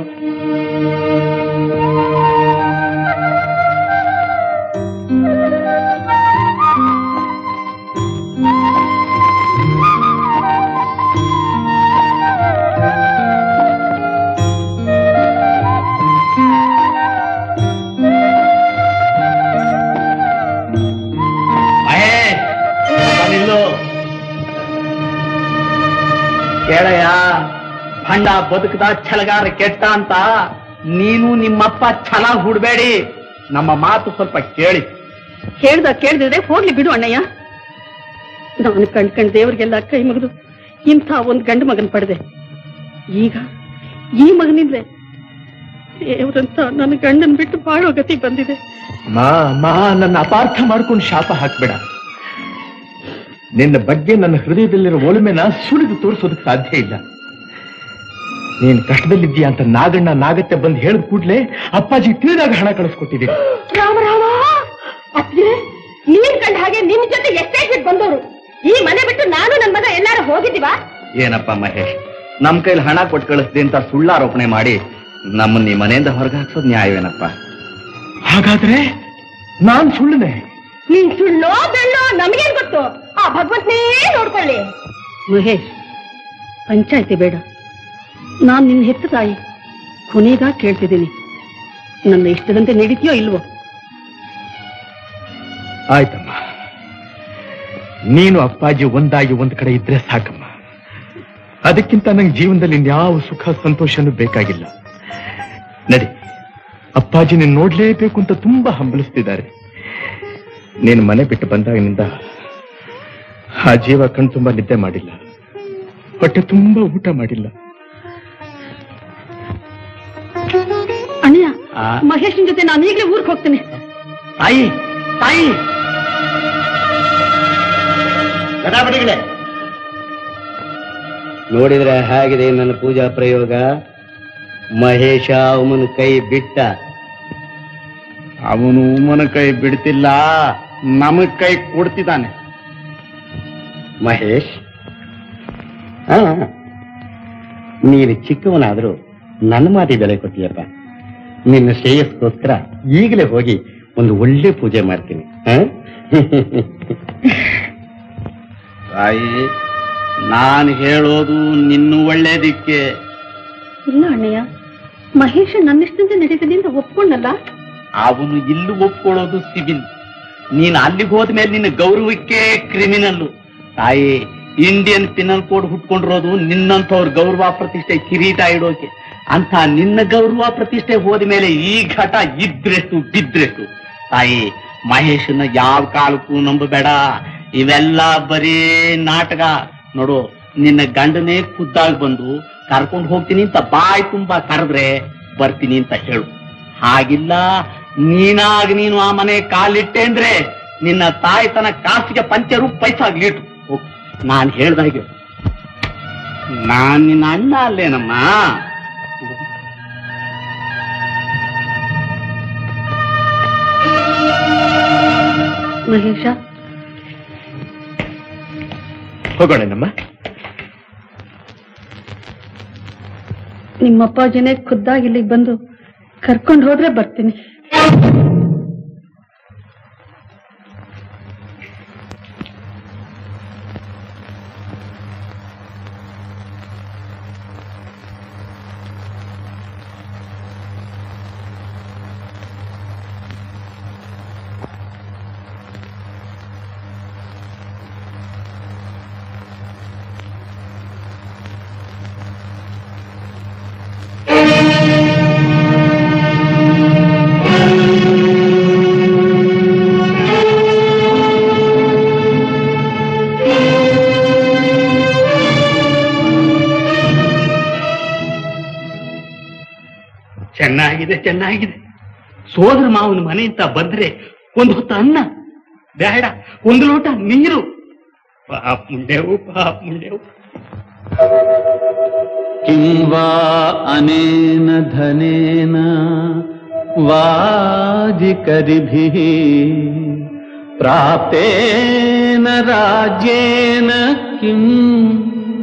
ಕೇಳಯ್ಯ, ಭಂಡ ಬದುಕದ ಛಲಗಾರ ಕೆಟ್ಟ ಅಂತ ನೀನು ನಿಮ್ಮಪ್ಪ ಛಲ ಹುಡ್ಬೇಡಿ. ನಮ್ಮ ಮಾತು ಸ್ವಲ್ಪ ಕೇಳಿ. ಕೇಳ್ದಿದ್ರೆ ಹೋಗ್ಲಿ ಬಿಡು ಅಣ್ಣಯ್ಯ. ನಾನು ಕಂಡ್ಕಂಡ್ ದೇವ್ರಿಗೆಲ್ಲ ಕೈ ಮುಗಿದು ಇಂಥ ಒಂದ್ ಗಂಡು ಮಗನ್ ಪಡೆದೆ. ಈಗ ಈ ಮಗನಿಂದಲೇ ದೇವ್ರಂತ ನನ್ನ ಗಂಡನ್ ಬಿಟ್ಟು ಬಾಳೋ ಗತಿ ಬಂದಿದೆ. ಮಾ ನನ್ನ ಅಪಾರ್ಥ ಮಾಡ್ಕೊಂಡು ಶಾಪ ಹಾಕ್ಬೇಡ. ನಿನ್ನ ಬಗ್ಗೆ ನನ್ನ ಹೃದಯದಲ್ಲಿರೋ ಒಲುಮೆನ ಸುಳಿದು ತೋರಿಸೋದಕ್ಕೆ ಸಾಧ್ಯ ಇಲ್ಲ. ನೀನ್ ಕಷ್ಟದಲ್ಲಿದ್ದೀಯಾ ಅಂತ ನಾಗಣ್ಣ ನಾಗತ್ತೆ ಬಂದು ಹೇಳಿದ ಕೂಡ್ಲೆ ಅಪ್ಪಾಜಿ ತಿಳಿದಾಗ ಹಣ ಕಳಿಸ್ಕೊಟ್ಟಿದ್ದೀನಿ. ರಾಮ ರಾಮ, ಅಪ್ಪಿಗೆ ನೀನ್ ಕಂಡ ಹಾಗೆ ನಿಮ್ ಜೊತೆ ಎಷ್ಟೇ ಬಿಟ್ಟು ಬಂದವರು ಈ ಮನೆ ಬಿಟ್ಟು ನಾನು ನನ್ನ ಮಗ ಎಲ್ಲಾರು ಹೋಗಿದ್ದೀವಾ? ಏನಪ್ಪ ಮಹೇಶ್, ನಮ್ ಕೈಲಿ ಹಣ ಕೊಟ್ಟು ಕಳಿಸ್ದೆ ಅಂತ ಸುಳ್ಳಾರೋಪಣೆ ಮಾಡಿ ನಮ್ಮನ್ನ ಈ ಮನೆಯಿಂದ ಹೊರಗೆ ಹಾಕ್ಸೋದು ನ್ಯಾಯವೇನಪ್ಪ? ಹಾಗಾದ್ರೆ ನಾನ್ ಸುಳ್ಳನೆ? ನೀನ್ ಸುಳ್ಳೋ ಬೆಳ್ಳೋ ನಮಗೇನ್ ಗೊತ್ತು, ಆ ಭಗವಂತನೇ ನೋಡ್ಕೊಳ್ಳಿ. ಮಹೇಶ್, ಪಂಚಾಯ್ತಿ ಬೇಡ. ನಾನ್ ನಿನ್ನ ಹೆತ್ತ ತಾಯಿ, ಕೊನೆಗ ಕೇಳ್ತಿದ್ದೀನಿ, ನನ್ನ ಇಷ್ಟದಂತೆ ನಡೀತೀಯೋ ಇಲ್ವೋ? ಆಯ್ತಮ್ಮ, ನೀನು ಅಪ್ಪಾಜಿ ಒಂದಾಗಿ ಒಂದ್ ಕಡೆ ಇದ್ರೆ ಸಾಕಮ್ಮ. ಅದಕ್ಕಿಂತ ನಂಗೆ ಜೀವನದಲ್ಲಿ ಯಾವ ಸುಖ ಸಂತೋಷನೂ ಬೇಕಾಗಿಲ್ಲ. ನಡಿ, ಅಪ್ಪಾಜಿ ನೀನ್ ನೋಡ್ಲೇಬೇಕು ಅಂತ ತುಂಬಾ ಹಂಬಲಿಸ್ತಿದ್ದಾರೆ. ನೀನು ಮನೆ ಬಿಟ್ಟು ಬಂದಾಗಿನಿಂದ ಆ ಜೀವ ಕಣ್ ತುಂಬಾ ನಿದ್ದೆ ಮಾಡಿಲ್ಲ, ಹೊಟ್ಟೆ ತುಂಬಾ ಊಟ ಮಾಡಿಲ್ಲ. ಅಣ್ಣಯ್ಯ, ಮಹೇಶನ್ ಜೊತೆ ನಾನು ಈಗಲೇ ಊರಿಗೆ ಹೋಗ್ತೇನೆ. ತಾಯಿ ತಾಯಿ ಗದಾಬಡಿಗಳೇ, ನೋಡಿದ್ರೆ ಹೇಗಿದೆ ನನ್ನ ಪೂಜಾ ಪ್ರಯೋಗ? ಮಹೇಶ ಅವನ ಕೈ ಬಿಟ್ಟ. ಅವನು ಉಮ್ಮನ ಕೈ ಬಿಡ್ತಿಲ್ಲ, ನಮಗ್ ಕೈ ಕೊಡ್ತಿದ್ದಾನೆ. ಮಹೇಶ್, ನೀನು ಚಿಕ್ಕವನಾದ್ರೂ ನನ್ನ ಮಾತಿ ಬೆಲೆ ಕೊಟ್ಟಿಯಪ್ಪ. ನಿನ್ನ ಶ್ರೇಯಸ್ಗೋಸ್ಕರ ಈಗಲೇ ಹೋಗಿ ಒಂದು ಒಳ್ಳೆ ಪೂಜೆ ಮಾಡ್ತೀನಿ. ತಾಯಿ, ನಾನು ಹೇಳೋದು ನಿನ್ನ ಒಳ್ಳೇದಿಕ್ಕೆ. ಇಲ್ಲ ಅಣ್ಣಯ್ಯ, ಮಹೇಶ ನನ್ನಿಷ್ಟಂತೆ ನಡೀತದಿಂದ ಒಪ್ಕೊಂಡಲ್ಲ. ಅವನು ಇಲ್ಲಿ ಒಪ್ಕೊಳ್ಳೋದು ಸಿವಿಲ್, ನೀನು ಅಲ್ಲಿಗೆ ಹೋದ್ಮೇಲೆ ನಿನ್ನ ಗೌರವಕ್ಕೆ ಕ್ರಿಮಿನಲ್ಲು. ತಾಯಿ, ಇಂಡಿಯನ್ ಪಿನಲ್ ಕೋಡ್ ಹುಟ್ಕೊಂಡಿರೋದು ನಿನ್ನಂಥವ್ರ ಗೌರವ ಪ್ರತಿಷ್ಠೆ ಕಿರೀಟ ಇಡೋಕೆ. ಅಂತ ನಿನ್ನ ಗೌರವ ಪ್ರತಿಷ್ಠೆ ಹೋದ ಮೇಲೆ ಈ ಘಟ ಇದ್ರೆಷ್ಟು ಬಿದ್ರೆಷ್ಟು. ತಾಯಿ, ಮಹೇಶನ ಯಾವ ಕಾಲಕ್ಕೂ ನಂಬಬೇಡ. ಇವೆಲ್ಲ ಬರೀ ನಾಟಕ. ನೋಡು, ನಿನ್ನ ಗಂಡನೇ ಖುದ್ದಾಗಿ ಬಂದು ಕರ್ಕೊಂಡು ಹೋಗ್ತೀನಿ ಅಂತ ಬಾಯಿ ತುಂಬಾ ಕರೆದ್ರೆ ಬರ್ತೀನಿ ಅಂತ ಹೇಳು. ಹಾಗಿಲ್ಲ, ನೀನು ಆ ಮನೆ ಕಾಲಿಟ್ಟೆ ಅಂದ್ರೆ ನಿನ್ನ ತಾಯಿ ತನ್ನ ಕಾಸಿಗೆ ಪಂಚರು ಪೈಸಾಗ್ಲಿಟ್ಟು. ನಾನು ಹೇಳ್ದಾಗೆ ನಾನ್ ನಿನ್ನ ಅಣ್ಣ ಅಲ್ಲೇನಮ್ಮ. ಮಹೇಶ, ಹೋಗೋಣಮ್ಮ. ನಿಮ್ಮಪ್ಪಾಜಿನೇ ಖುದ್ದಾಗಿ ಇಲ್ಲಿಗೆ ಬಂದು ಕರ್ಕೊಂಡು ಹೋದ್ರೆ ಬರ್ತೀನಿ. ಚೆನ್ನಾಗಿದೆ, ಚೆನ್ನಾಗಿದೆ. ಸೋದರ ಮಾವನ ಮನೆಯಿಂದ ಬಂದ್ರೆ ಒಂದು ಹೊತ್ತು ಅನ್ನ ಬೇಡ, ಒಂದು ಲೋಟ ನೀರು. ಪಾಪ ಮುಂಡೆವು, ಪಾಪ ಮುಂಡೆವು. ಕಿಂವಾ ಅನೇನ ಧನೇನ ವಾಜಿಕರಿಭಿಃ ಪ್ರಾಪ್ತೇನ ರಾಜ್ಯೇನ ಕಿಂ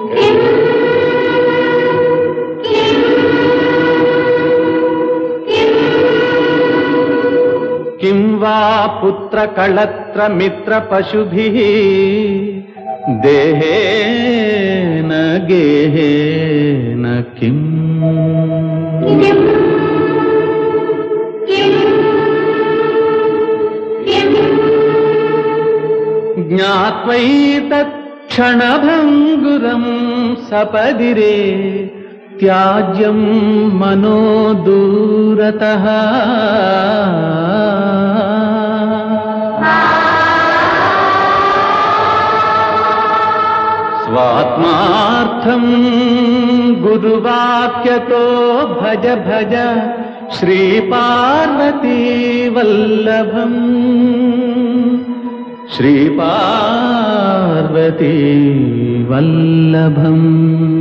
किं वा पुत्र कळत्र मित्र पशुभिः देहेन गेहेन किम् ज्ञात्वैतत् क्षणभङ्गुरं सपदिरे त्याज्यं मनो दूरतः स्वात्मार्थं गुरुवाक्यतो भज भज श्रीपार्वती वल्लभम् श्रीपार्वती वल्लभम्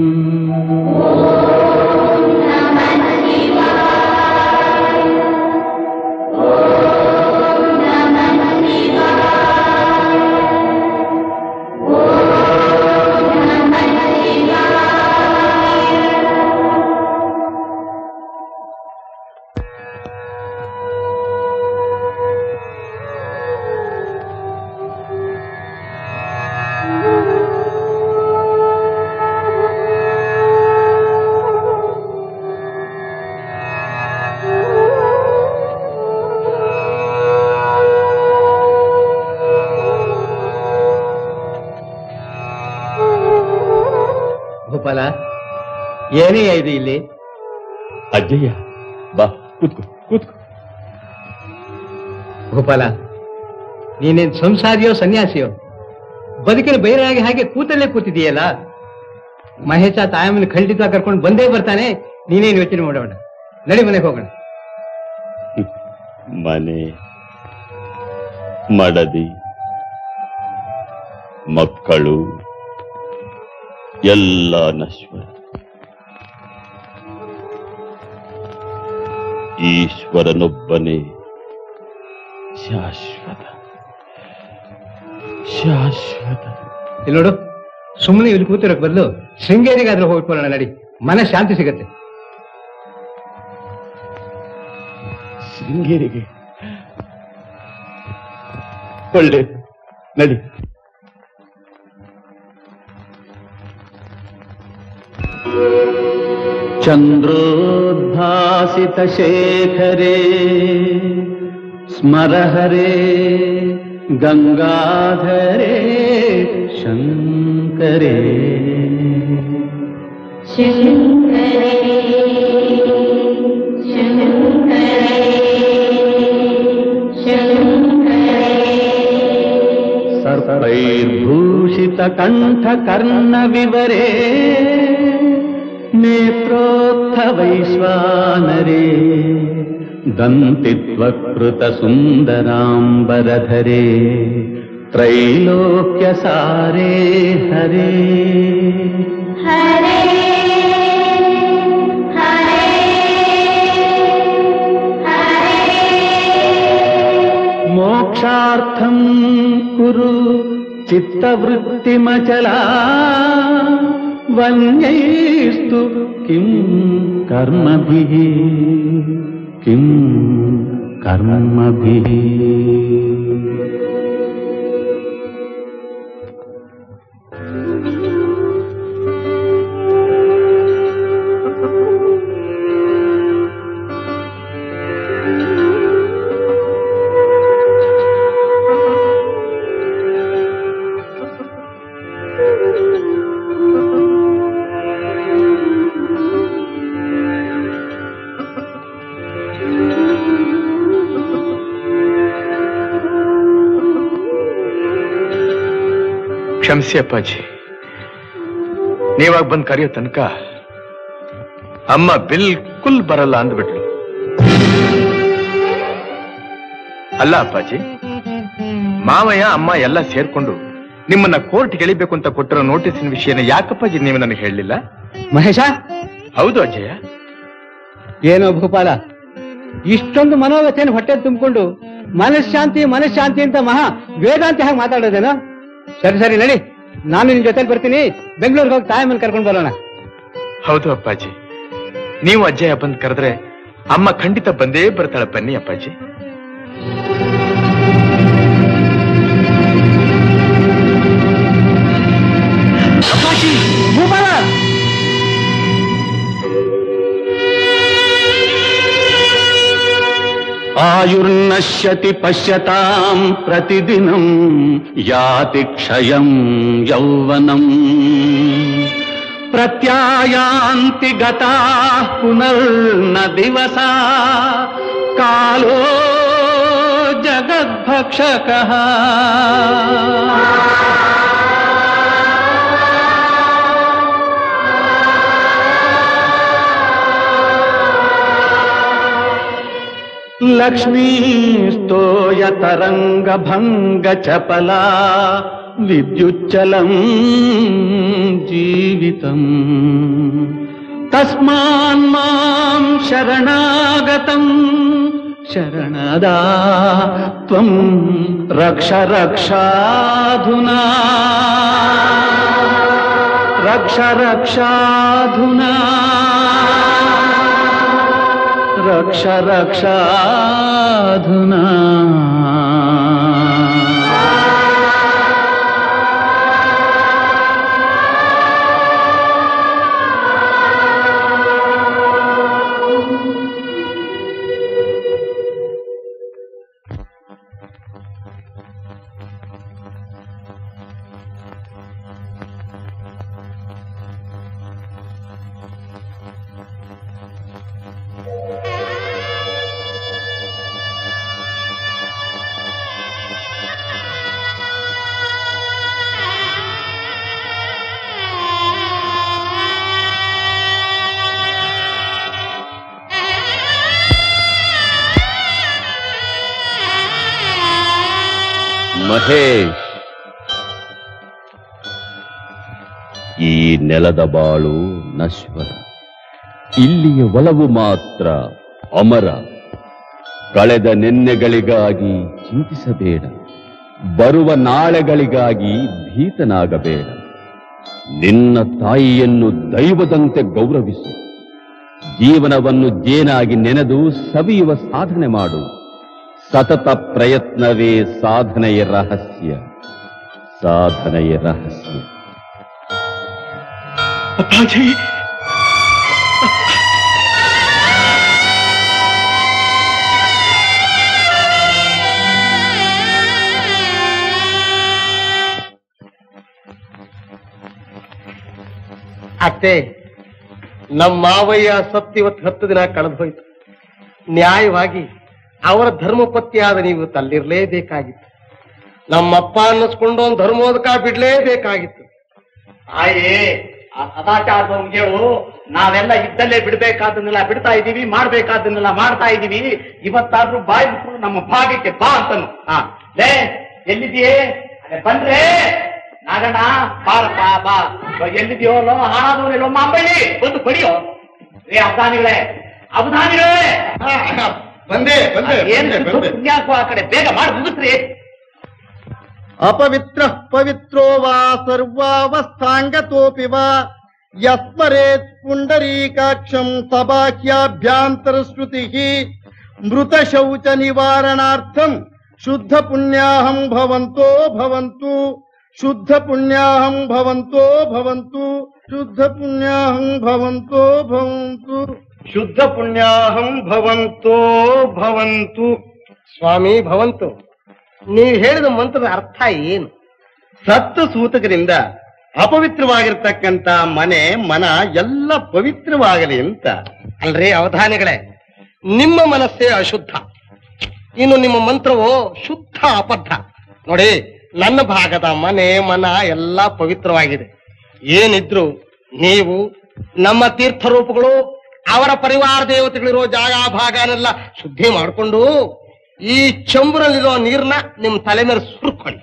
ಭೂಪಾಲ, ಏನೇ ಇದು ಇಲ್ಲಿ? ಅಜ್ಜಯ್ಯ, ಬಾ ಕೂತ್ಕೋ ಕೂತ್ಕೋ. ಭೂಪಾಲ, ನೀನೇನ್ ಸಂಸಾರಿಯೋ ಸನ್ಯಾಸಿಯೋ? ಬದುಕಿನ ಬೈರಾಗಿ ಹಾಗೆ ಕೂತಲ್ಲೇ ಕೂತಿದೀಯಲ್ಲ. ಮಹೇಶ ತಾಯಮ್ಮನ ಖಂಡಿತ ಕರ್ಕೊಂಡು ಬಂದೇ ಬರ್ತಾನೆ. ನೀನೇನು ಯೋಚನೆ ಮಾಡೋಣ. ನಡಿ ಮನೆಗೆ ಹೋಗೋಣ. ಮನೆ, ಮಡದಿ, ಮಕ್ಕಳು ಎಲ್ಲ ನಶ್ವರ. ಈಶ್ವರನೊಬ್ಬನೇ ಶಾಶ್ವತ ಶಾಶ್ವತ. ಇಲ್ಲಿ ನೋಡು, ಸುಮ್ಮನೆ ಇಲ್ಲಿ ಕೂತಿರೋಕ್ ಬದಲು ಶೃಂಗೇರಿಗಾದ್ರೂ ಹೋಗ್ಕೊಳ್ಳೋಣ. ನಡಿ, ಮನ ಶಾಂತಿ ಸಿಗತ್ತೆ. ಶೃಂಗೇರಿಗೆ ಒಳ್ಳೆ ನಡಿ. ಚಂದ್ರೋದ್ಭಾಸಿತ ಶೇಖರೇ ಸ್ಮರ ಹರೇ ಗಂಗಾಧರೇ ಶಂಕರೇ ಸರ್ಪೈರ್ಭೂಷಿತ ಕಂಠ ಕರ್ಣ ವಿವರೇ ನೇತ್ರೋತ್ಥ ವೈಶ್ವಾನರೇ ದಂತಿತ್ವಕೃತ ಸುಂದರಾಂಬರಧರೇ ತ್ರೈಲೋಕ್ಯ ಸಾರೇ ಹರೇ ಹರೇ ಮೋಕ್ಷಾರ್ಥಂ ಕುರು ಚಿತ್ತವೃತ್ತಿಮಚಲಾ ವನ್ಯೈಸ್ತು ಕಿಂ ಕರ್ಮಭಿಃ ಕಿಂ ಕರ್ಮಭಿಃ. ಕ್ಷಮಿಸಿ ಅಪ್ಪಾಜಿ, ನೀವಾಗ ಬಂದು ಕರೆಯೋ ತನಕ ಅಮ್ಮ ಬಿಲ್ಕುಲ್ ಬರಲ್ಲ ಅಂದ್ಬಿಟ್ರು. ಅಲ್ಲ ಅಪ್ಪಾಜಿ, ಮಾವಯ್ಯ ಅಮ್ಮ ಎಲ್ಲ ಸೇರ್ಕೊಂಡು ನಿಮ್ಮನ್ನ ಕೋರ್ಟ್ಗೆ ಎಳಿಬೇಕು ಅಂತ ಕೊಟ್ಟಿರೋ ನೋಟಿಸಿನ ವಿಷಯನ ಯಾಕಪ್ಪಾಜಿ ನೀವು ನನಗೆ ಹೇಳಲಿಲ್ಲ? ಮಹೇಶ, ಹೌದು ಅಜ್ಜಯ್ಯ. ಏನೋ ಭೂಪಾಲ, ಇಷ್ಟೊಂದು ಮನೋವ್ಯಥೆಯನ್ನು ಹೊಟ್ಟೆ ತುಂಬಿಕೊಂಡು ಮನಃಶಾಂತಿ ಮನಃಶಾಂತಿ ಅಂತ ಮಹಾ ವೇದಾಂತಿ ಹಾಗೆ ಮಾತಾಡೋದೇನೋ? ಸರಿ ಸರಿ, ನಡಿ ನಾನು ನಿನ್ ಜೊತೆಲಿ ಬರ್ತೀನಿ. ಬೆಂಗಳೂರಿಗೆ ಹೋಗಿ ತಾಯಮ್ಮನ್ ಕರ್ಕೊಂಡು ಬರೋಣ. ಹೌದು ಅಪ್ಪಾಜಿ, ನೀವು ಅಜ್ಜಯ್ಯ ಬಂದ್ ಕರೆದ್ರೆ ಅಮ್ಮ ಖಂಡಿತ ಬಂದೇ ಬರ್ತಾಳೆ. ಬನ್ನಿ ಅಪ್ಪಾಜಿ. ಅಪ್ಪಾಜಿ ಆಯುರ್ನಶ್ಯತಿ ಪಶ್ಯತಾಂ ಪ್ರತಿದಿನಂ ಯಾತಿ ಕ್ಷಯಂ ಯೌವನಂ ಪ್ರತ್ಯಾಯಾಂತಿ ಗತಾಃ ಪುನರ್ನ ದಿವಸ ಕಾಲೋ ಜಗದ್ಭಕ್ಷಕಃ. ಲಕ್ಷ್ಮೀ ಸ್ತೋಯ ತರಂಗ ಭಂಗ ಚಪಲಾ ವಿದ್ಯುಚ್ಚಲಂ ಜೀವಿತಂ ತಸ್ಮಾನ್ ಮಾಂ ಶರಣಾಗತಂ ಶರಣದಾ ತ್ವಂ ರಕ್ಷ ರಕ್ಷಾಧುನಾ ರಕ್ಷ ರಕ್ಷಾಧುನಾ ರಕ್ಷ ರಕ್ಷಾಧುನಾ. ಮಹೇಶ್, ಈ ನೆಲದ ಬಾಳು ನಶ್ವರ, ಇಲ್ಲಿಯ ಒಲವು ಮಾತ್ರ ಅಮರ. ಕಳೆದ ನೆನ್ನೆಗಳಿಗಾಗಿ ಚಿಂತಿಸಬೇಡ, ಬರುವ ನಾಳೆಗಳಿಗಾಗಿ ಭೀತನಾಗಬೇಡ. ನಿನ್ನ ತಾಯಿಯನ್ನು ದೈವದಂತೆ ಗೌರವಿಸು. ಜೀವನವನ್ನು ಜೇನಾಗಿ ನೆನೆದು ಸವಿಯುವ ಸಾಧನೆ ಮಾಡು. ಸತತ ಪ್ರಯತ್ನವೇ ಸಾಧನೆಯ ರಹಸ್ಯ, ಸಾಧನೆಯ ರಹಸ್ಯ. ಅಪ್ಪಾಜಿ, ಅತ್ತೆ, ನಮ್ಮ ಮಾವಯ್ಯ ಸತ್ತಿವತ್ತು 10 ದಿನ ಕಳೆದು ಹೋಯ್ತು. ನ್ಯಾಯವಾಗಿ ಅವರ ಧರ್ಮಪತ್ನಿಯಾದ ನೀವು ತಲ್ಲಿರ್ಲೇಬೇಕಾಗಿತ್ತು. ನಮ್ಮಪ್ಪ ಅನ್ನಿಸ್ಕೊಂಡು ಒಂದು ಧರ್ಮೋದಕ ಬಿಡ್ಲೇಬೇಕಾಗಿತ್ತು. ಆಯೇ ಆ ಸದಾಚಾರದವ್ರಿಗೆ ಹೇಳು, ನಾವೆಲ್ಲ ಇದ್ದಲ್ಲೇ ಬಿಡ್ಬೇಕಾದನ್ನೆಲ್ಲ ಬಿಡ್ತಾ ಇದೀವಿ, ಮಾಡ್ಬೇಕಾದನ್ನೆಲ್ಲ ಮಾಡ್ತಾ ಇದೀವಿ. ಇವತ್ತಾದ್ರೂ ಬಾಯಿ ಬಿಟ್ಕೊಂಡು ನಮ್ಮ ಭಾಗಕ್ಕೆ ಬಾ ಅಂತನು. ಲೇ ಎಲ್ಲಿದೆಯೇ? ಅದೇ ಬಂದ್ರೆ ನಾಗಣ್ಣ ಬಾರಪ್ಪ ಬಾ. ಎಲ್ಲಿದೆಯೋ ಹಾಳಾದವನೆಲ್ಲೋ ಮಾಂಬಳ್ಳಿ ಬಂದು ಬಡಿಯೋ. ಅವಧಾನಿಗಳೇ ಅವಧಾನಿಗಳೇ, ಬಂದೆ ಏನ್ ಪುಣ್ಯಾಕೋ ಆ ಕಡೆ ಬೇಗ ಮಾಡಿ ಮುಗಿಸ್ರಿ. ಅಪವಿತ್ರ ಪವಿತ್ರೋ ವಾ ಸರ್ವಾವಸ್ಥಾಂಗತೋಪಿ ವಾ ಯಸ್ಮರೇತ್ ಪುಂಡರೀಕಾಕ್ಷಂ ಸಬಾಹ್ಯಾಭ್ಯಾಂತರ ಶ್ರುತಿ ಮೃತ ಶೌಚ ನಿವಾರಣಾರ್ಥಂ ಶುದ್ಧ ಪುಣ್ಯಾಹಂ ಭವಂತೋ ಭವಂತು ಶುದ್ಧ ಪುಣ್ಯಾಹಂ ಭವಂತೋ ಭವಂತು ಶುದ್ಧ ಪುಣ್ಯಾಹಂ ಭವಂತೋ ಭವಂತು ಶುದ್ಧ ಪುಣ್ಯಾಹಂ ಭವಂತೋ ಭವಂತು. ಸ್ವಾಮಿ ಭವಂತು, ನೀವು ಹೇಳಿದ ಮಂತ್ರದ ಅರ್ಥ ಏನು? ಸತ್ತು ಸೂತಕರಿಂದ ಅಪವಿತ್ರವಾಗಿರ್ತಕ್ಕಂಥ ಮನೆ ಮನ ಎಲ್ಲ ಪವಿತ್ರವಾಗಲಿ ಅಂತ. ಅಲ್ರಿ ಅವಧಾನಿಗಳೇ, ನಿಮ್ಮ ಮನಸ್ಸೇ ಅಶುದ್ಧ, ಇನ್ನು ನಿಮ್ಮ ಮಂತ್ರವೋ ಶುದ್ಧ ಅಬದ್ಧ. ನೋಡಿ, ನನ್ನ ಭಾಗದ ಮನೆ ಮನ ಎಲ್ಲ ಪವಿತ್ರವಾಗಿದೆ. ಏನಿದ್ರು ನೀವು ನಮ್ಮ ತೀರ್ಥರೂಪಗಳು ಅವರ ಪರಿವಾರ ದೇವತೆಗಳಿರೋ ಜಾಗ ಭಾಗನೆಲ್ಲ ಶುದ್ಧಿ ಮಾಡಿಕೊಂಡು ಈ ಚಂಬುರಲ್ಲಿರೋ ನೀರ್ನ ನಿಮ್ ತಲೆ ಮೇಲೆ ಸುರ್ಕೊಳ್ಳಿ.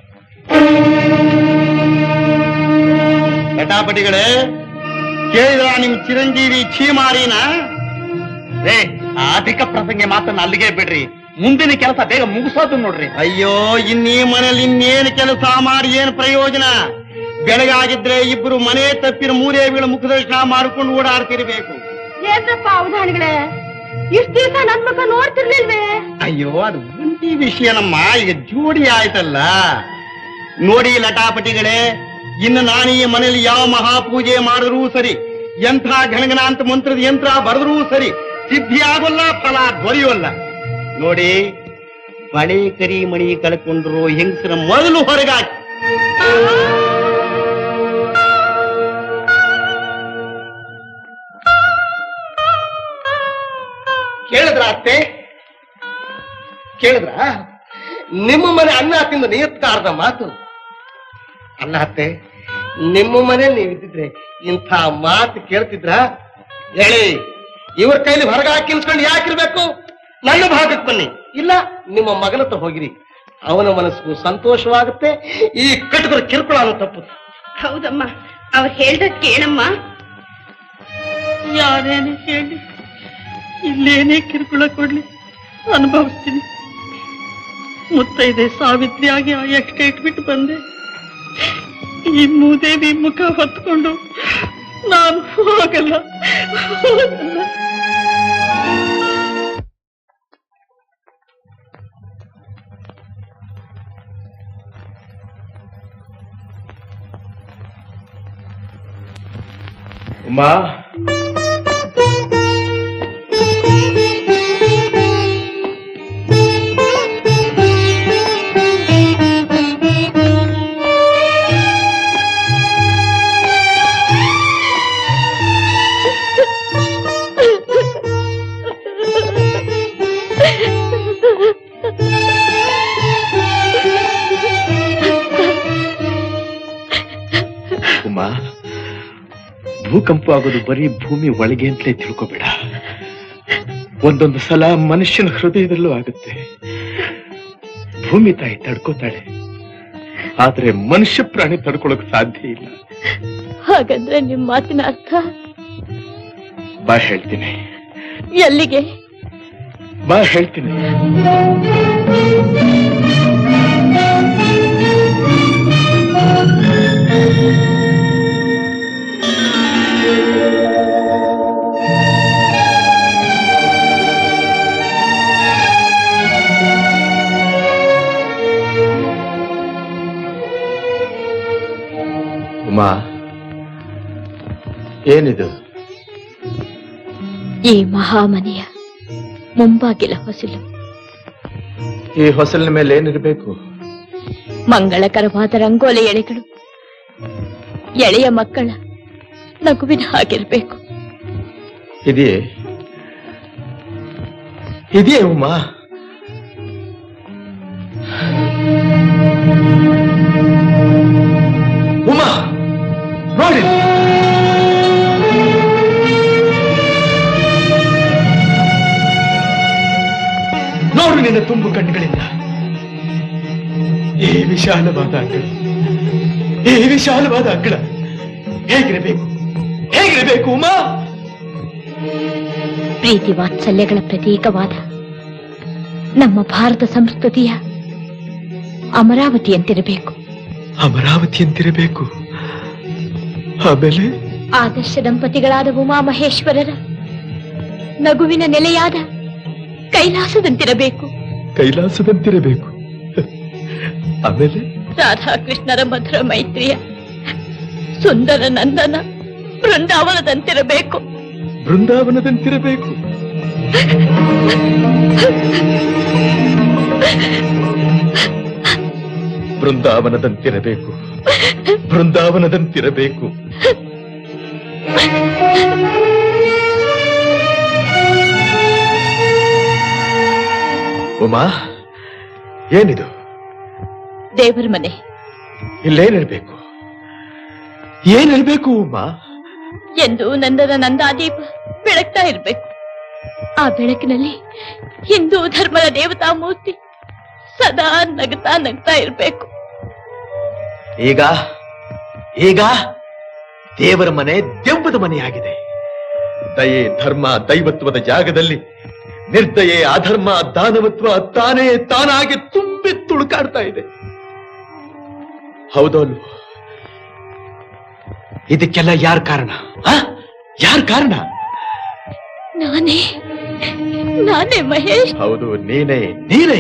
ಘಟಾಪಟಿಗಳೇ, ಕೇಳಿದ್ರ ನಿಮ್ ಚಿರಂಜೀವಿ ಛೀಮಾರಿನ? ರೇ, ಆ ಅಧಿಕ ಪ್ರಸಂಗ ಮಾತನ್ನ ಅಲ್ಲಿಗೆ ಬಿಡ್ರಿ. ಮುಂದಿನ ಕೆಲಸ ಬೇಗ ಮುಗಿಸೋದು ನೋಡ್ರಿ. ಅಯ್ಯೋ, ಇನ್ನೀ ಮನೇಲಿ ಇನ್ನೇನು ಕೆಲಸ ಮಾಡಿ ಏನ್ ಪ್ರಯೋಜನ? ಬೆಳಗಾಗಿದ್ರೆ ಇಬ್ರು ಮನೆ ತಪ್ಪಿನ ಮೂರೇವಿಗಳ ಮುಖದರ್ಶನ ಮಾಡ್ಕೊಂಡು ಓಡಾಡ್ತಿರ್ಬೇಕು. ಏನ್ರಪ್ಪ ಅವಧಾನಿಗಳೇ, ಇಷ್ಟ ದಿವಸ ನನ್ ಮುಖ ನೋಡ್ತಿರ್ಲಿಲ್ವೇ? ಅಯ್ಯೋ, ಅದು ಒಂಟಿ ವಿಷಯನಮ್ಮ, ಈಗ ಜೋಡಿ ಆಯ್ತಲ್ಲ. ನೋಡಿ ಲಟಾಪಟಿಗಳೇ, ಇನ್ನು ನಾನು ಈ ಮನೇಲಿ ಯಾವ ಮಹಾಪೂಜೆ ಮಾಡಿದ್ರೂ ಸರಿ, ಎಂಥ ಗಣಗಣ ಅಂತ ಮಂತ್ರದ ಯಂತ್ರ ಬರೆದ್ರೂ ಸರಿ, ಸಿದ್ಧಿ ಆಗೋಲ್ಲ, ಫಲ ದೊರೆಯೋಲ್ಲ. ನೋಡಿ, ಬಳೆ ಕರಿ ಮಣಿ ಕಳ್ಕೊಂಡ್ರು ಹೆಂಗಸರ ಮೊದಲು ಹೊರಗಾಕಿ. ಕೇಳಿದ್ರ ಅತ್ತೆ? ಕೇಳಿದ್ರ? ನಿಮ್ಮ ಮನೆ ಅನ್ನ ತಿಂದು ನಿಯತ್ತಾರ್ದ ಮಾತು ಅಲ್ಲ ಅತ್ತೆ. ನಿಮ್ಮ ಮನೆ ನೀವಿದ್ದಿದ್ರೆ ಇಂಥ ಮಾತು ಕೇಳ್ತಿದ್ರ? ಹೇಳಿ, ಇವ್ರ ಕೈಲಿ ಹೊರಗೆ ಹಾಕಿನ್ಸ್ಕೊಂಡು ಯಾಕಿರ್ಬೇಕು? ನನ್ನ ಭಾಗಕ್ಕೆ ಬನ್ನಿ, ಇಲ್ಲ ನಿಮ್ಮ ಮಗನತ್ತ ಹೋಗಿರಿ. ಅವನ ಮನಸ್ಸು ಸಂತೋಷವಾಗುತ್ತೆ, ಈ ಕಟುಕರ ಕಿರುಕುಳ ತಪ್ಪುತ್ತೆ. ಹೌದಮ್ಮ, ಅವ್ರು ಹೇಳ್ದದ್ ಕೇಳಮ್ಮ. ಯಾರೇನೇ ಹೇಳಿ, ಇಲ್ಲೇನೇ ಕಿರುಕುಳ ಕೊಡ್ಲಿ ಅನುಭವಿಸ್ತೀನಿ. ಮುತ್ತೈದೆ ಸಾವಿತ್ರಿಯಾಗಿ ಆ ಎಷ್ಟೇ ಇಟ್ಬಿಟ್ಟು ಬಂದೆ. ಈ ಮೂದೇವಿ ಮುಖ ಹೊತ್ಕೊಂಡು ನಾನು ಹೋಗಲ್ಲ. ಉಮಾ, ಭೂಕಂಪ ಆಗೋದು ಬರೀ ಭೂಮಿ ಒಳಗೆ ಅಂತಲೇ ತಿಳ್ಕೋಬೇಡ. ಒಂದೊಂದು ಸಲ ಮನುಷ್ಯನ ಹೃದಯದಲ್ಲೂ ಆಗುತ್ತೆ. ಭೂಮಿ ತಾಯಿ ತಡ್ಕೋತಾಳೆ, ಆದ್ರೆ ಮನುಷ್ಯ ಪ್ರಾಣಿ ತಡ್ಕೊಳಕ್ ಸಾಧ್ಯ ಇಲ್ಲ. ಹಾಗಂದ್ರೆ ನಿಮ್ ಮಾತಿನ ಅರ್ಥ? ಬಾ ಹೇಳ್ತೀನಿ. ಎಲ್ಲಿಗೆ? ಬಾ ಹೇಳ್ತೀನಿ. ಉಮಾ, ಏನಿದು? ಈ ಮಹಾಮನೆಯ ಮುಂಬಾಗಿಲ ಹೊಸಲು. ಈ ಹೊಸಲಿನ ಮೇಲೆ ಏನಿರಬೇಕು? ಮಂಗಳಕರವಾದ ರಂಗೋಲಿ ಎಳೆಗಳು, ಎಳೆಯ ಮಕ್ಕಳ ನಗುವಿನ ಹಾಗಿರ್ಬೇಕು. ಇದೆಯೇ? ಇದೆಯೇ ಉಮಾ? ಉಮಾ ನೋಡಿ, ನೋಡು ನಿನ್ನ ತುಂಬು ಕಣ್ಣುಗಳಿಂದ ಈ ವಿಶಾಲವಾದ ಅಂಗಳ, ಈ ವಿಶಾಲವಾದ ಅಂಗಳ ಹೇಗಿರಬೇಕು? ಹೇಗಿರಬೇಕು ಉಮಾ? ಪ್ರೀತಿ ವಾತ್ಸಲ್ಯಗಳ ಪ್ರತೀಕವಾದ ನಮ್ಮ ಭಾರತ ಸಂಸ್ಕೃತಿಯ ಅಮರಾವತಿಯಂತಿರಬೇಕು. ಅಮರಾವತಿಯಂತಿರಬೇಕು. ಆಮೇಲೆ ಆದರ್ಶ ದಂಪತಿಗಳಾದ ಉಮಾ ಮಹೇಶ್ವರರ ನಗುವಿನ ನೆಲೆಯಾದ ಕೈಲಾಸದಂತಿರಬೇಕು. ಕೈಲಾಸದಂತಿರಬೇಕು. ಆಮೇಲೆ ರಾಧಾಕೃಷ್ಣರ ಮಧುರ ಮೈತ್ರಿಯ ಸುಂದರ ನಂದನ ಬೃಂದಾವನದಂತಿರಬೇಕು. ಬೃಂದಾವನದಂತಿರಬೇಕು. ಬೃಂದಾವನದಂತಿರಬೇಕು. ಬೃಂದಾವನದಂತಿರಬೇಕು. ಉಮಾ, ಏನಿದು? ದೇವರ ಮನೆ. ಇಲ್ಲೇನಿರ್ಬೇಕು? ಏನಿರ್ಬೇಕು ಉಮಾ? ಎಂದು ನಂದನ ನಂದಾದೀಪ ಬೆಳಗ್ತಾ ಇರ್ಬೇಕು. ಆ ಬೆಳಕಿನಲ್ಲಿ ಹಿಂದೂ ಧರ್ಮದ ದೇವತಾ ಮೂರ್ತಿ ಸದಾ ನಗ್ತಾ ನಗ್ತಾ ಇರ್ಬೇಕು. ಈಗ ಈಗ ದೇವರ ಮನೆ ದೆವ್ವದ ಮನೆಯಾಗಿದೆ. ದಯೆ ಧರ್ಮ ದೈವತ್ವದ ಜಾಗದಲ್ಲಿ ನಿರ್ದಯೆ ಅಧರ್ಮ ದಾನವತ್ವ ತಾನೇ ತಾನಾಗಿ ತುಂಬಿ ತುಳುಕಾಡ್ತಾ ಇದೆ. ಹೌದಲ್ವ? ಇದಕ್ಕೆಲ್ಲ ಯಾರ್ ಕಾರಣ? ಯಾರ್ ಕಾರಣ? ನಾನೇ ಮಹೇಶ್. ಹೌದು, ನೀನೇ ನೀನೇ.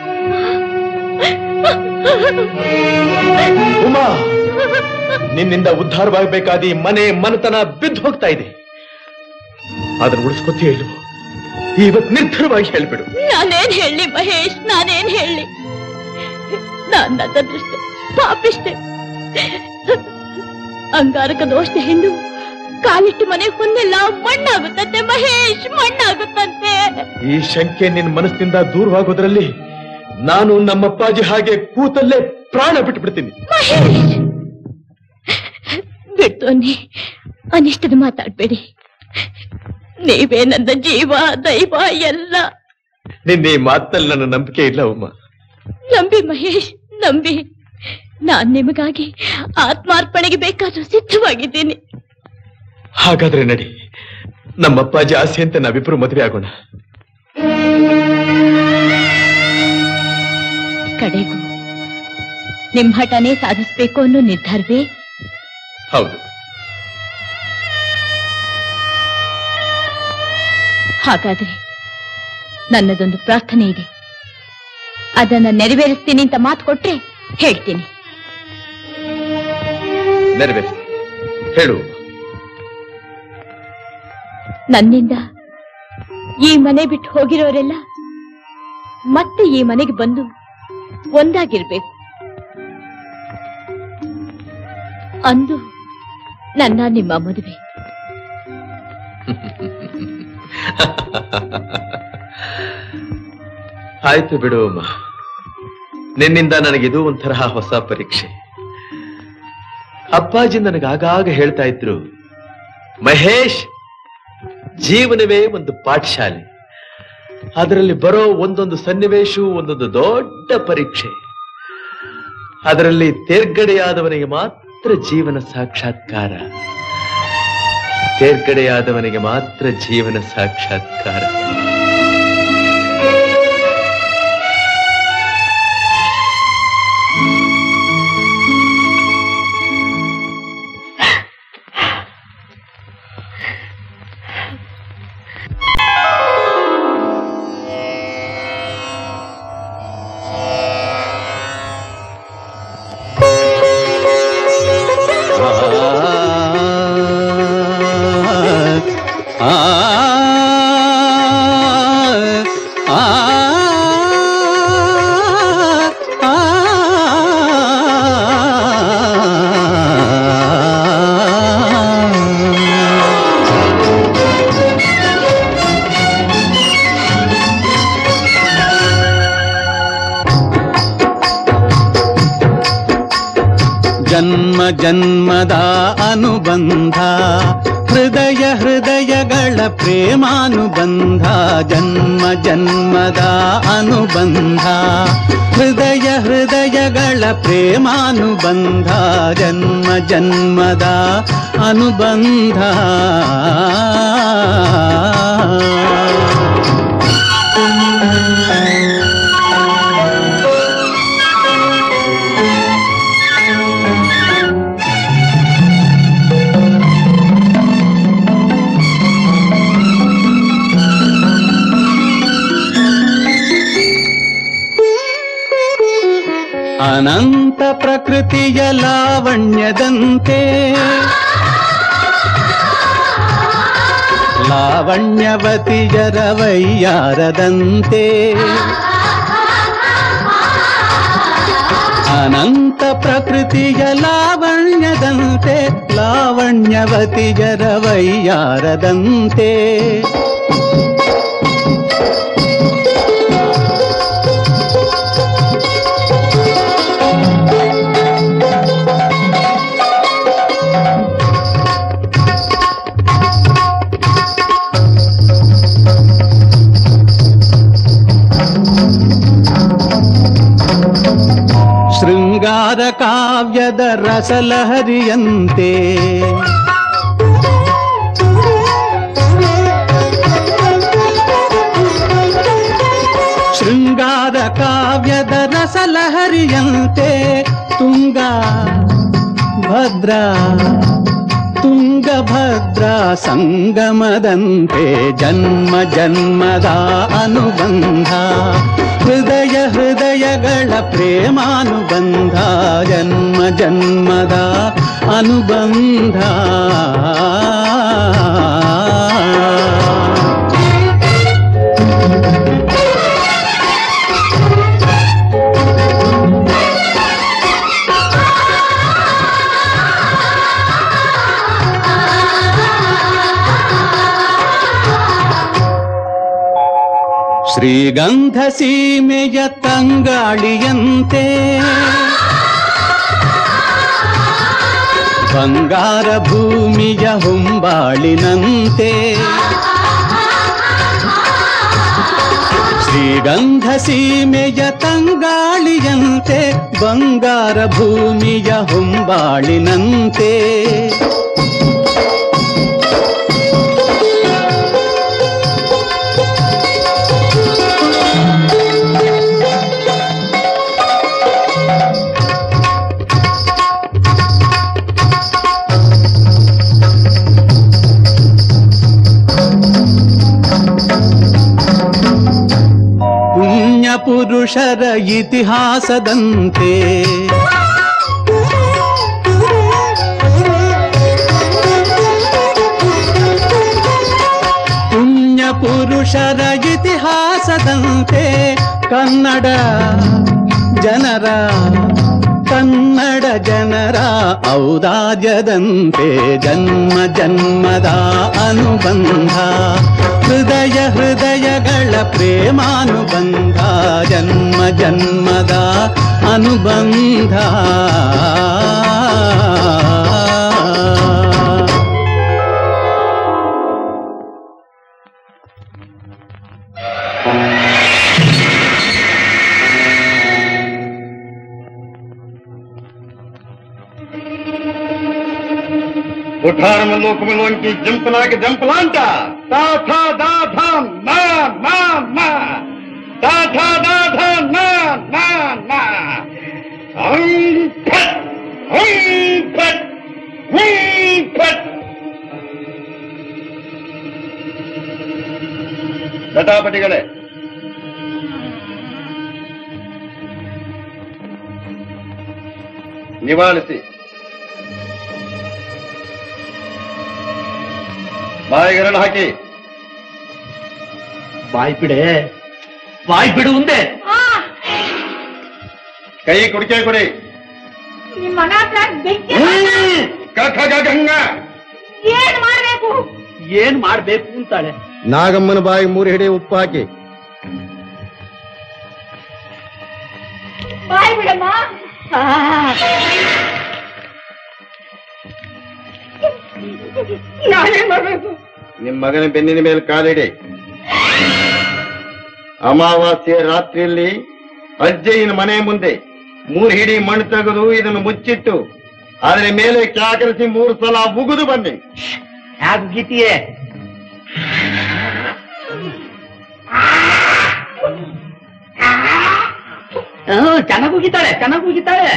ಉಮಾ, ನಿನ್ನಿಂದ ಉದ್ಧಾರವಾಗಬೇಕಾದ ಈ ಮನೆ ಮನತನ ಬಿದ್ದು ಹೋಗ್ತಾ ಇದೆ. ಅದನ್ನು ಉಳಿಸ್ಕೊತೀಯ ಇಲ್ವೋ? ಇವತ್ತು ನಿರ್ಧಾರವಾಗಿ ಹೇಳ್ಬಿಡು. ನಾನೇನ್ ಹೇಳಿ ಮಹೇಶ್, ನಾನೇನ್ ಹೇಳಿ? ನನ್ನ ಅದೃಷ್ಟ ಪಾಪಿಷ್ಟೆ. ಅಂಗಾರಕ ದೋಷ ಹೆಣ್ಣು ಕಾಲಿಟ್ಟು ಮನೆ ಹೊನ್ನೆಲ್ಲ ಮಣ್ಣಾಗುತ್ತಂತೆ ಮಹೇಶ್, ಮಣ್ಣಾಗುತ್ತಂತೆ. ಈ ಶಂಕೆ ನಿನ್ನ ಮನಸ್ಸಿನಿಂದ ದೂರವಾಗೋದ್ರಲ್ಲಿ ನಾನು ನಮ್ಮಪ್ಪಾಜಿ ಹಾಗೆ ಕೂತಲ್ಲೇ ಪ್ರಾಣ ಬಿಟ್ಬಿಡ್ತೀನಿ. ಬಿಡ್ತು ಅನ್ನಿ, ಅನಿಷ್ಟದ ಮಾತಾಡ್ಬೇಡಿ. ನೀವೇ ನನ್ನ ಜೀವ ದೈವ ಎಲ್ಲ. ನಿನ್ನೆ ಮಾತಲ್ಲಿ ನನ್ನ ನಂಬಿಕೆ ಇಲ್ಲ ಉಮ್ಮ. ನಂಬಿ ಮಹೇಶ್, ನಂಬಿ. ನಾನ್ ನಿಮಗಾಗಿ ಆತ್ಮಾರ್ಪಣೆಗೆ ಬೇಕಾದ್ರೂ ಸಿದ್ಧವಾಗಿದ್ದೀನಿ. ಹಾಗಾದ್ರೆ ನಡಿ, ನಮ್ಮಪ್ಪಾಜಿ ಆಸೆ ಅಂತ ನಾವಿಬ್ರು ಮದುವೆ ಆಗೋಣ. ಕಡೆಗೂ ನಿಮ್ ಹಠನೇ ಸಾಧಿಸ್ಬೇಕು ಅನ್ನೋ ನಿರ್ಧಾರವೇ? ಹೌದು. ಹಾಗಾದ್ರೆ ನನ್ನದೊಂದು ಪ್ರಾರ್ಥನೆ ಇದೆ. ಅದನ್ನ ನೆರವೇರಿಸ್ತೀನಿ ಅಂತ ಮಾತು ಕೊಟ್ರೆ ಹೇಳ್ತೀನಿ. ನೆರವೇರಿಸಿ ಹೇಳು. ನನ್ನಿಂದ ಈ ಮನೆ ಬಿಟ್ಟು ಹೋಗಿರೋರೆಲ್ಲ ಮತ್ತೆ ಈ ಮನೆಗೆ ಬಂದು ಒಂದಾಗಿರ್ಬೇಕು. ಅಂದು ನನ್ನ ನಿಮ್ಮ ಮದುವೆ. ಆಯ್ತು ಬಿಡು ಅಮ್ಮ. ನಿನ್ನಿಂದ ನನಗಿದು ಒಂಥರ ಹೊಸ ಪರೀಕ್ಷೆ. ಅಪ್ಪಾಜಿ ನನಗಾಗ ಹೇಳ್ತಾ ಇದ್ರು, ಮಹೇಶ್, ಜೀವನವೇ ಒಂದು ಪಾಠಶಾಲೆ. ಅದರಲ್ಲಿ ಬರೋ ಒಂದೊಂದು ಸನ್ನಿವೇಶವು ಒಂದೊಂದು ದೊಡ್ಡ ಪರೀಕ್ಷೆ. ಅದರಲ್ಲಿ ತೇರ್ಗಡೆಯಾದವನಿಗೆ ಮಾತ್ರ ಜೀವನ ಸಾಕ್ಷಾತ್ಕಾರ. ತೇರ್ಗಡೆಯಾದವನಿಗೆ ಮಾತ್ರ ಜೀವನ ಸಾಕ್ಷಾತ್ಕಾರ. ಜನ್ಮದ ಅನುಬಂಧ, ಹೃದಯ ಹೃದಯಗಳ ಪ್ರೇಮಾನುಬಂಧ. ಜನ್ಮ ಜನ್ಮದ ಅನುಬಂಧ, ಹೃದಯ ಹೃದಯಗಳ ಪ್ರೇಮಾನುಬಂಧ. ಜನ್ಮ ಜನ್ಮದ ಅನುಬಂಧ. ಅನಂತ ಪ್ರಕೃತಿಯ ಲಾವಣ್ಯದಂತೆ, ಲಾವಣ್ಯವತಿಯರ ವೈಯಾರದಂತೆ. ಅನಂತ ಪ್ರಕೃತಿಯ ಲಾವಣ್ಯದಂತೆ, ಲಾವಣ್ಯವತಿಯರ ವೈಯಾರದಂತೆ. ಶೃಂಗಾರ ಕಾವ್ಯದ ರಸಲಹರಿಯಂತೆ, ಶೃಂಗಾರ ಕಾವ್ಯದ ರಸಲಹರಿಯಂತೆ. ತುಂಗಾ ಭದ್ರಾ ತುಂಗಭದ್ರಾ ಸಂಗಮದಂತೆ ಜನ್ಮ ಜನ್ಮದ ಅನುಬಂಧ ಹೃದಯ ಹೃದಯಗಳ ಪ್ರೇಮಾನುಬಂಧ ಜನ್ಮ ಜನ್ಮದ ಅನುಬಂಧ ಶ್ರೀಗಂಧ ಸೀಮೆಯ ತಂಗಾಳಿಯಂತೆ ಬಂಗಾರ ಭೂಮಿಯ ಹೊಂಬಾಳಿನಂತೆ ಶ್ರೀಗಂಧ ಸೀಮೆಯ ತಂಗಾಳಿಯಂತೆ ಬಂಗಾರ ಭೂಮಿಯ ಹೊಂಬಾಳಿನಂತೆ ಪುರುಷರ ಇತಿಹಾಸದಂತೆ ಪುಣ್ಯ ಪುರುಷರ ಇತಿಹಾಸದಂತೆ ಕನ್ನಡ ಜನರ ಔದಾರ್ಯದಂತೆ ಜನ್ಮ ಜನ್ಮದ ಅನುಬಂಧ ಹೃದಯ ಹೃದಯಗಳ ಪ್ರೇಮಾನುಬಂಧ ಜನ್ಮ ಜನ್ಮದ ಅನುಬಂಧ उठार मलोक मलोन की जंपला के जंपलांटा ता था दा था मा मा मा ता था दा था मा मा मा फट फट फट ಗಟಾಪಟಿಗಳೇ ನಿವಾಳಿಸಿ ಬಾಯಿಗೆರಳು ಹಾಕಿ ಬಾಯಿ ಬಿಡೆ ಬಾಯಿ ಬಿಡು ಮುಂದೆ ಕೈ ಕುಡಿಕೆ ಕೊಡಿ ನಿಮ್ಮ ಮಗ ಹತ್ರ ಬೆಂಕಿ ಗಂಗ ಏನ್ ಮಾಡ್ಬೇಕು ಏನ್ ಮಾಡ್ಬೇಕು ಅಂತಾಳೆ ನಾಗಮ್ಮನ ಬಾಯಿಗೆ 3 ಹಿಡಿ ಉಪ್ಪು ಹಾಕಿ ಬಾಯಿ ಬಿಡಮ್ಮ ನಾನೇನ್ ಮಾಡ್ಬೇಕು ನಿಮ್ ಮಗನ ಬೆನ್ನಿನ ಮೇಲೆ ಕಾಲಿಡಿ ಅಮಾವಾಸ್ಯೆ ರಾತ್ರಿಯಲ್ಲಿ ಅಜ್ಜಯ್ಯನ ಮನೆ ಮುಂದೆ 3 ಹಿಡಿ ಮಣ್ಣು ತೆಗೆದು ಇದನ್ನು ಮುಚ್ಚಿಟ್ಟು ಅದರ ಮೇಲೆ ಕ್ಯಾಕರಿಸಿ 3 ಸಲ ಉಗಿದು ಬನ್ನಿ ಯಾಕೆ ಗೀತಿಯೇ ಚೆನ್ನಾಗಿ ಹೋಗಿದ್ದಾಳೆ ಚೆನ್ನಾಗಿ ಹೋಗಿದ್ದಾಳೆ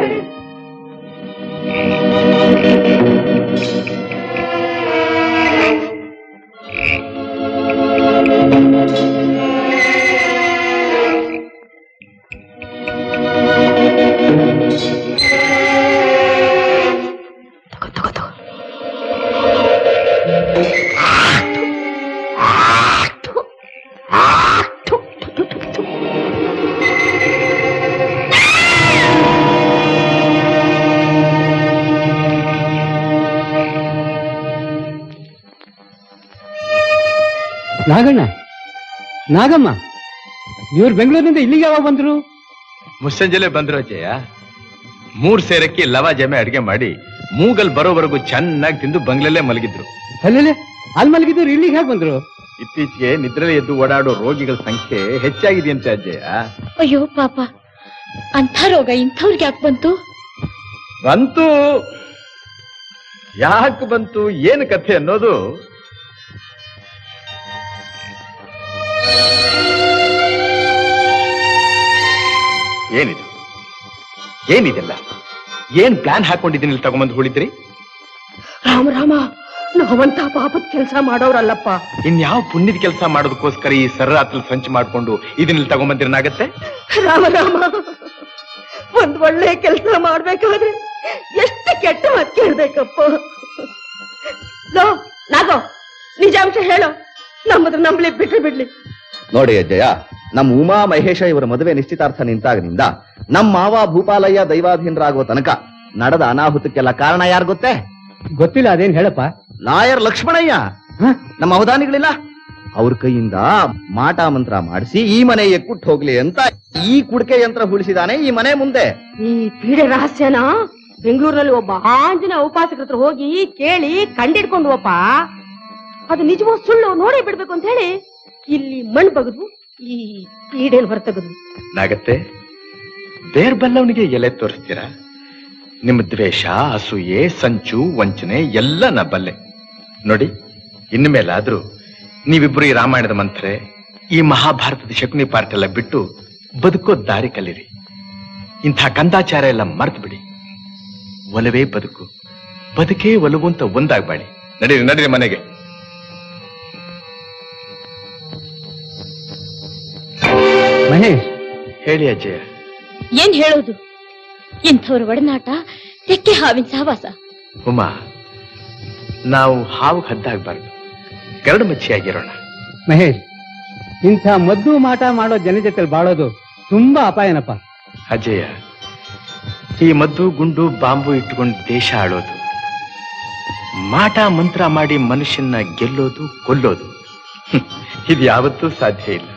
ನಾಗಣ್ಣ ನಾಗಮ್ಮ ಇವ್ರು ಬೆಂಗಳೂರಿನಿಂದ ಇಲ್ಲಿಗೆ ಯಾವಾಗ ಬಂದ್ರು? ಮುಸ್ಸಂಜೆಲೆ ಬಂದ್ರು ಅಜ್ಜಯ್ಯ. 3 ಸೇರಕ್ಕೆ ಲವ ಜಮೆ ಅಡಿಗೆ ಮಾಡಿ ಮೂಗಲ್ ಬರೋವರೆಗೂ ಚೆನ್ನಾಗಿ ತಿಂದು ಬಂಗ್ಲಲ್ಲೇ ಮಲಗಿದ್ರು. ಅಲ್ಲೇ ಅಲ್ಲಿ ಮಲಗಿದ್ರು ಇಲ್ಲಿಗೆ ಹೇಗೆ ಬಂದ್ರು? ಇತ್ತೀಚೆಗೆ ನಿದ್ರೆಲೆ ಎದ್ದು ಓಡಾಡೋ ರೋಗಿಗಳ ಸಂಖ್ಯೆ ಹೆಚ್ಚಾಗಿದೆಯಂತೆ ಅಜ್ಜಯ್ಯ. ಅಯ್ಯೋ ಪಾಪ, ಅಂಥ ರೋಗ ಇಂಥವ್ರಿಗೆ ಯಾಕೆ ಬಂತು? ಬಂತು ಯಾಕೆ ಬಂತು ಏನು ಕಥೆ ಅನ್ನೋದು ಏನಿದು? ಏನಿದೆಲ್ಲ? ಏನ್ ಪ್ಲಾನ್ ಹಾಕೊಂಡಿದ್ದೀನಿ ಇಲ್ಲಿ ತಗೊಂಬಂದು ಹುಳಿದ್ರಿ? ರಾಮ ರಾಮ, ನಾವಂತ ಪಾಪದ ಕೆಲಸ ಮಾಡೋರಲ್ಲಪ್ಪ. ಇನ್ಯಾವ ಪುಣ್ಯದ ಕೆಲಸ ಮಾಡೋದಕ್ಕೋಸ್ಕರ ಈ ಸರ್ರಾತ್ಲಿ ಸಂಚು ಮಾಡ್ಕೊಂಡು ಇದನ್ನೆಲ್ಲ ತಗೊಂಬಂದಿರನಾಗತ್ತೆ? ರಾಮ ರಾಮ, ಒಂದ್ ಒಳ್ಳೆ ಕೆಲಸ ಮಾಡ್ಬೇಕಾದ್ರೆ ಎಷ್ಟು ಕೆಟ್ಟ ಮಾತು ಕೇಳ್ಬೇಕಪ್ಪ. ಲೋ ನಾಗೋ, ನಿಜಾಂಶ ಹೇಳೋ, ನಮ್ಮದ್ರ ನಂಬಲಿ ಬಿಟ್ಟು ಬಿಡ್ಲಿ. ನೋಡಿ ಅಜ್ಜಯ್ಯ, ನಮ್ಮ ಉಮಾ ಮಹೇಶ ಇವರ ಮದುವೆ ನಿಶ್ಚಿತಾರ್ಥ ನಿಂತಾಗನಿಂದ ನಮ್ಮ ಮಾವ ಭೂಪಾಲಯ್ಯ ದೈವಾಧೀನರಾಗುವ ತನಕ ನಡೆದ ಅನಾಹುತಕ್ಕೆಲ್ಲ ಕಾರಣ ಯಾರು ಗೊತ್ತೇ? ಗೊತ್ತಿಲ್ಲ, ಅದೇನ್ ಹೇಳಪ್ಪ. ಲಾಯರ್ ಲಕ್ಷ್ಮಣಯ್ಯ, ನಮ್ಮ ಅವಧಾನಿಗಳಿಲ್ಲ, ಅವ್ರ ಕೈಯಿಂದ ಮಾಟ ಮಂತ್ರ ಮಾಡಿಸಿ ಈ ಮನೆ ಎಕ್ಕುಟ್ಟು ಹೋಗ್ಲಿ ಅಂತ ಈ ಕುಡಿಕೆ ಯಂತ್ರ ಉಳಿಸಿದಾನೆ ಈ ಮನೆ ಮುಂದೆ. ಈ ಪೀಡೆ ರಹಸ್ಯನ ಬೆಂಗಳೂರಿನಲ್ಲಿ ಒಬ್ಬ ಆಂಜನ ಉಪಾಸಕರ ಹತ್ರ ಹೋಗಿ ಕೇಳಿ ಕಂಡಿಡ್ಕೊಂಡ್ವಪ್ಪ. ಅದು ನಿಜವೋ ಸುಳ್ಳು ನೋಡಿ ಬಿಡ್ಬೇಕು ಅಂತ ಹೇಳಿ ಇಲ್ಲಿ ಮಣ್ಣು ಬಗದು ಈ ಪೀಡೆನ್ ಹೊರತಗದು. ನಾಗತ್ತೆ, ಬೇರ್ ಬಲ್ಲವನಿಗೆ ಎಲೆ ತೋರಿಸ್ತೀರಾ? ನಿಮ್ಮ ದ್ವೇಷ, ಅಸೂಯೆ, ಸಂಚು, ವಂಚನೆ ಎಲ್ಲ ನಾ ಬಲ್ಲೆ. ನೋಡಿ, ಇನ್ನು ಮೇಲಾದ್ರೂ ನೀವಿಬ್ರು ಈ ರಾಮಾಯಣದ ಮಂತ್ರೆ, ಈ ಮಹಾಭಾರತದ ಶಕುನಿ ಪಾರ್ಟ್ ಎಲ್ಲ ಬಿಟ್ಟು ಬದುಕೋ ದಾರಿ ಕಲೀರಿ. ಇಂಥ ಕಂದಾಚಾರ ಎಲ್ಲ ಮರ್ತು ಬಿಡಿ. ಒಲವೇ ಬದುಕು, ಬದುಕೇ ಒಲವು ಅಂತ ಒಂದಾಗ್ಬೇಡಿ. ನಡೀರಿ ನಡೀರಿ ಮನೆಗೆ. ಮಹೇಶ್, ಹೇಳಿ ಅಜ್ಜಯ್ಯ. ಏನ್ ಹೇಳೋದು? ಇಂಥವ್ರ ಒಡನಾಟ ತೆಕ್ಕೆ ಹಾವಿನ ಸಹವಾಸ. ಉಮಾ, ನಾವು ಹಾವು ಹದ್ದಾಗಬಾರ್ದು, ಗರಡು ಮಚ್ಚಿಯಾಗಿರೋಣ. ಮಹೇಶ್, ಇಂಥ ಮದ್ದು ಮಾಟ ಮಾಡೋ ಜನ ಜೊತೆ ಬಾಳೋದು ತುಂಬಾ ಅಪಾಯನಪ್ಪ. ಅಜಯ, ಈ ಮದ್ದು ಗುಂಡು ಬಾಂಬು ಇಟ್ಟುಕೊಂಡು ದೇಶ ಆಳೋದು, ಮಾಟ ಮಂತ್ರ ಮಾಡಿ ಮನುಷ್ಯನ ಗೆಲ್ಲೋದು, ಕೊಲ್ಲೋದು, ಇದು ಯಾವತ್ತೂ ಸಾಧ್ಯ ಇಲ್ಲ.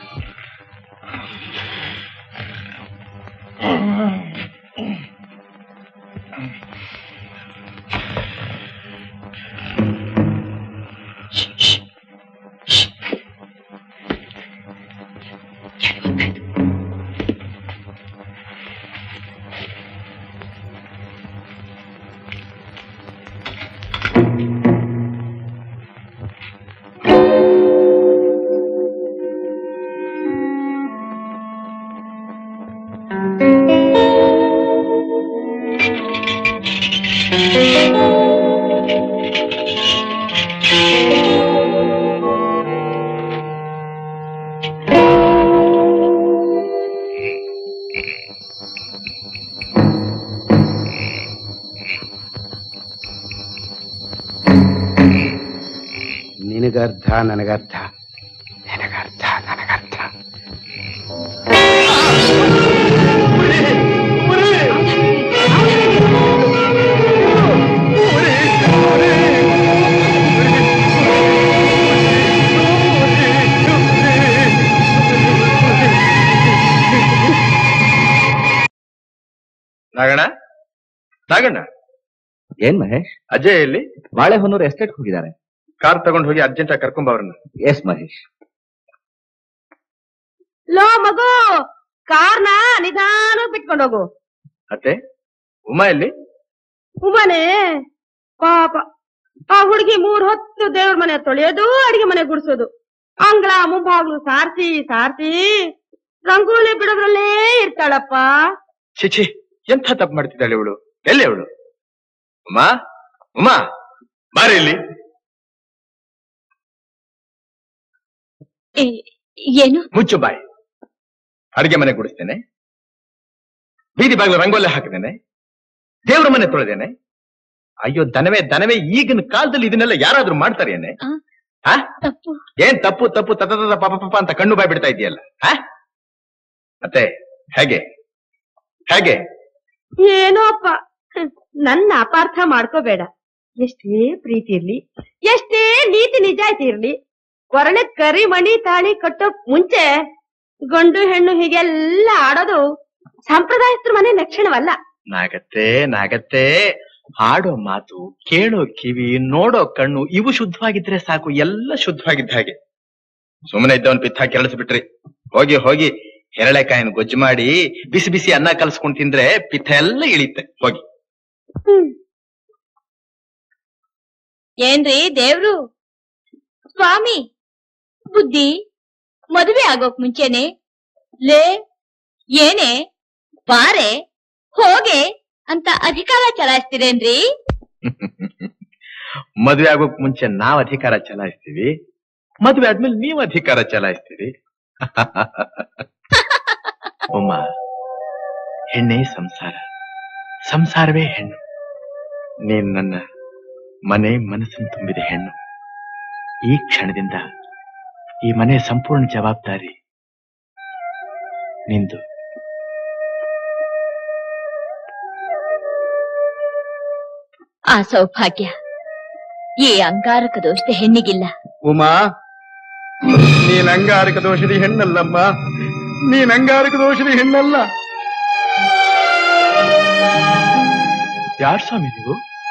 ನಿನಗರ್ಧ ನನಗರ್ಧ, ನಿನಗರ್ಧ ನನಗರ್ಧ. ನಾಗಣ್ಣ, ನಾಗಣ್ಣ. ಏನ್ ಮಹೇಶ್? ಅಜಯ್ ಎಲ್ಲಿ? ಬಾಳೆಹೊನ್ನೂರು ಎಸ್ಟೇಟ್ ಹೋಗಿದ್ದಾರೆ. ಕಾರ್ ತಗೊಂಡು ಹೋಗಿ ಅರ್ಜೆಂಟ್ ಆಗಿ ಕರ್ಕೊಂಡ್ ಅವ್ರನ್ನ. ಎಸ್ ಮಹೇಶ್. ಲೋ ಮಗು, ಕಾರ್ನ ನಿಧಾನ ಬಿಟ್ಕೊಂಡು ಹೋಗು. ಅತ್ತೆ, ಉಮಾ ಎಲ್ಲಿ? ಉಮನೆ ಪಾಪ, ಆ ಹುಡುಗಿ 3 ಹೊತ್ತು ದೇವ್ರ ಮನೆ ತೊಳೆಯೋದು, ಅಡಿಗೆ ಮನೆ ಗುಡಿಸೋದು, ಅಂಗಳ ಮುಂಭಾಗ್ಲು ಸಾರ್ಸಿ ಸಾರ್ಸಿ ರಂಗೋಲಿ ಬಿಡೋದ್ರಲ್ಲೇ ಇರ್ತಾಳಪ್ಪ. ಚಿಚಿ, ಎಂಥ ತಪ್ಪು ಮಾಡ್ತಿದ್ದಾಳೆ ಇವಳು. ಎಲ್ಲಿ ಅವಳು? ಉಮಾ, ಉಮಾ, ಬಾರಿ ಇಲ್ಲಿ. ಏನು? ಮುಚ್ಚು ಬಾಯಿ. ಅಡಿಗೆ ಮನೆ ಗುಡಿಸ್ತೇನೆ, ಬೀದಿ ಬಾಗಿಲು ರಂಗೋಲಿ ಹಾಕಿದ್ದೇನೆ, ದೇವ್ರ ಮನೆ ತೊಳೆದೇನೆ. ಅಯ್ಯೋ ದನವೇ ದನವೇ, ಈಗಿನ ಕಾಲದಲ್ಲಿ ಇದನ್ನೆಲ್ಲ ಯಾರಾದ್ರೂ ಮಾಡ್ತಾರೇನೆ? ಏನ್ ತಪ್ಪು ತಪ್ಪು ತದ ಪಾಪ ಪಾಪ ಅಂತ ಕಣ್ಣು ಬಾಯ್ ಬಿಡ್ತಾ ಇದೆಯಲ್ಲ. ಮತ್ತೆ ಹೇಗೆ ಹೇಗೆ? ಏನೋ ಅಪ್ಪ, ನನ್ನ ಅಪಾರ್ಥ ಮಾಡ್ಕೋಬೇಡ. ಎಷ್ಟೇ ಪ್ರೀತಿ ಇರ್ಲಿ, ಎಷ್ಟೇ ನೀತಿ ನಿಜಾಯ್ತಿ ಇರ್ಲಿ, ಕೊರಳೆ ಕರಿ ಮಣಿ ತಾಳಿ ಕಟ್ಟೋ ಮುಂಚೆ ಗಂಡು ಹೆಣ್ಣು ಹೀಗೆಲ್ಲ ಆಡೋದು ಸಂಪ್ರದಾಯಸ್ಥರ ಮನೆ ಲಕ್ಷಣವಲ್ಲ. ನಾಗತ್ತೆ ನಾಗತ್ತೆ, ಆಡೋ ಮಾತು, ಕೇಳೋ ಕಿವಿ, ನೋಡೋ ಕಣ್ಣು ಇವು ಶುದ್ಧವಾಗಿದ್ರೆ ಸಾಕು, ಎಲ್ಲ ಶುದ್ಧವಾಗಿದ್ದ ಹಾಗೆ. ಸುಮ್ಮನೆ ಇದ್ದವನ್ ಪಿತ್ತ ಕೆರಳಿಸ್ಬಿಟ್ರಿ. ಹೋಗಿ ಹೋಗಿ ಹೆರಳೆಕಾಯಿನ ಗೊಜ್ಜು ಮಾಡಿ ಬಿಸಿ ಬಿಸಿ ಅನ್ನ ಕಲ್ಸ್ಕೊಂಡ್ ತಿಂದ್ರೆ ಪಿತ್ತ ಎಲ್ಲ ಇಳಿತೆ. ಹೋಗಿ. ಏನ್ರಿ ದೇವ್ರು? ಸ್ವಾಮಿ ಬುದ್ಧಿ, ಮದುವೆ ಆಗೋಕ್ ಮುಂಚೆನೆ ಲೇ ಏನೇ ಬಾರೆ ಹೋಗೆ ಅಂತ ಅಧಿಕಾರ ಚಲಾಯಿಸ್ತೀರೇನ್ರಿ? ಮದುವೆ ಆಗೋಕ್ ಮುಂಚೆ ನಾವ್ ಅಧಿಕಾರ ಚಲಾಯಿಸ್ತೀವಿ, ಮದುವೆ ಆದ್ಮೇಲೆ ನೀವು ಅಧಿಕಾರ ಚಲಾಯಿಸ್ತೀವಿ. ಉಮ್ಮ, ಹೆಣ್ಣೇ ಸಂಸಾರ, ಸಂಸಾರವೇ ಹೆಣ್ಣು. ನೀನ್ ನನ್ನ ಮನೆ ಮನಸ್ಸನ್ನು ತುಂಬಿದ ಹೆಣ್ಣು. ಈ ಕ್ಷಣದಿಂದ ಈ ಮನೆ ಸಂಪೂರ್ಣ ಜವಾಬ್ದಾರಿ ನಿಂದು. ಆ ಸೌಭಾಗ್ಯ ಈ ಅಂಗಾರಕ ದೋಷದ ಹೆಣ್ಣಿಗಿಲ್ಲ. ಉಮಾ, ನೀನ್ ಅಂಗಾರಕ ದೋಷದ ಹೆಣ್ಣಲ್ಲಮ್ಮ, ನೀನ್ ಅಂಗಾರಕ ದೋಷದ ಹೆಣ್ಣಲ್ಲ. ಯಾರ್ ಸ್ವಾಮಿ ನೀವು?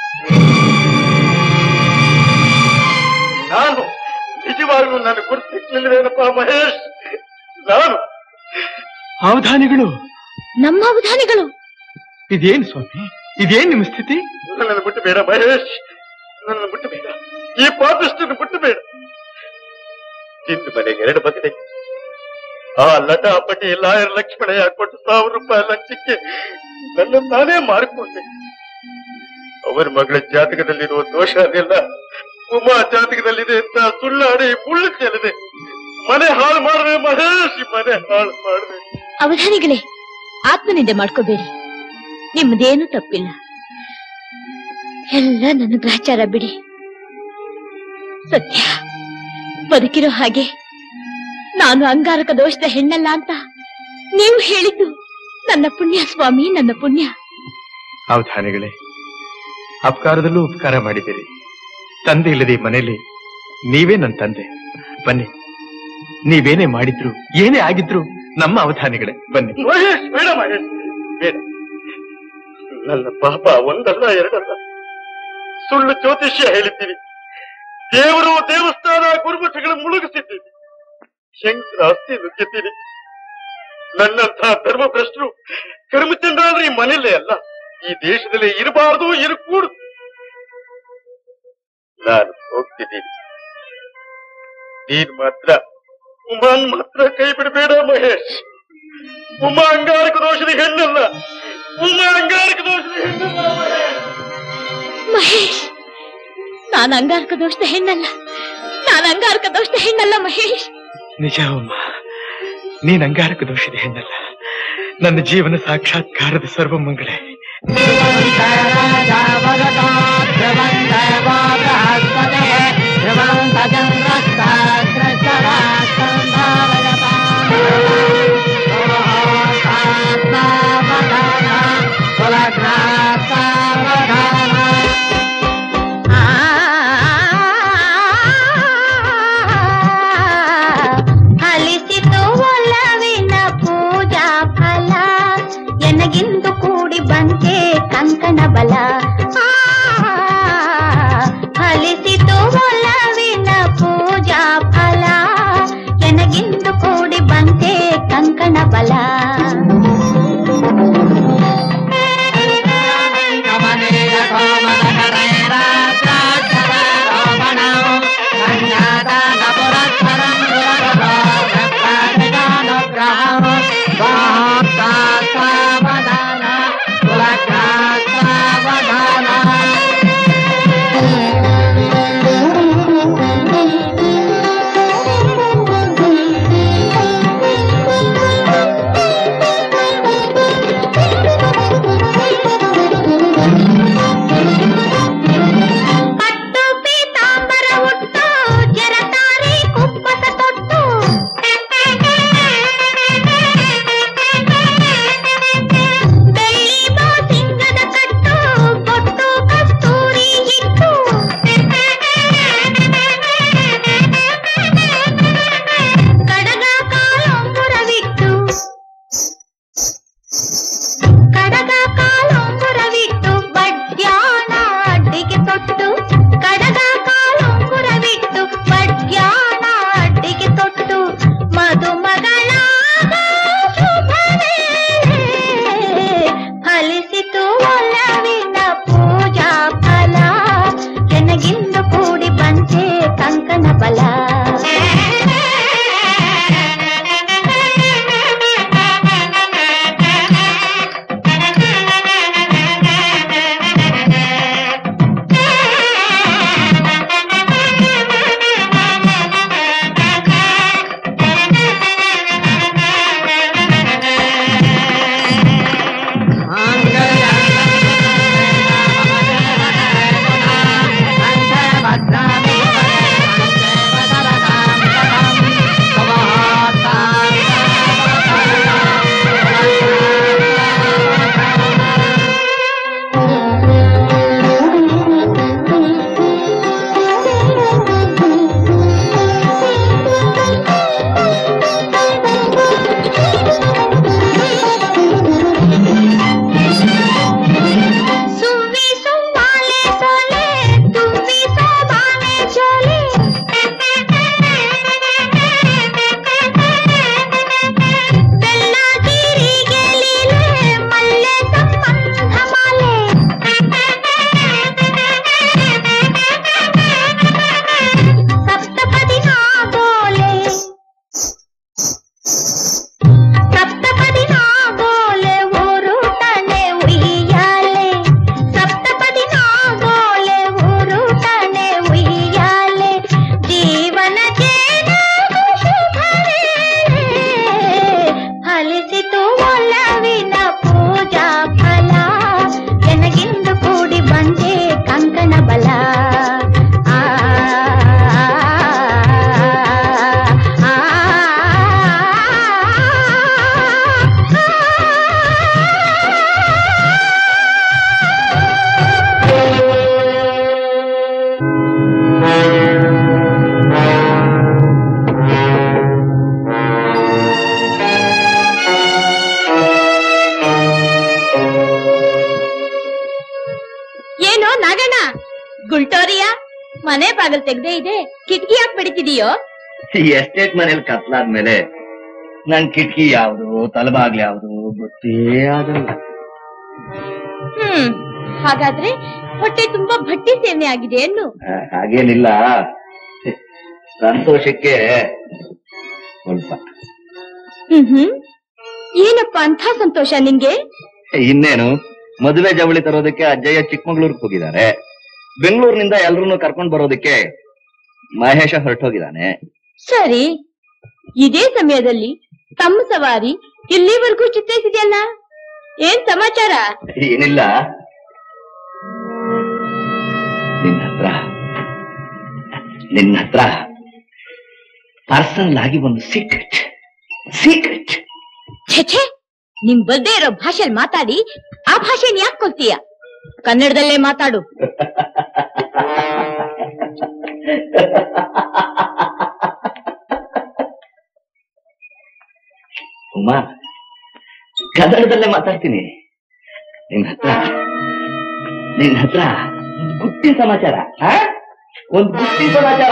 ನಾನು ನಿಜವಾಗ್ಲೂ ನನ್ನ ಗುರುತಿರ್ಲಿಲ್ವೇನಪ್ಪ ಮಹೇಶ್. ನಾನು ಅವಧಾನಿಗಳು. ನಮ್ಮ ಅವಧಾನಿಗಳು? ಇದೇನ್ ಸ್ವಾಮಿ, ಇದೇನ್ ನಿಮ್ಮ ಸ್ಥಿತಿ? ನನ್ನನ್ನು ಬಿಟ್ಟು ಬೇಡ ಮಹೇಶ್, ನನ್ನನ್ನು ಬಿಟ್ಟು ಬೇಡ, ಈ ಪಾಪಿಷ್ಟನ್ನು ಬಿಟ್ಟು ಬೇಡ. ಇಂದು ಮನೆಗೆ 2 ಬದಿದೆ. ಆ ಲತಾ ಪಟಿ ಲಾಯರ್ ಲಕ್ಷ್ಮಣಯ್ಯ ಕೊಟ್ಟು 1000 ರೂಪಾಯಿ ಲಂಚಕ್ಕೆ ನನ್ನ ನಾನೇ ಮಾಡಿಕೊಂಡೆ. ಅವರ ಮಗಳ ಜಾತಕದಲ್ಲಿರುವ ದೋಷ ಅದೆಲ್ಲ ಉಮಾ ಜಾತಕದಲ್ಲಿದೆ ಅಂತ ಸುಳ್ಳಾಡಿ ಮುಳ್ಳು ಚೆಲ್ಲಿದೆ. ಮನೆ ಹಾಳು ಮಾಡಿದೆ ಮಹೇಶ್, ಮನೆ ಹಾಳು ಮಾಡಿದೆ. ಅವಧಾನಿಗಳೇ, ಆತ್ಮನಿಂದೆ ಮಾಡ್ಕೋಬೇಡಿ, ನಿಮ್ಮದೇನು ತಪ್ಪಿಲ್ಲ. ಎಲ್ಲ ನನ್ನ ಗ್ರಹಚಾರ ಬಿಡಿ. ಸತ್ಯ, ಬದುಕಿರೋ ಹಾಗೆ ನಾನು ಅಂಗಾರಕ ದೋಷದ ಹೆಣ್ಣಲ್ಲ ಅಂತ ನೀವು ಹೇಳಿದ್ದು ನನ್ನ ಪುಣ್ಯ ಸ್ವಾಮಿ, ನನ್ನ ಪುಣ್ಯ. ಅವಧಾನಿಗಳೇ, ಅಪಕಾರದಲ್ಲೂ ಉಪಕಾರ ಮಾಡಿದ್ದೀರಿ. ತಂದೆ ಇಲ್ಲದೆ ಮನೆಯಲ್ಲಿ ನೀವೇ ನನ್ನ ತಂದೆ. ಬನ್ನಿ, ನೀವೇನೇ ಮಾಡಿದ್ರು ಏನೇ ಆಗಿದ್ರು ನಮ್ಮ ಅವಧಾನಿಗಳೇ. ಬನ್ನಿ. ಮಹೇಶ್ ಬೇಡ, ಮಹೇಶ್ ಬೇಡ. ನನ್ನ ಪಾಪ ಒಂದಲ್ಲ ಎರಡಲ್ಲ, ಸುಳ್ಳು ಜ್ಯೋತಿಷ್ಯ ಹೇಳಿದ್ದೀರಿ, ದೇವರು ದೇವಸ್ಥಾನ ಗುರುಮಠಗಳು ಮುಳುಗಿಸಿದ್ದೀರಿ, ಶಂಕರ ಆಸ್ತಿ ನುಗ್ಗಿದ್ದೀರಿ. ನನ್ನಂಥ ಧರ್ಮಭ್ರಷ್ಟರು ಕರ್ಮಚಂದ್ರ ಈ ಮನೆಯಲ್ಲೇ ಅಲ್ಲ, ಈ ದೇಶದಲ್ಲಿ ಇರಬಾರದು, ಇರಕೂಡದು. ನಾನು ಹೋಗ್ತಿದ್ದೀನಿ. ನೀನ್ ಮಾತ್ರ ಉಮಾನ್ ಮಾತ್ರ ಕೈ ಬಿಡಬೇಡ ಮಹೇಶ್. ಉಮಾ ಅಂಗಾರಕ ದೋಷದ ಹೆಣ್ಣಲ್ಲ, ಉಮಾ ಅಂಗಾರಕ ದೋಷದ ಹೆಣ್ಣಲ್ಲ ಮಹೇಶ್. ನಾನು ಅಂಗಾರಕ ದೋಷದ ಹೆಣ್ಣಲ್ಲ, ನಾನು ಅಂಗಾರಕ ದೋಷದ ಹೆಣ್ಣಲ್ಲ ಮಹೇಶ್. ನಿಜ ಉಮ್ಮ, ನೀನ್ ಅಂಗಾರಕ ದೋಷದ ಹೆಣ್ಣಲ್ಲ, ನನ್ನ ಜೀವನ ಸಾಕ್ಷಾತ್ಕಾರದ ಸರ್ವಮಂಗಳೇ. ಹಲಿಸಿತು ಒಲವಿನ ಪೂಜಾ ಫಲ, ಎನಗಿಂದು ಕೂಡಿ ಬಂತೆ ಕಂಕಣ ಬಲ. ಫಲಿಸಿತು ಒಲವಿನ ಪೂಜಾ ಫಲ, ಎನಗಿಂದು ಕೂಡಿ ಬಂತೆ ಕಂಕಣ ಬಲ. ಸಾವಧಾನ ಏನೋ ನಾಗಣ್ಣ, ಗುಲ್ಟೋರಿಯ ಮನೆ ಬಾಗಲ್ ತೆಗ್ದೇ ಇದೆ, ಕಿಟಕಿ ಯಾಕೆ ಬಡಿತಿದೀಯೋ? ಈ ಎಸ್ಟೇಟ್ ಮನೇಲಿ ಕತ್ಲಾದ್ಮೇಲೆ ನನ್ ಕಿಟಕಿ ಯಾವ್ದು ತಲಬಾಗ್ಲಿ ಯಾವ್ದು ಗೊತ್ತೇ ಆಗಲ್ಲ. ಹಾಗಾದ್ರೆ ಹೊಟ್ಟೆ ತುಂಬಾ ಭಟ್ಟಿ ಸೇವನೆ ಆಗಿದೆ ಏನು? ಹಾಗೇನಿಲ್ಲ, ಸಂತೋಷಕ್ಕೆ ಸ್ವಲ್ಪ. ಏನಪ್ಪ ಅಂತ ಸಂತೋಷ ನಿಂಗೆ? ಇನ್ನೇನು, ಮದುವೆ ಜವಳಿ ತರೋದಕ್ಕೆ ಅಜ್ಜಯ್ಯ ಚಿಕ್ಕಮಗಳೂರಿಗೆ ಹೋಗಿದ್ದಾರೆ. ಬೆಂಗಳೂರಿನಿಂದ ಎಲ್ರನ್ನೂ ಕರ್ಕೊಂಡ್ ಬರೋದಕ್ಕೆ ಮಹೇಶ ಹೊರಟೋಗಿದ್ದಾನೆ. ಸರಿ, ಇದೇ ಸಮಯದಲ್ಲಿ ತಮ್ಮ ಸವಾರಿ ಇಲ್ಲಿವರೆಗೂ ಚಿತ್ರಿಸಿದೆಯಲ್ಲ, ಏನ್ ಸಮಾಚಾರ? ಏನಿಲ್ಲ, ನಿನ್ನ ಹತ್ರ ಪರ್ಸನಲ್ ಆಗಿ ಒಂದು ಸೀಕ್ರೆಟ್. ಛೇ, ನಿಮ್ ಬಲ್ದೇ ಇರೋ ಭಾಷೆಯಲ್ಲಿ ಮಾತಾಡಿ ಆ ಭಾಷೆನ ಯಾಕೆ ಕೊಲ್ತೀಯ? ಕನ್ನಡದಲ್ಲೇ ಮಾತಾಡು. ಉಮಾ, ಕನ್ನಡದಲ್ಲೇ ಮಾತಾಡ್ತೀನಿ. ನಿನ್ನ ಹತ್ರ ಒಂದು ಗುಟ್ಟಿ ಸಮಾಚಾರ. ಒಂದು ಗುಟ್ಟಿ ಸಮಾಚಾರ.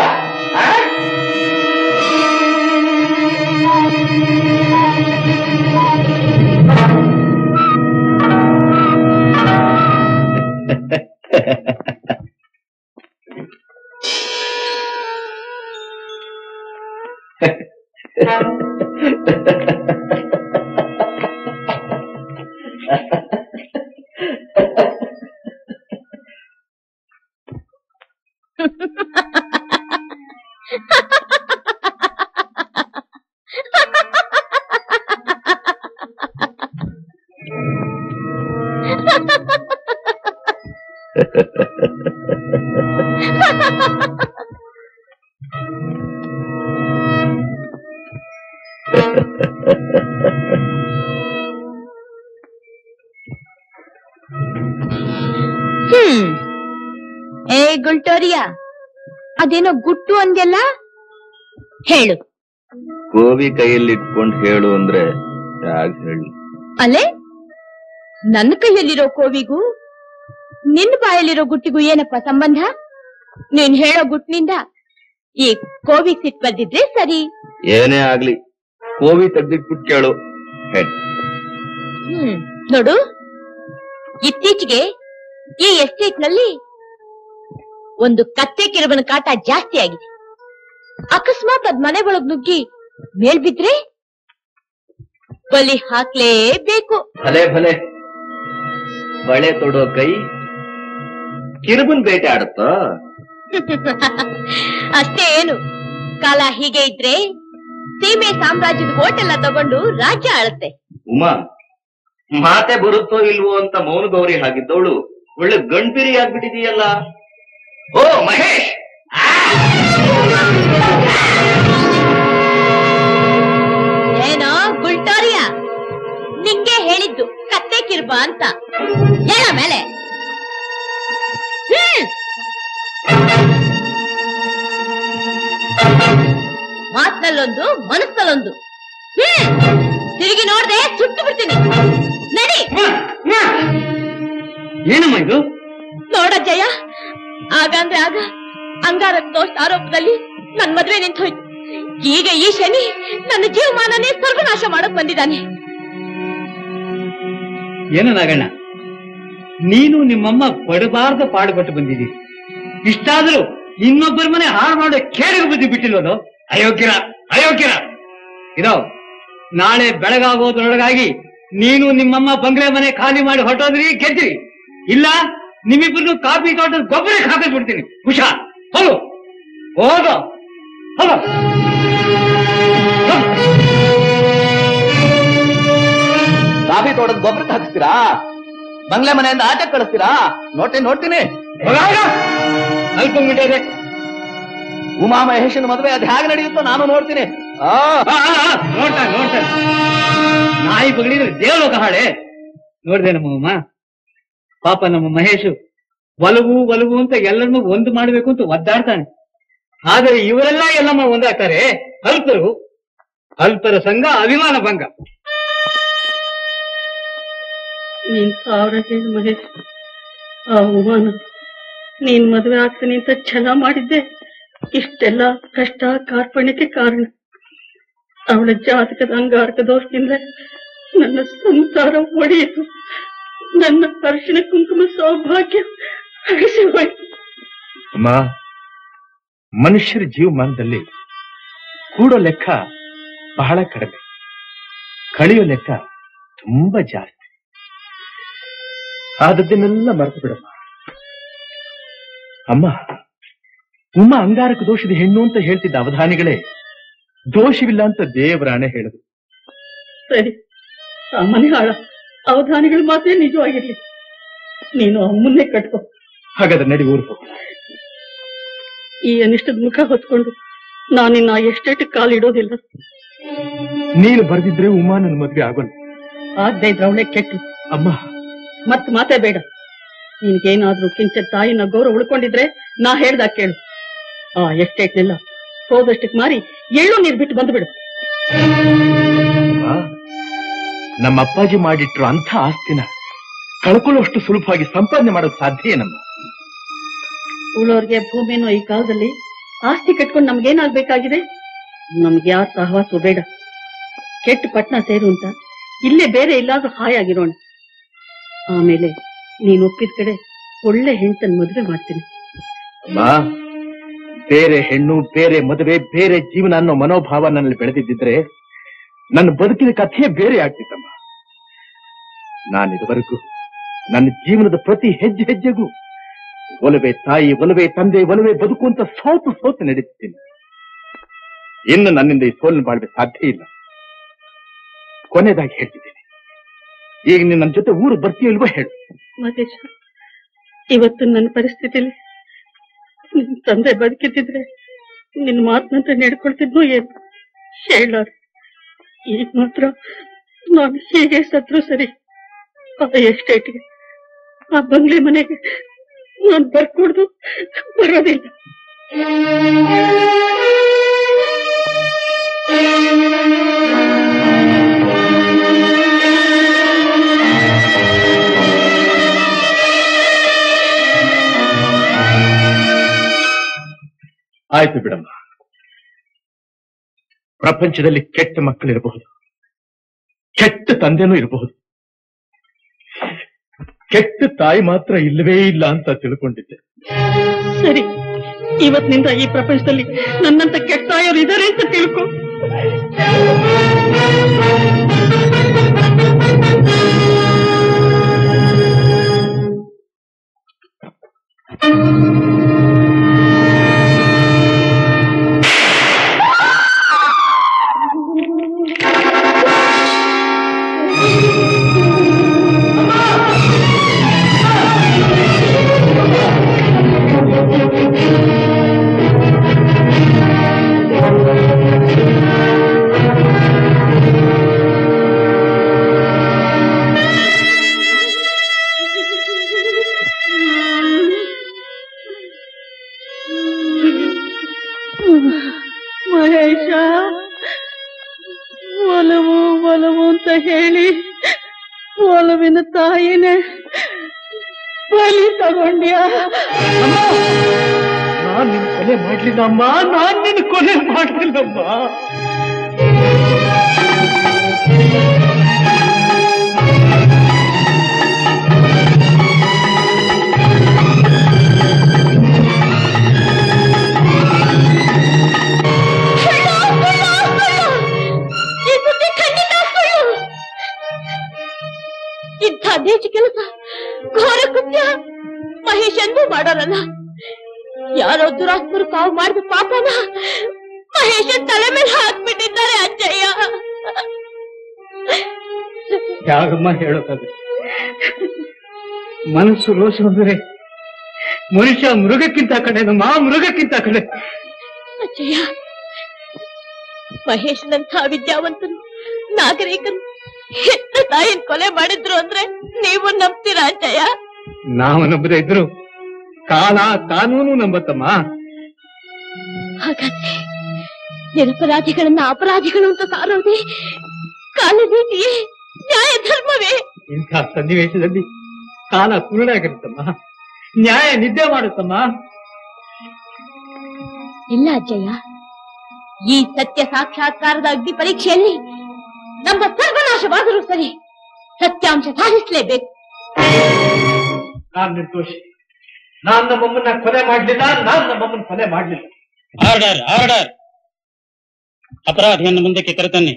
ಏ ಗುಲ್ಟೋರಿಯಾ, ಅದೇನೋ ಗುಟ್ಟು ಅಂದ್ಯಲ್ಲ, ಹೇಳು. ಗೋವಿ ಕೈಯಲ್ಲಿ ಇಟ್ಕೊಂಡು ಹೇಳು ಅಂದ್ರೆ ಯಾಕೆ ಹೇಳಿ? ಅಲ್ಲೇ ನನ್ನ ಕೈಯಲ್ಲಿರೋ ಕೋವಿಗೂ ನಿನ್ನ ಬಾಯಲ್ಲಿರೋ ಗುಟ್ಟಿಗೂ ಏನಪ್ಪ ಸಂಬಂಧ? ನೀನ್ ಹೇಳೋ ಗುಟ್ಟಿನಿಂದ ಈ ಕೋವಿ ಸಿಟ್ ಬಂದಿದ್ರೆ ಸರಿ. ಏನೇ ಆಗ್ಲಿ, ಕೋವಿ ತೆಗ್ದಿಟ್ಬಿಟ್ಟು ಕೇಳು. ನೋಡು, ಇತ್ತೀಚೆಗೆ ಈ ಎಸ್ಟೇಟ್ ನಲ್ಲಿ ಒಂದು ಕತ್ತೆ ಕಿರುಬನ ಕಾಟ ಜಾಸ್ತಿ ಆಗಿದೆ. ಅಕಸ್ಮಾತ್ ಅದ್ ಮನೆ ಒಳಗ್ ನುಗ್ಗಿ ಮೇಲ್ಬಿದ್ರೆ ಬಲಿ ಹಾಕ್ಲೇಬೇಕು. ಭಲೆ ಬಳೆ ತೊಡೋ ಕೈ ಕಿರುಬನ್ ಬೇಟೆ ಆಡುತ್ತೋ? ಅಷ್ಟೇ ಏನು, ಕಾಲ ಹೀಗೆ ಇದ್ರೆ ಸೀಮೆ ಸಾಮ್ರಾಜ್ಯದ ಓಟೆಲ್ಲ ತಗೊಂಡು ರಾಜ್ಯ ಆಳುತ್ತೆ. ಉಮಾ, ಮಾತೆ ಬರುತ್ತೋ ಇಲ್ವೋ ಅಂತ ಮೌನ ಗೌರಿ ಹಾಗಿದ್ದವಳು ಒಳ್ಳೆ ಗಂಡ್ಬಿರಿ ಆಗ್ಬಿಟ್ಟಿದೀಯಲ್ಲ. ಓ ಮಹೇಶ್, ಏನೋ ಗುಲ್ಟೋರಿಯಾ, ನಿಂಗೆ ಹೇಳಿದ್ದು ಕತ್ತೆ ಕಿರ್ಬ ಅಂತ. ಹೇಳ ಮೇಲೆ. ಮಾತ್ನಲ್ಲೊಂದು ಮನಸ್ಸಲ್ಲೊಂದು. ತಿರುಗಿ ನೋಡ್ದೆ ಸುಟ್ಟು ಬಿಡ್ತೀನಿ. ನಡಿ. ಏನಮ್ಮ ಇದು? ನೋಡಜ್ಜಯ್ಯ, ಆಗಂದ್ರೆ ಆಗ ಅಂಗಾರಕ್ ದೋಷ ಆರೋಪದಲ್ಲಿ ನನ್ ಮದ್ವೆ ನಿಂತೋಯ್ತು. ಈಗ ಈ ಶನಿ ನನ್ನ ಜೀವಮಾನನೇ ಸರ್ವನಾಶ ಮಾಡಕ್ ಬಂದಿದ್ದಾನೆ. ಏನು ನಾಗಣ್ಣ, ನೀನು ನಿಮ್ಮಮ್ಮ ಪಡಬಾರ್ದ ಪಾಡುಪಟ್ಟು ಬಂದಿದ್ದೀರಿ. ಇಷ್ಟಾದ್ರೂ ಇನ್ನೊಬ್ಬರ ಮನೆ ಹಾಳು ಮಾಡೋ ಕೇಳಿಗೆ ಬುದ್ಧಿ ಬಿಟ್ಟಿಲ್ವನು? ಅಯೋಗ್ಯರ ಇದೋ, ನಾಳೆ ಬೆಳಗಾಗೋದ್ರೊಳಗಾಗಿ ನೀನು ನಿಮ್ಮಮ್ಮ ಬಂಗ್ಲೆ ಮನೆ ಖಾಲಿ ಮಾಡಿ ಹೊರಟೋದ್ರಿ, ಗೆದ್ರಿ. ಇಲ್ಲ ನಿಮ್ಮಿಬ್ಬರನ್ನು ಕಾಫಿ ತೋಟದ ಗೊಬ್ಬರ ಹಾಕಿಸ್ಬಿಡ್ತೀನಿ. ಹುಷಾರ್, ಹೋಗು ಹೋಗೋ ಹೋಗೋ. ಕಾಫಿ ತೋಟದ ಗೊಬ್ಬರ ಹಾಕಿಸ್ತೀರಾ? ಬಂಗ್ಲೆ ಮನೆಯಿಂದ ಆಚೆ ಕಳಿಸ್ತೀರಾ? ನೋಡ್ತೀನಿ. ಅಲ್ಪ ಮಿಟ್ಟಿದೆ. ಉಮಾ ಮಹೇಶನ ಮದುವೆ ಅದು ಹೇಗೆ ನಡೆಯುತ್ತೋ ನಾನು ನೋಡ್ತೀನಿ. ನೋಡ್ತಾನೆ ನಾಯಿ ಬಗಳಿದ್ರೆ ದೇವಲೋಕ ಹಾಳೆ. ನೋಡ್ದೆ ನಮ್ಮಮ್ಮ ಪಾಪ, ನಮ್ಮ ಮಹೇಶು ಒಲವು ಅಂತ ಎಲ್ಲರನ್ನೂ ಒಂದು ಮಾಡಬೇಕು ಅಂತ ಒದ್ದಾಡ್ತಾನೆ. ಆದರೆ ಇವರೆಲ್ಲ ಎಲ್ಲಮ್ಮ ಒಂದಾಗ್ತಾರೆ. ಅಲ್ಪರ ಸಂಘ ಅಭಿಮಾನ ಭಂಗ. ನೀನ್ ಸಾವಿರ ಹೇಳಿ ಮಹೇಶ್, ಆ ಉಮಾನ ನೀನ್ ಮದುವೆ ಆಗ್ತೀನಿ ಅಂತ ಛಲ ಮಾಡಿದ್ದೆ ಇಷ್ಟೆಲ್ಲ ಕಷ್ಟ ಕಾರ್ಪಣ್ಯಕ್ಕೆ ಕಾರಣ. ಅವಳ ಜಾತಕದ ಅಂಗಾರಕ ದೋಷದಿಂದ ನನ್ನ ಸಂಸಾರ ಒಡೆಯಿತು. ನನ್ನ ಅರಿಶಿನ ಕುಂಕುಮ ಸೌಭಾಗ್ಯ ಅಳಿಸಿ ಹೋಯ್ತು. ಅಮ್ಮ, ಮನುಷ್ಯರ ಜೀವಮಾನದಲ್ಲಿ ಕೂಡೋ ಲೆಕ್ಕ ಬಹಳ ಕಡಿಮೆ, ಕಳೆಯೋ ಲೆಕ್ಕ ತುಂಬಾ ಜಾಸ್ತಿ. ಆದದ್ದನ್ನೆಲ್ಲ ಮರೆತು ಬಿಡಮ್ಮ. ಅಮ್ಮ, ಉಮ್ಮ ಅಂಗಾರಕ ದೋಷದ ಹೆಣ್ಣು ಅಂತ ಹೇಳ್ತಿದ್ದ ಅವಧಾನಿಗಳೇ ದೋಷವಿಲ್ಲ ಅಂತ ದೇವರಾಣೆ ಹೇಳಿದ್ರು. ಸರಿ, ಅಮ್ಮನೇ ಹಾಳ, ಅವಧಾನಿಗಳ ಮಾತೇ ನಿಜವಾಗಿರ್ಲಿ. ನೀನು ಅಮ್ಮನ್ನೇ ಕಟ್ಕೋ. ಹಾಗಾದ್ರೆ ನಡಿ ಊರು ಹೋಗೋಣ. ಈ ಅನಿಷ್ಟದ ಮುಖ ಹೊತ್ಕೊಂಡು ನಾನಿನ್ನ ಎಷ್ಟೇಟ್ ಕಾಲಿಡೋದಿಲ್ಲ. ನೀನು ಬರ್ದಿದ್ರೆ ಉಮಾ ನನ್ನ ಮದ್ವೆ ಆಗೋಲ್ಲ. ಆಗದೆ ಇದ್ರೆ ಅವಳೆ ಕೆಟ್ಟು. ಅಮ್ಮ, ಮತ್ ಮಾತೇ ಬೇಡ. ನಿನ್ಗೇನಾದ್ರೂ ಕಿಂಚ ತಾಯಿನ ಗೌರವ ಉಳ್ಕೊಂಡಿದ್ರೆ ನಾ ಹೇಳ್ದಾಗ ಕೇಳು. ಆ ಎಸ್ಟೇಟ್ನೆಲ್ಲ ಹೋದಷ್ಟಕ್ಕೆ ಮಾರಿ ಎಳ್ಳು ನೀರ್ ಬಿಟ್ಟು ಬಂದು ಬಿಡು. ನಮ್ಮ ಅಪ್ಪಾಜಿ ಮಾಡಿಟ್ರು ಅಂಥ ಆಸ್ತಿನ ಕಳ್ಕೊಳ್ಳೋಷ್ಟು ಸುಲಭವಾಗಿ ಸಂಪಾದನೆ ಮಾಡೋದು ಸಾಧ್ಯ ಏನಮ್ಮ? ಉಳೋರ್ಗೆ ಭೂಮಿನೋ ಈ ಕಾಲದಲ್ಲಿ ಆಸ್ತಿ ಕಟ್ಕೊಂಡು ನಮ್ಗೇನಾಗ್ಬೇಕಾಗಿದೆ? ನಮ್ಗೆ ಯಾರ ಸಹವಾಸ ಬೇಡ. ಕೆಟ್ಟ ಪಟ್ನ ಸೇರು ಅಂತ ಇಲ್ಲೇ ಬೇರೆ ಎಲ್ಲಾದ್ರೂ ಹಾಯಾಗಿರೋಣ. ಆಮೇಲೆ ನೀನ್ ಒಪ್ಪಿದ ಕಡೆ ಒಳ್ಳೆ ಹೆಣ್ತನ್ ಮದುವೆ ಮಾಡ್ತೀನಿ. ಬೇರೆ ಹೆಣ್ಣು, ಬೇರೆ ಮದುವೆ, ಬೇರೆ ಜೀವನ ಅನ್ನೋ ಮನೋಭಾವ ನನ್ನಲ್ಲಿ ಬೆಳೆದಿದ್ದಿದ್ರೆ ನನ್ನ ಬದುಕಿನ ಕಥೆಯೇ ಬೇರೆ ಆಗ್ತಿತ್ತಮ್ಮ. ನಾನಿದುವರೆಗೂ ನನ್ನ ಜೀವನದ ಪ್ರತಿ ಹೆಜ್ಜೆ ಹೆಜ್ಜೆಗೂ ಒಲವೇ ತಾಯಿ, ಒಲವೇ ತಂದೆ, ಒಲವೇ ಬದುಕು ಅಂತ ಸೋತು ನಡೆಯುತ್ತೀನಿ. ಇನ್ನು ನನ್ನಿಂದ ಈ ಸೋಲನ್ನು ಬಾಳ್ವೆ ಸಾಧ್ಯ ಇಲ್ಲ. ಕೊನೆಯದಾಗಿ ಹೇಳ್ತಿದ್ದೀನಿ, ಈಗ ನೀನು ನನ್ನ ಜೊತೆ ಊರು ಬರ್ತೀಯ ಇಲ್ವೋ ಹೇಳು. ಮಹೇಶ, ಇವತ್ತು ನನ್ನ ಪರಿಸ್ಥಿತಿಯಲ್ಲಿ ನಿನ್ ತಂದೆ ಬದುಕಿದ್ದಿದ್ರೆ ನಿನ್ ಮಾತನಂತ ನಡ್ಕೊಳ್ತಿದ್ನೋ ಏನು ಹೇಳಾರ. ಈಗ ಮಾತ್ರ ನಾನು ಹೀಗೆ ಸತ್ರು ಸರಿ, ಆ ಎಸ್ಟೇಟ್ಗೆ, ಆ ಬಂಗ್ಲೆ ಮನೆಗೆ ನಾನು ಬರ್ಕೊಡ್ದು ಬರೋದಿಲ್ಲ. ಆಯ್ತು ಬಿಡಮ್ಮ. ಪ್ರಪಂಚದಲ್ಲಿ ಕೆಟ್ಟ ಮಕ್ಕಳಿರಬಹುದು, ಕೆಟ್ಟ ತಂದೆನೂ ಇರಬಹುದು, ಕೆಟ್ಟ ತಾಯಿ ಮಾತ್ರ ಇಲ್ಲವೇ ಇಲ್ಲ ಅಂತ ತಿಳ್ಕೊಂಡಿದ್ದೆ. ಸರಿ, ಇವತ್ತಿನಿಂದ ಈ ಪ್ರಪಂಚದಲ್ಲಿ ನನ್ನಂತ ಕೆಟ್ಟ ತಾಯಿಯವರು ಇದ್ದಾರೆ ಅಂತ ತಿಳ್ಕೊ. ಮಹೇಶ, ಒಲವು ಒಲವು ಅಂತ ಹೇಳಿ ಒಲವಿನ ತಾಯಿನೇ ಬಲಿ ತಗೊಂಡ್ಯಾ. ನಾನ್ ನಿನ್ ಕೊಲೆ ಮಾಡ್ಲಿಲ್ಲಮ್ಮ, ನಾನ್ ನಿನ್ ಕೊಲೆ ಮಾಡ್ಲಿಲ್ಲಮ್ಮ. ಇಂಥ ದೇಶ ಕೆಲಸ ಘೋರ ಕೃತ್ಯ ಮಹೇಶ್ ಎಂದೂ ಮಾಡೋರಲ್ಲ. ಯಾರೋ ದುರಾತ್ಮರು ಕಾವು ಮಾಡಿದ ಪಾಪನ ಮಹೇಶನ್ ತಲೆ ಮೇಲೆ ಹಾಕ್ಬಿಟ್ಟಿದ್ದಾರೆ ಅಜ್ಜಯ್ಯ. ಯಾಗಮ್ಮ ಹೇಳೋಕಾದ್ರೆ ಮನಸ್ಸು ರೋಷ ಅಂದ್ರೆ ಮನುಷ್ಯ ಮೃಗಕ್ಕಿಂತ ಕಡೆ, ನಮ್ಮ ಮೃಗಕ್ಕಿಂತ ಕಡೆ. ಅಜ್ಜಯ್ಯ, ಮಹೇಶನಂಥ ವಿದ್ಯಾವಂತರು, ನಾಗರಿಕರು ಹೆತ್ತ ತಾಯಿನ ಕೊಲೆ ಮಾಡಿದ್ರು ಅಂದ್ರೆ ನೀವು ನಂಬ್ತೀರಾ ಅಜ್ಜಯ್ಯ? ನಾವು ನಂಬದೇ ಇದ್ರು ಕಾಲ ಕಾನೂನು ನಂಬತ್ತಮ್ಮ. ಹಾಗಾದ್ರೆ ನಿರಪರಾಧಿಗಳನ್ನ ಅಪರಾಧಿಗಳು ಅಂತ ಸಾರೋದೇ ಕಾಲನೀತಿಯೇ, ನ್ಯಾಯ ಧರ್ಮವೇ? ಇಂಥ ಸನ್ನಿವೇಶದಲ್ಲಿ ಕಾಲ ಕುರುಡಾಗಿರುತ್ತಮ್ಮ. ನ್ಯಾಯ ನಿದ್ದೆ ಮಾಡುತ್ತಮ್ಮ. ಇಲ್ಲ ಅಜ್ಜಯ್ಯ, ಈ ಸತ್ಯ ಸಾಕ್ಷಾತ್ಕಾರದ ಅಗ್ನಿ ಪರೀಕ್ಷೆಯಲ್ಲಿ ನಮ್ಮ ಸರ್ವನಾಶವಾದರೂ ಸರಿ ಸತ್ಯಾಂಶ ಸಾಧಿಸಲೇಬೇಕು. ನಾನ್ ನಿರ್ದೋಷಿ. ನಾನ್ ನಮ್ಮಮ್ಮನ್ನ ಕೊಲೆ ಮಾಡ್ಲಿಲ್ಲ, ನಾನ್ ನಮ್ಮಮ್ಮನ ಕೊಲೆ ಮಾಡ್ಲಿಲ್ಲ. Order order. ಅಪರಾಧಿಯನ್ನು ಮುಂದಕ್ಕೆ ಕರೆತನ್ನಿ.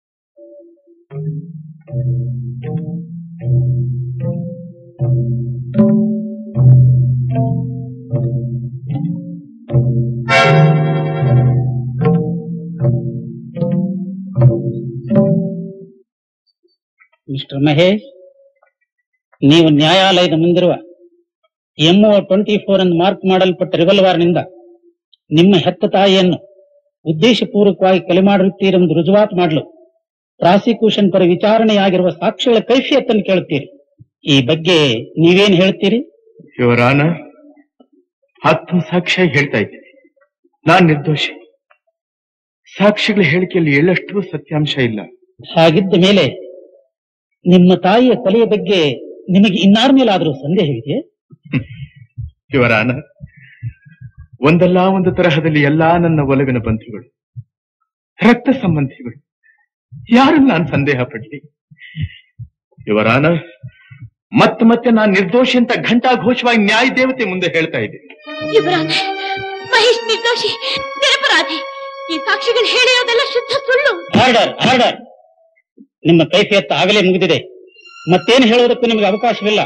ಮಿಸ್ಟರ್ ಮಹೇಶ್, ನೀವು ನ್ಯಾಯಾಲಯದ ಮುಂದಿರುವ MO 24 ಎಂದು ಮಾರ್ಕ್ ಮಾಡಲ್ಪಟ್ಟ ರಿವಲ್ವಾರ್ನಿಂದ ನಿಮ್ಮ ಹೆತ್ತ ತಾಯಿಯನ್ನು ಉದ್ದೇಶಪೂರ್ವಕವಾಗಿ ಕೊಲೆ ಮಾಡಿರುತ್ತೀರೆಂದು ರುಜುವಾತು ಮಾಡಲು ಪ್ರಾಸಿಕ್ಯೂಷನ್ ಪರ ವಿಚಾರಣೆಯಾಗಿರುವ ಸಾಕ್ಷಿಗಳ ಕೈಫಿಯತ್ತನ್ನು ಕೇಳುತ್ತೀರಿ. ಈ ಬಗ್ಗೆ ನೀವೇನು ಹೇಳ್ತೀರಿ? ಯುವರ್ ಆನರ್, 10 ಸಾಕ್ಷ್ಯ ಹೇಳ್ತಾ ಇದ್ದೀನಿ. ನಾನ್ ನಿರ್ದೋಷಿ. ಸಾಕ್ಷಿಗಳ ಹೇಳಿಕೆಯಲ್ಲಿ ಎಳ್ಳಷ್ಟು ಸತ್ಯಾಂಶ ಇಲ್ಲ. ಹಾಗಿದ್ದ ಮೇಲೆ ನಿಮ್ಮ ತಾಯಿಯ ಕೊಲೆಯ ಬಗ್ಗೆ ನಿಮಗೆ ಇನ್ನಾರ ಮೇಲಾದರೂ ಸಂದೇಹವಿದೆ? ಯುವರ್ ಆನರ್, ಒಂದಲ್ಲ ಒಂದು ತರಹದಲ್ಲಿ ಎಲ್ಲಾ ನನ್ನ ಒಲವಿನ ಬಂಧುಗಳು, ರಕ್ತ ಸಂಬಂಧಿಗಳು, ಯಾರನ್ನು ನಾನು ಸಂದೇಹ ಪಡ್ಲಿ? ಯುವರ್ ಆನರ್, ಮತ್ತೆ ಮತ್ತೆ ನಾನು ನಿರ್ದೋಷಿ ಅಂತ ಘಂಟಾಘೋಷವಾಗಿ ನ್ಯಾಯ ದೇವತೆ ಮುಂದೆ ಹೇಳ್ತಾ ಇದ್ದೀನಿ. ಮಹೇಶ್ ನಿರ್ದೋಷಿ, ನಿರಪರಾಧಿ. ಈ ಸಾಕ್ಷಿಗಳು ಹೇಳಿರೋದೆಲ್ಲ ಶುದ್ಧ ಸುಳ್ಳು. Order order. ನಿಮ್ಮ ಕೈಫಿಯತ್ತ ಆಗಲೇ ಮುಗಿದಿದೆ. ಮತ್ತೇನು ಹೇಳುವುದಕ್ಕೂ ನಿಮಗೆ ಅವಕಾಶವಿಲ್ಲ.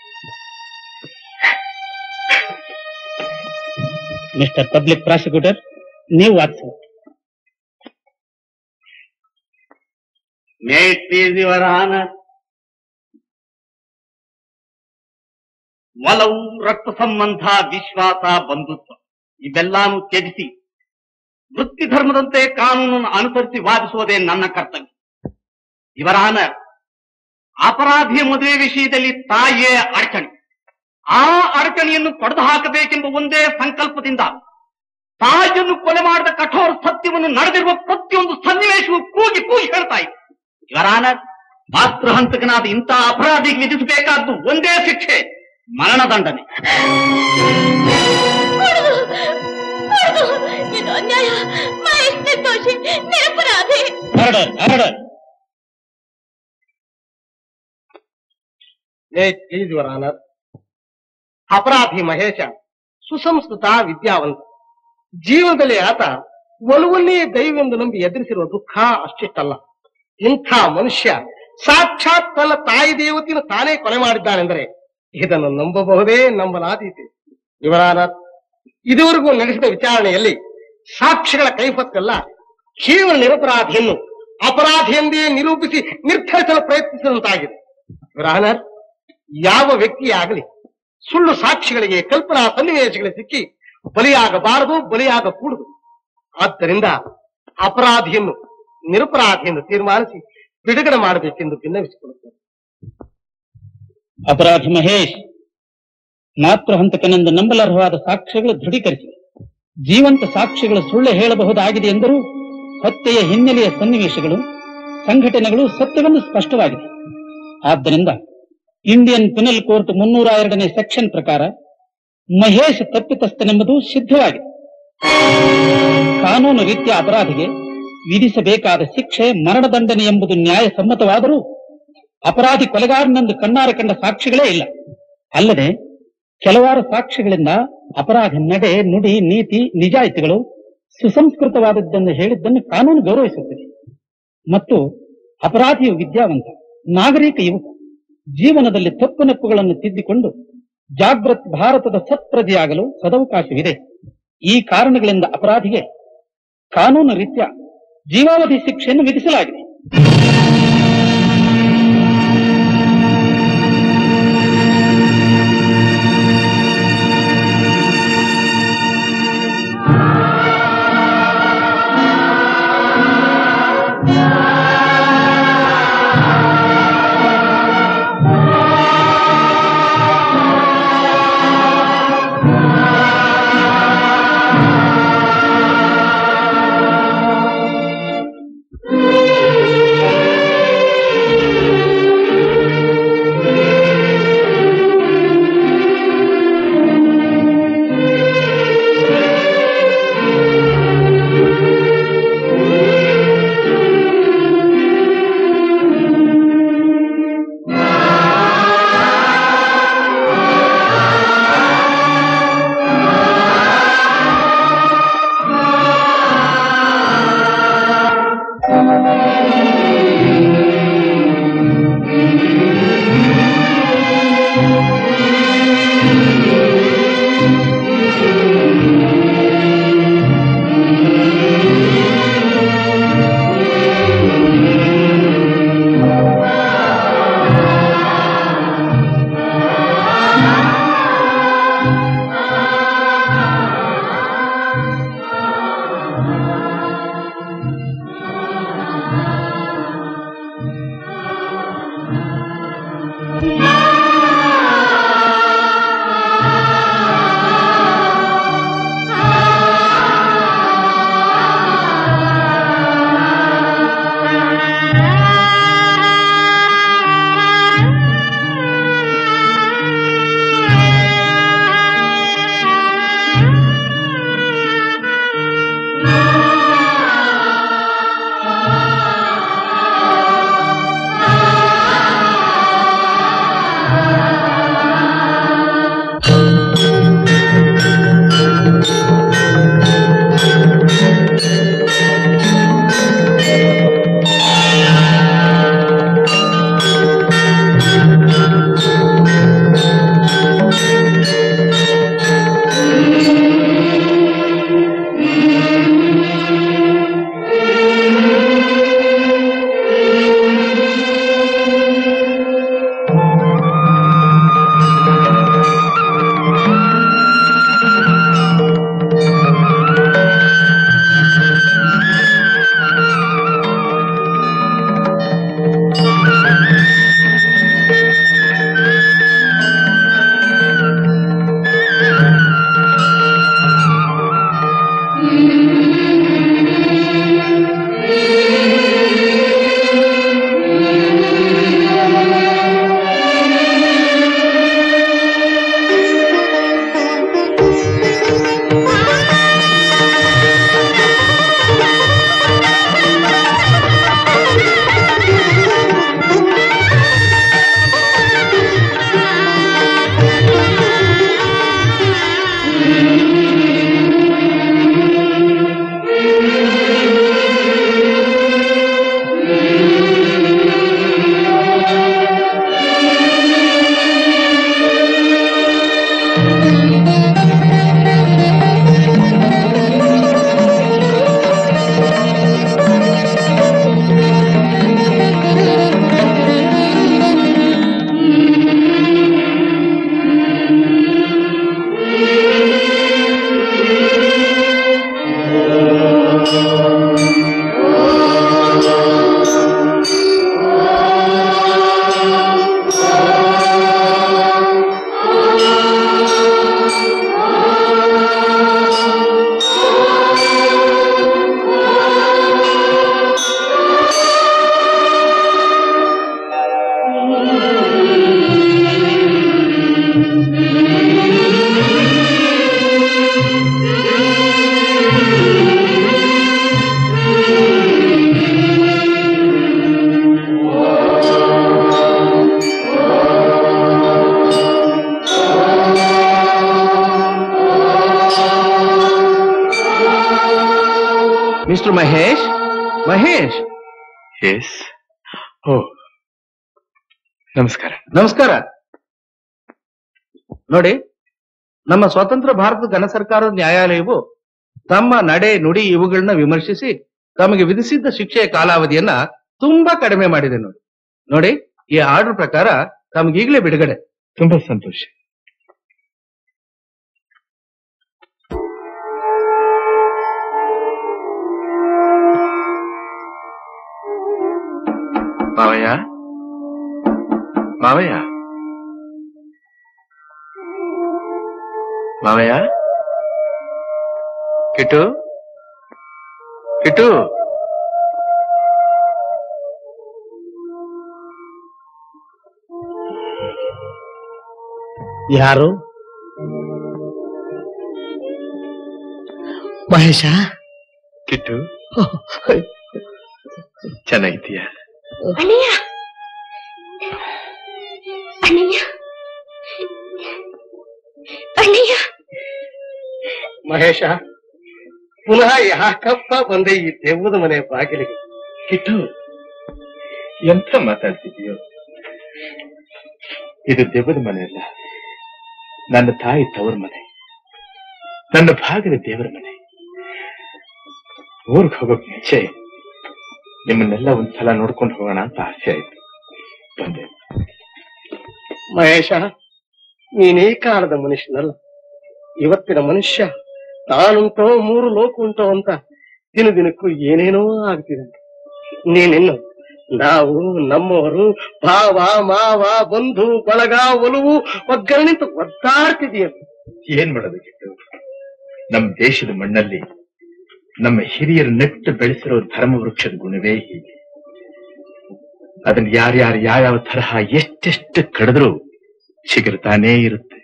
ಮಿಸ್ಟರ್ ಪಬ್ಲಿಕ್ ಪ್ರಾಸಿಕ್ಯೂಟರ್, ನೀವು ವಾದಿಸಿ. May it please your honour, ಒಲವು, ರಕ್ತ ಸಂಬಂಧ, ವಿಶ್ವಾಸ, ಬಂಧುತ್ವ ಇವೆಲ್ಲಾನು ತ್ಯಜಿಸಿ ವೃತ್ತಿ ಧರ್ಮದಂತೆ ಕಾನೂನನ್ನು ಅನುಸರಿಸಿ ವಾದಿಸುವುದೇ ನನ್ನ ಕರ್ತವ್ಯ. ಯುವರ್ ಆನರ್, ಅಪರಾಧಿಯ ಮದುವೆ ವಿಷಯದಲ್ಲಿ ತಾಯಿಯೇ ಅಡಚಣೆ. ಆ ಅಡಚಣೆಯನ್ನು ತೊಡೆದು ಹಾಕಬೇಕೆಂಬ ಒಂದೇ ಸಂಕಲ್ಪದಿಂದ ತಾಯಿಯನ್ನು ಕೊಲೆ ಮಾಡಿದ ಕಠೋರ ಸತ್ಯವನ್ನು ನಡೆದಿರುವ ಪ್ರತಿಯೊಂದು ಸನ್ನಿವೇಶವೂ ಕೂಗಿ ಕೂಗಿ ಹೇಳ್ತಾ ಇದೆ. ಯುವರ್ ಆನರ್, ಮಾತೃಹಂತಕನಾದ ಇಂಥ ಅಪರಾಧಿಗೆ ವಿಧಿಸಬೇಕಾದ್ದು ಒಂದೇ ಶಿಕ್ಷೆ, ಮರಣದಂಡನೆ. ಇದು ಅನ್ಯಾಯ. ಮಹೇಶ್ ನಿರ್ದೋಷಿ, ನಿರಪರಾಧಿ. Order order. ಯುವರ್ ಆನರ್, ಅಪರಾಧಿ ಮಹೇಶ ಸುಸಂಸ್ಕೃತ, ವಿದ್ಯಾವಂತ. ಜೀವನದಲ್ಲಿ ಆತ ಒಲವನ್ನೇ ದೈವವೆಂದು ನಂಬಿ ಎದುರಿಸಿರುವ ದುಃಖ ಅಷ್ಟಿಷ್ಟಲ್ಲ. ಇಂಥ ಮನುಷ್ಯ ಸಾಕ್ಷಾತ್ ತನ್ನ ತಾಯಿ ದೇವತೆಯನ್ನು ತಾನೇ ಕೊಲೆ ಮಾಡಿದ್ದಾನೆಂದರೆ ಇದನ್ನು ನಂಬಬಹುದೇ, ನಂಬಲಾದೀತೆ. ಯುವರ್ ಆನರ್, ಇದುವರೆಗೂ ನಡೆಸಿದ ವಿಚಾರಣೆಯಲ್ಲಿ ಸಾಕ್ಷಿಗಳ ಕೈಫತ್ತೆಲ್ಲ ಕೇವಲ ನಿರಪರಾಧಿಯನ್ನು ಅಪರಾಧಿಯೆಂದೇ ನಿರೂಪಿಸಿ ನಿರ್ಧರಿಸಲು ಪ್ರಯತ್ನಿಸಿದಂತಾಗಿದೆ. ಯುವರ್ ಆನರ್, ಯಾವ ವ್ಯಕ್ತಿಯಾಗಲಿ ಸುಳ್ಳು ಸಾಕ್ಷಿಗಳಿಗೆ, ಕಲ್ಪನಾ ಸನ್ನಿವೇಶಗಳಿಗೆ ಸಿಕ್ಕಿ ಬಲಿಯಾಗಬಾರದು, ಬಲಿಯಾಗಕೂಡದು. ಆದ್ದರಿಂದ ಅಪರಾಧಿಯನ್ನು ನಿರಪರಾಧಿಯನ್ನು ತೀರ್ಮಾನಿಸಿ ಬಿಡುಗಡೆ ಮಾಡಬೇಕೆಂದು ಭಿನ್ನವಿಸಿಕೊಳ್ಳುತ್ತೇನೆ. ಅಪರಾಧಿ ಮಹೇಶ್ ಮಾತೃಹಂತಕನೆಂದು ನಂಬಲರ್ಹವಾದ ಸಾಕ್ಷ್ಯಗಳು ದೃಢೀಕರಿಸಿವೆ. ಜೀವಂತ ಸಾಕ್ಷ್ಯಗಳು ಸುಳ್ಳು ಹೇಳಬಹುದಾಗಿದೆ ಎಂದರೂ ಹತ್ಯೆಯ ಹಿನ್ನೆಲೆಯ ಸನ್ನಿವೇಶಗಳು, ಸಂಘಟನೆಗಳು ಸತ್ಯವನ್ನು ಸ್ಪಷ್ಟವಾಗಿದೆ. ಆದ್ದರಿಂದ ಇಂಡಿಯನ್ ಪಿನಲ್ ಕೋರ್ಟ್ 302ನೇ ಸೆಕ್ಷನ್ ಪ್ರಕಾರ ಮಹೇಶ್ ತಪ್ಪಿತಸ್ಥನೆಂಬುದು ಸಿದ್ಧವಾಗಿದೆ. ಕಾನೂನು ರೀತ್ಯ ಅಪರಾಧಿಗೆ ವಿಧಿಸಬೇಕಾದ ಶಿಕ್ಷೆ ಮರಣದಂಡನೆ ಎಂಬುದು ನ್ಯಾಯಸಮ್ಮತವಾದರೂ ಅಪರಾಧಿ ಕೊಲೆಗಾರನೆಂದು ಕಣ್ಣಾರೆ ಕಂಡ ಸಾಕ್ಷಿಗಳೇ ಇಲ್ಲ. ಅಲ್ಲದೆ ಕೆಲವಾರು ಸಾಕ್ಷಿಗಳಿಂದ ಅಪರಾಧಿ ನಡೆ, ನುಡಿ, ನೀತಿ, ನಿಜಾಯಿತಿಗಳು ಸುಸಂಸ್ಕೃತವಾದದ್ದನ್ನು ಹೇಳಿದ್ದನ್ನು ಕಾನೂನು ಗೌರವಿಸುತ್ತದೆ. ಮತ್ತು ಅಪರಾಧಿಯು ವಿದ್ಯಾವಂತ, ನಾಗರಿಕ ಯುವಕ, ಜೀವನದಲ್ಲಿ ತಪ್ಪು ನೆಪ್ಪುಗಳನ್ನು ತಿದ್ದಿಕೊಂಡು ಜಾಗೃತ್ ಭಾರತದ ಸತ್ಪ್ರಜೆಯಾಗಲು ಸದವಕಾಶವಿದೆ. ಈ ಕಾರಣಗಳಿಂದ ಅಪರಾಧಿಗೆ ಕಾನೂನು ರೀತ್ಯ ಜೀವಾವಧಿ ಶಿಕ್ಷೆಯನ್ನು ವಿಧಿಸಲಾಗಿದೆ. ಮಿಸ್ಟರ್ ಮಹೇಶ್. ಮಹೇಶ್. ಎಸ್. ಓ, ನಮಸ್ಕಾರ. ನಮಸ್ಕಾರ. ನೋಡಿ, ನಮ್ಮ ಸ್ವತಂತ್ರ ಭಾರತದ ಘನ ಸರ್ಕಾರದ ನ್ಯಾಯಾಲಯವು ತಮ್ಮ ನಡೆ ನುಡಿ ಇವುಗಳನ್ನ ವಿಮರ್ಶಿಸಿ ತಮಗೆ ವಿಧಿಸಿದ್ದ ಶಿಕ್ಷೆಯ ಕಾಲಾವಧಿಯನ್ನ ತುಂಬಾ ಕಡಿಮೆ ಮಾಡಿದೆ. ನೋಡಿ ನೋಡಿ, ಈ ಆರ್ಡರ್ ಪ್ರಕಾರ ತಮಗೀಗಲೇ ಬಿಡುಗಡೆ. ತುಂಬಾ ಸಂತೋಷ. ಮಾವಯ್ಯ, ಮಾವಯ್ಯ, ಮಾವಯ್ಯ, ಕಿಟ್ಟು, ಕಿಟ್ಟು. ಯಾರು? ಮಹೇಶ. ಕಿಟ್ಟು, ಚೆನ್ನಾಗಿದ್ದೀಯ? ಅಣ್ಣಯ್ಯ, ಅಣ್ಣಯ್ಯ, ಅಣ್ಣಯ್ಯ. ಮಹೇಶ, ಪುನಃ ಯಾಕಪ್ಪ ಬಂದೆ ಈ ದೆವ್ವದ ಮನೆ ಬಾಗಿಲಿಗೆ? ಕಿಟ್ಟು, ಎಂತ ಮಾತಾಡ್ತಿದೀಯೋ? ಇದು ದೆವ್ವದ ಮನೆ ಅಲ್ಲ, ನನ್ನ ತಾಯಿ ತವರ ಮನೆ, ನನ್ನ ಭಾಗದ ದೇವರ ಮನೆ. ಊರ್ಗ್ ಹೋಗೋಕ್ ಮುಂಚೆ ನಿಮ್ಮನ್ನೆಲ್ಲ ಒಂದ್ಸಲ ನೋಡ್ಕೊಂಡು ಹೋಗೋಣ ಅಂತ ಆಸೆ ಆಯ್ತು, ಬಂದೆ. ಮಹೇಶ, ನೀನೇ ಕಾಲದ ಮನುಷ್ಯನಲ್ಲ. ಇವತ್ತಿನ ಮನುಷ್ಯ ತಾನುಂಟೋ 3 ಲೋಕ ಉಂಟೋ ಅಂತ ದಿನ ದಿನಕ್ಕೂ ಏನೇನೋ ಆಗ್ತಿದೆ. ನೀನಿನ್ನು ನಾವು, ನಮ್ಮವರು, ಭಾವ, ಮಾವ, ಬಂಧು, ಬಳಗ, ಒಲವು ಒಗ್ಗರಣಿಂತ ಒದ್ದಾಡ್ತಿದೀಯ. ಏನ್ ಮಾಡೋದಕ್ಕಿತ್ತು? ನಮ್ಮ ದೇಶದ ಮಣ್ಣಲ್ಲಿ ನಮ್ಮ ಹಿರಿಯರು ನೆಟ್ಟು ಬೆಳೆಸಿರೋ ಧರ್ಮ ವೃಕ್ಷದ ಗುಣವೇ ಹೀಗೆ. ಅದನ್ನ ಯಾರ್ಯಾರು ಯಾವ್ಯಾವ ತರಹ ಎಷ್ಟೆಷ್ಟು ಕಡಿದ್ರೂ ಚಿಗುರ್ತಾನೇ ಇರುತ್ತೆ.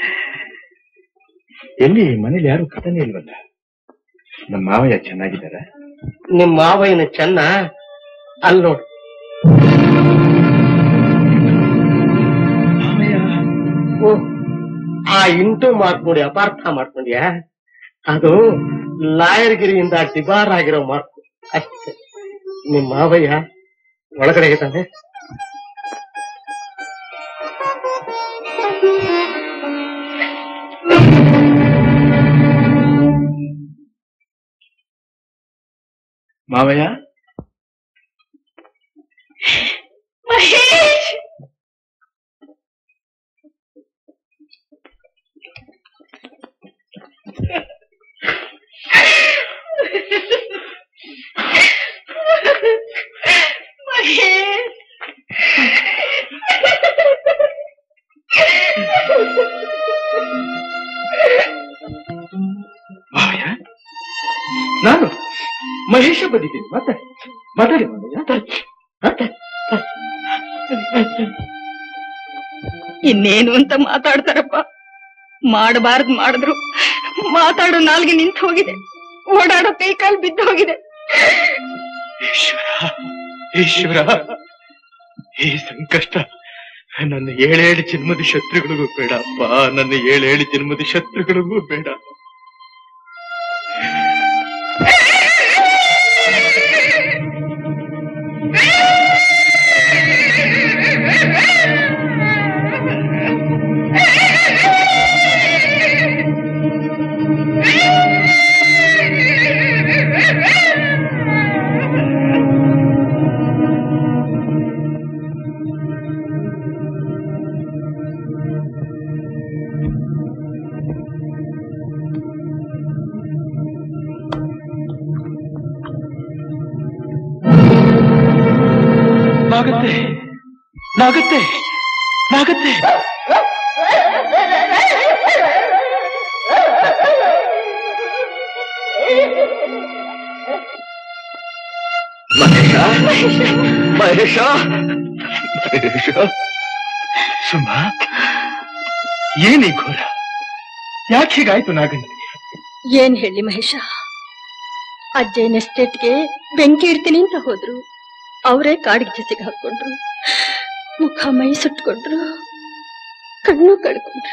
ಎಲ್ಲಿ ಮನೇಲಿ ಯಾರು ಕಥನೆ ಇಲ್ವಲ್ಲ? ನಮ್ಮ ಮಾವಯ್ಯ ಚೆನ್ನಾಗಿದ್ದಾರ? ನಿಮ್ಮ ಮಾವಯ್ಯನ ಚೆನ್ನ ಅಲ್ಲೋಡು. ಓ, ಆ ಇಂಟು ಮಾರ್ಕ್ ನೋಡಿ ಅಪಾರ್ಥ ಮಾಡ್ಕೊಂಡ್ಯಾ? ಅದು ಲಾಯರ್ಗಿರಿಯಿಂದ ಡಿಬಾರ್ ಆಗಿರೋ ಮಾರ್ಕ್ ಅಷ್ಟೇ. ನಿಮ್ಮ ಮಾವಯ್ಯ ಒಳಗಡೆ ಇದ್ದಾನೆ. ಮಾವಯ್ಯ, ಮಹೇಶ್, ಮಾವಯ್ಯ, ನಾನು ಮಹೇಶ ಬಂದಿದ್ದೀನಿ. ಮಾತಾಡಿ ಮಾವಯ್ಯ. ಇನ್ನೇನು ಅಂತ ಮಾತಾಡ್ತಾರಪ್ಪ. ಮಾಡಬಾರ್ದು ಮಾಡಿದ್ರು ಮಾತಾಡೋ ನಾಲ್ಗೆ ನಿಂತು ಹೋಗಿದೆ, ಓಡಾಡೋ ಕೈಕಾಲು ಬಿದ್ದು ಹೋಗಿದೆ. ಈಶ್ವರ, ಈ ಸಂಕಷ್ಟ ನನ್ನ 7 ಜನ್ಮದ ಶತ್ರುಗಳಿಗೂ ಬೇಡ ಅಪ್ಪ, ನನ್ನ 7 ಜನ್ಮದ ಶತ್ರುಗಳಿಗೂ ಬೇಡ. ನಾಗತ್ತೆ, ನಾಗತ್ತೆ. ಮಹೇಶ, ಸುಮಾ, ಏನಿ ಘೋರ? ಯಾಕೆ ಹೀಗಾಯ್ತು ನಾಗಣ್ಣ? ಏನ್ ಹೇಳಿ ಮಹೇಶ, ಅಜ್ಜಯ್ಯನ ಎಸ್ಟೇಟ್ಗೆ ಬೆಂಕಿ ಇಡ್ತೀನಿ ಅಂತ ಹೋದ್ರು. ಅವರೇ ಕಾಡಿಗೆ ಜೊತೆಗೆ ಹಾಕೊಂಡ್ರು, ಮುಖ ಮೈ ಸುಟ್ಕೊಂಡ್ರು, ಕಣ್ಣು ಕಳ್ಕೊಂಡ್ರು.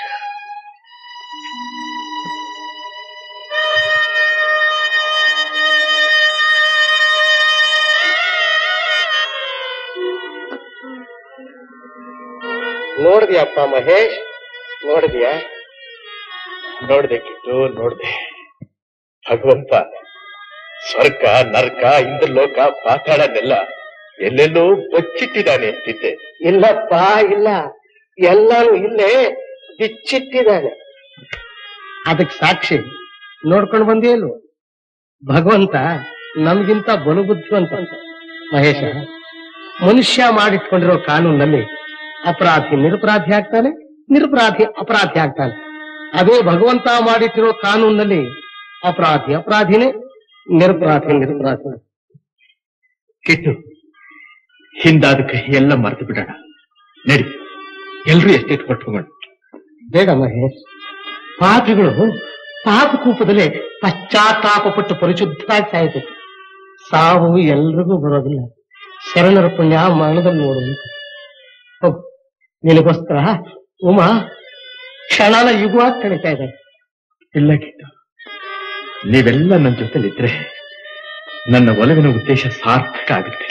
ನೋಡಿದ್ಯಪ್ಪ ಮಹೇಶ್, ನೋಡಿದ್ಯಾ? ನೋಡ್ದೆ ಕಿಟ್ಟು, ನೋಡ್ದೆ. ಭಗವಂತ ಸ್ವರ್ಗ, ನರ್ಕ, ಇಂದ್ರಲೋಕ, ಪಾತಾಳನೆಲ್ಲ ಎಲ್ಲೆಲ್ಲೋ ಬಚ್ಚಿಟ್ಟಿದ್ದಾನೆ ಅಂತಿದ್ದೆ. ಇಲ್ಲಪ್ಪ, ಇಲ್ಲ, ಎಲ್ಲಾನು ಇಲ್ಲೇ ಬಿಚ್ಚಿಟ್ಟಿದ್ದಾನೆ. ಅದಕ್ಕೆ ಸಾಕ್ಷಿ ನೋಡ್ಕೊಂಡು ಬಂದಿಯಲ್ವ? ಭಗವಂತ ನಮ್ಗಿಂತ ಬಲು ಬುದ್ಧಿವಂತ. ಮಹೇಶ, ಮನುಷ್ಯ ಮಾಡಿಟ್ಕೊಂಡಿರೋ ಕಾನೂನಲ್ಲಿ ಅಪರಾಧಿ ನಿರಪರಾಧಿ ಆಗ್ತಾನೆ, ನಿರಪರಾಧಿ ಅಪರಾಧಿ ಆಗ್ತಾನೆ. ಅದೇ ಭಗವಂತ ಮಾಡಿಟ್ಟಿರೋ ಕಾನೂನಲ್ಲಿ ಅಪರಾಧಿ ಅಪರಾಧಿನೇ, ನಿರಪರಾಧಿ ನಿರಪರಾಧಿ. ಕಿಟ್ಟು, ಹಿಂದಾದಕ್ಕೆ ಎಲ್ಲ ಮರೆತು ಬಿಡೋಣ. ನಡಿ, ಎಲ್ರೂ ಎಷ್ಟೆಷ್ಟು ಕೊಟ್ಟು. ಬೇಡ ಮಹೇಶ್, ಪಾಪಿಗಳು ಪಾಪಕೂಪದಲ್ಲಿ ಪಶ್ಚಾತ್ತಾಪಪಟ್ಟು ಪರಿಶುದ್ಧರಾಗಿ ಸಾಯಬೇಕು. ಸಾವು ಎಲ್ರಿಗೂ ಬರೋದಿಲ್ಲ. ಶರಣರ ಪುಣ್ಯ ಮರಣದಲ್ಲಿ ನೋಡುವುದು. ಹೋಗು, ನಿನಗೋಸ್ಕರ ಉಮಾ ಕ್ಷಣನ ಯುಗವಾಗಿ ಕಳೀತಾ ಇದ್ದಾರೆ. ಇಲ್ಲ ಕಿಟ್ಟು, ನೀವೆಲ್ಲ ನನ್ನ ಜೊತೆಲಿದ್ರೆ ನನ್ನ ಒಲವಿನ ಉದ್ದೇಶ ಸಾರ್ಥಕ ಆಗುತ್ತೆ.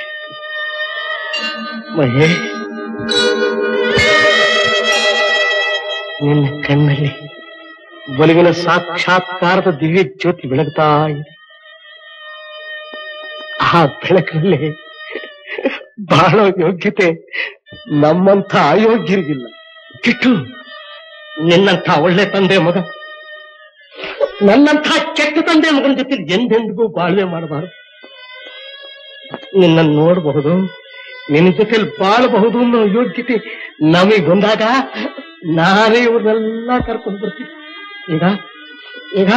ಮಹೇಶ್, ನಿನ್ನ ಕಣ್ಣಲ್ಲಿ ಒಲವಿನ ಸಾಕ್ಷಾತ್ಕಾರದ ದಿವ್ಯ ಜ್ಯೋತಿ ಬೆಳಗ್ತಾ ಇದೆ. ಆ ಬೆಳಕಿನಲ್ಲಿ ಬಾಳೋ ಯೋಗ್ಯತೆ ನಮ್ಮಂಥ ಅಯೋಗ್ಯರಿಗಿಲ್ಲ. ಕಿಟ್ಟು, ನಿನ್ನಂಥ ಒಳ್ಳೆ ತಂದೆ ಮಗ ನನ್ನಂಥ ಕೆಟ್ಟ ತಂದೆ ಮಗನ ಜೊತೆ ಎಂದೆಂದಿಗೂ ಬಾಳ್ವೆ ಮಾಡಬಾರದು. ನಿನ್ನನ್ನು ನೋಡಬಹುದು, ನಿನ್ನ ಜೊತೆಲಿ ಬಾಳಬಹುದು ಅನ್ನೋ ಯೋಗ್ಯತೆ ನಮಗೆ ಬಂದಾಗ ನಾನೇ ಇವ್ರನ್ನೆಲ್ಲ ಕರ್ಕೊಂಡು ಬರ್ತೀನಿ. ಈಗ ಈಗ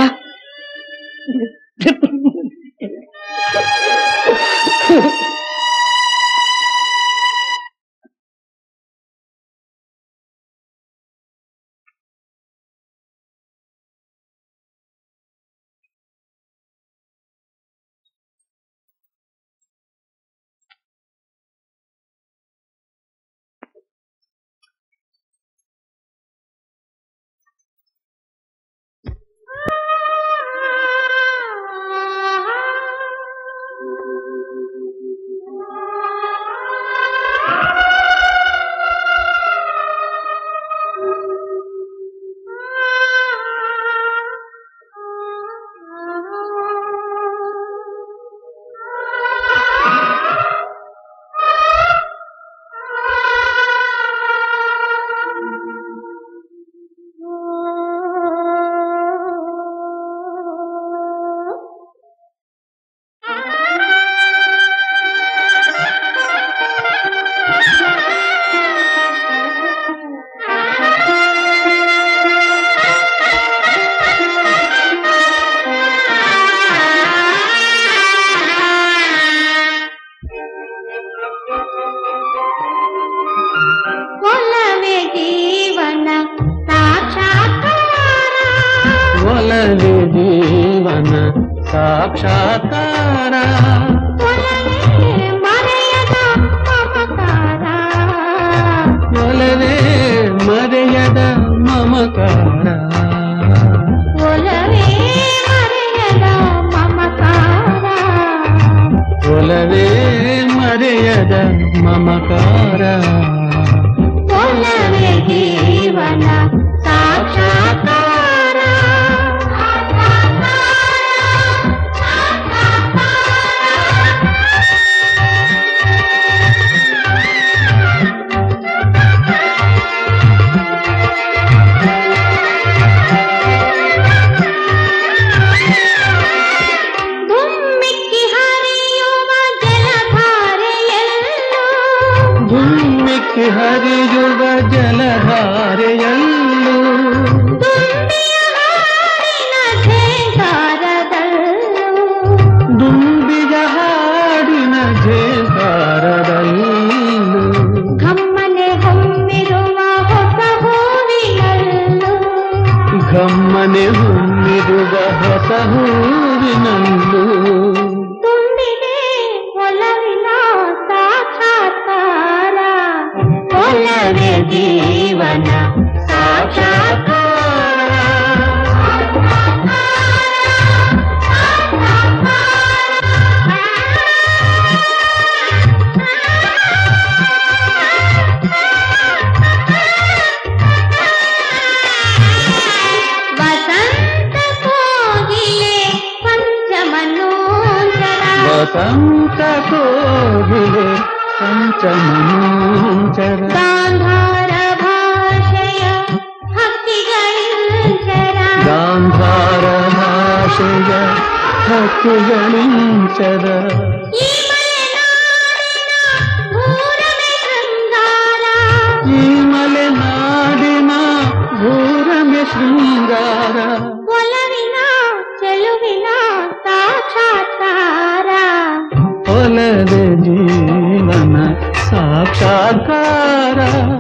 ಸಾಕ್ಷಾತ್ಕಾರ ಒಲವೇ ಮರೆಯದ ಮಮಕಾರ ಒಲವೇ ಮರೆಯದ ಮಮಕಾರ ಒಲವೇ ಜೀವನ ಸಾಕ್ಷಾತ್ಕಾರ ಹರಿಯುವ ಜಲಧಾರೆಯಲ್ಲೂ ದುಂಬಿಯ ಹಾಡಿನ ಝೇಂಕಾರದಲ್ಲೂ ಘಮ್ಮನೆ ಹೊಮ್ಮಿರುವ ಹೊಸ ಹೂವಿನಲ್ಲೂ ಘಮ್ಮನೆ ಹೊಮ್ಮಿರುವ ಹೊಸ ಹೂವಿನಲ್ಲೂ ತುಂಬಿದೆ ಒಲವಿನ ಸಾಕ್ಷಾತ್ಕಾರ ಒಲವೇ ಜೀವನ ಸಾಕ್ಷಾತ್ಕಾರ ಸಂತಕೋಗಿಲೆ ಪಂಚಮನೋಂಚರ ಗಾಂಧಾರ ಭಾಷೆಯ ಹಕ್ಕಿಗಳಿಂಚರ ಗಾಂಧಾರ ಭಾಷೆಯ ಹಕ್ಕಿಗಳಿಂಚರ ಈ ಮಲೆನಾಡಿನ ಘೋರಮೆ ಶೃಂಗಾರ ಒಲವಿನ ಚೆಲುವಿನ ಸಾಕ್ಷಾತ್ಕಾರ ಒಲದ ಜೀವನ ಸಾಕ್ಷಾತ್ಕಾರ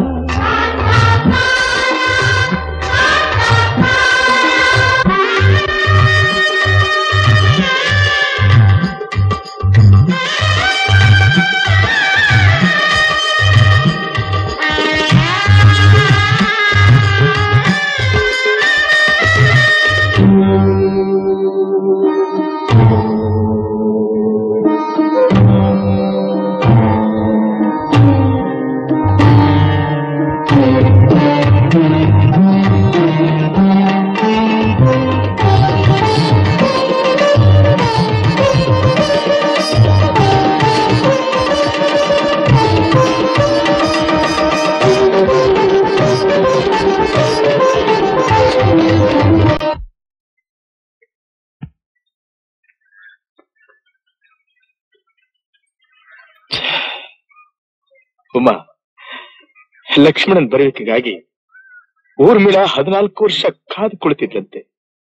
ಉಮಾ, ಲಕ್ಷ್ಮಣನ್ ಬರುವಿಕೆಗಾಗಿ ಊರ್ಮಿಳ 14 ವರ್ಷ ಕಾದು ಕುಳಿತಿದ್ಲಂತೆ.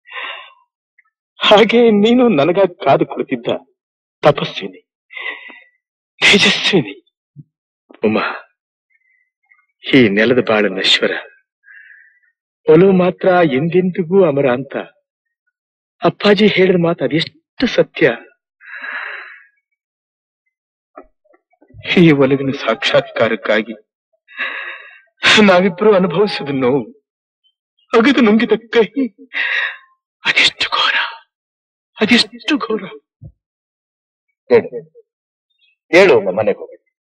ಹಾಗೆ ನೀನು ನನಗಾಗಿ ಕಾದು ಕುಳಿತಿದ್ದ ತಪಸ್ವಿನಿ, ತೇಜಸ್ವಿನಿ. ಉಮಾ, ಈ ನೆಲದ ಬಾಳ ನಶ್ವರ, ಒಲವು ಮಾತ್ರ ಎಂದೆಂದಿಗೂ ಅಮರ ಅಂತ ಅಪ್ಪಾಜಿ ಹೇಳಿದ ಮಾತು ಅದೆಷ್ಟು ಸತ್ಯ. ಈ ಒಲವಿನ ಸಾಕ್ಷಾತ್ಕಾರಕ್ಕಾಗಿ ನಾವಿಬ್ಬರು ಅನುಭವಿಸಿದ ನೋವು, ಅಗದು ನುಂಗಿದ ಕೈ, ಅದೆಷ್ಟು ಘೋರ, ಅದೆಷ್ಟು ಘೋರ. ಹೇಳು ಮನೆಗೆ ಹೋಗಿ.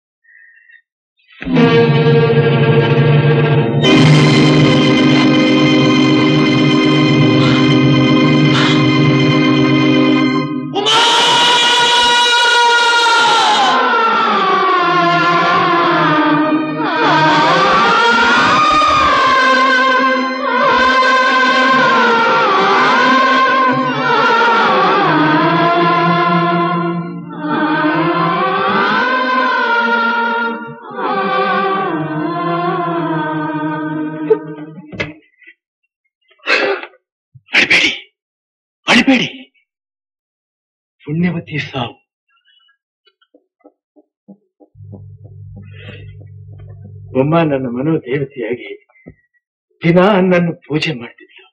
ಅಳಬೇಡಿ, ಪುಣ್ಯವತಿ ಸಾವು. ಒಮ್ಮ ನನ್ನ ಮನೋದೇವತೆಯಾಗಿ ದಿನ ನನ್ನ ಪೂಜೆ ಮಾಡ್ತಿದ್ಲು.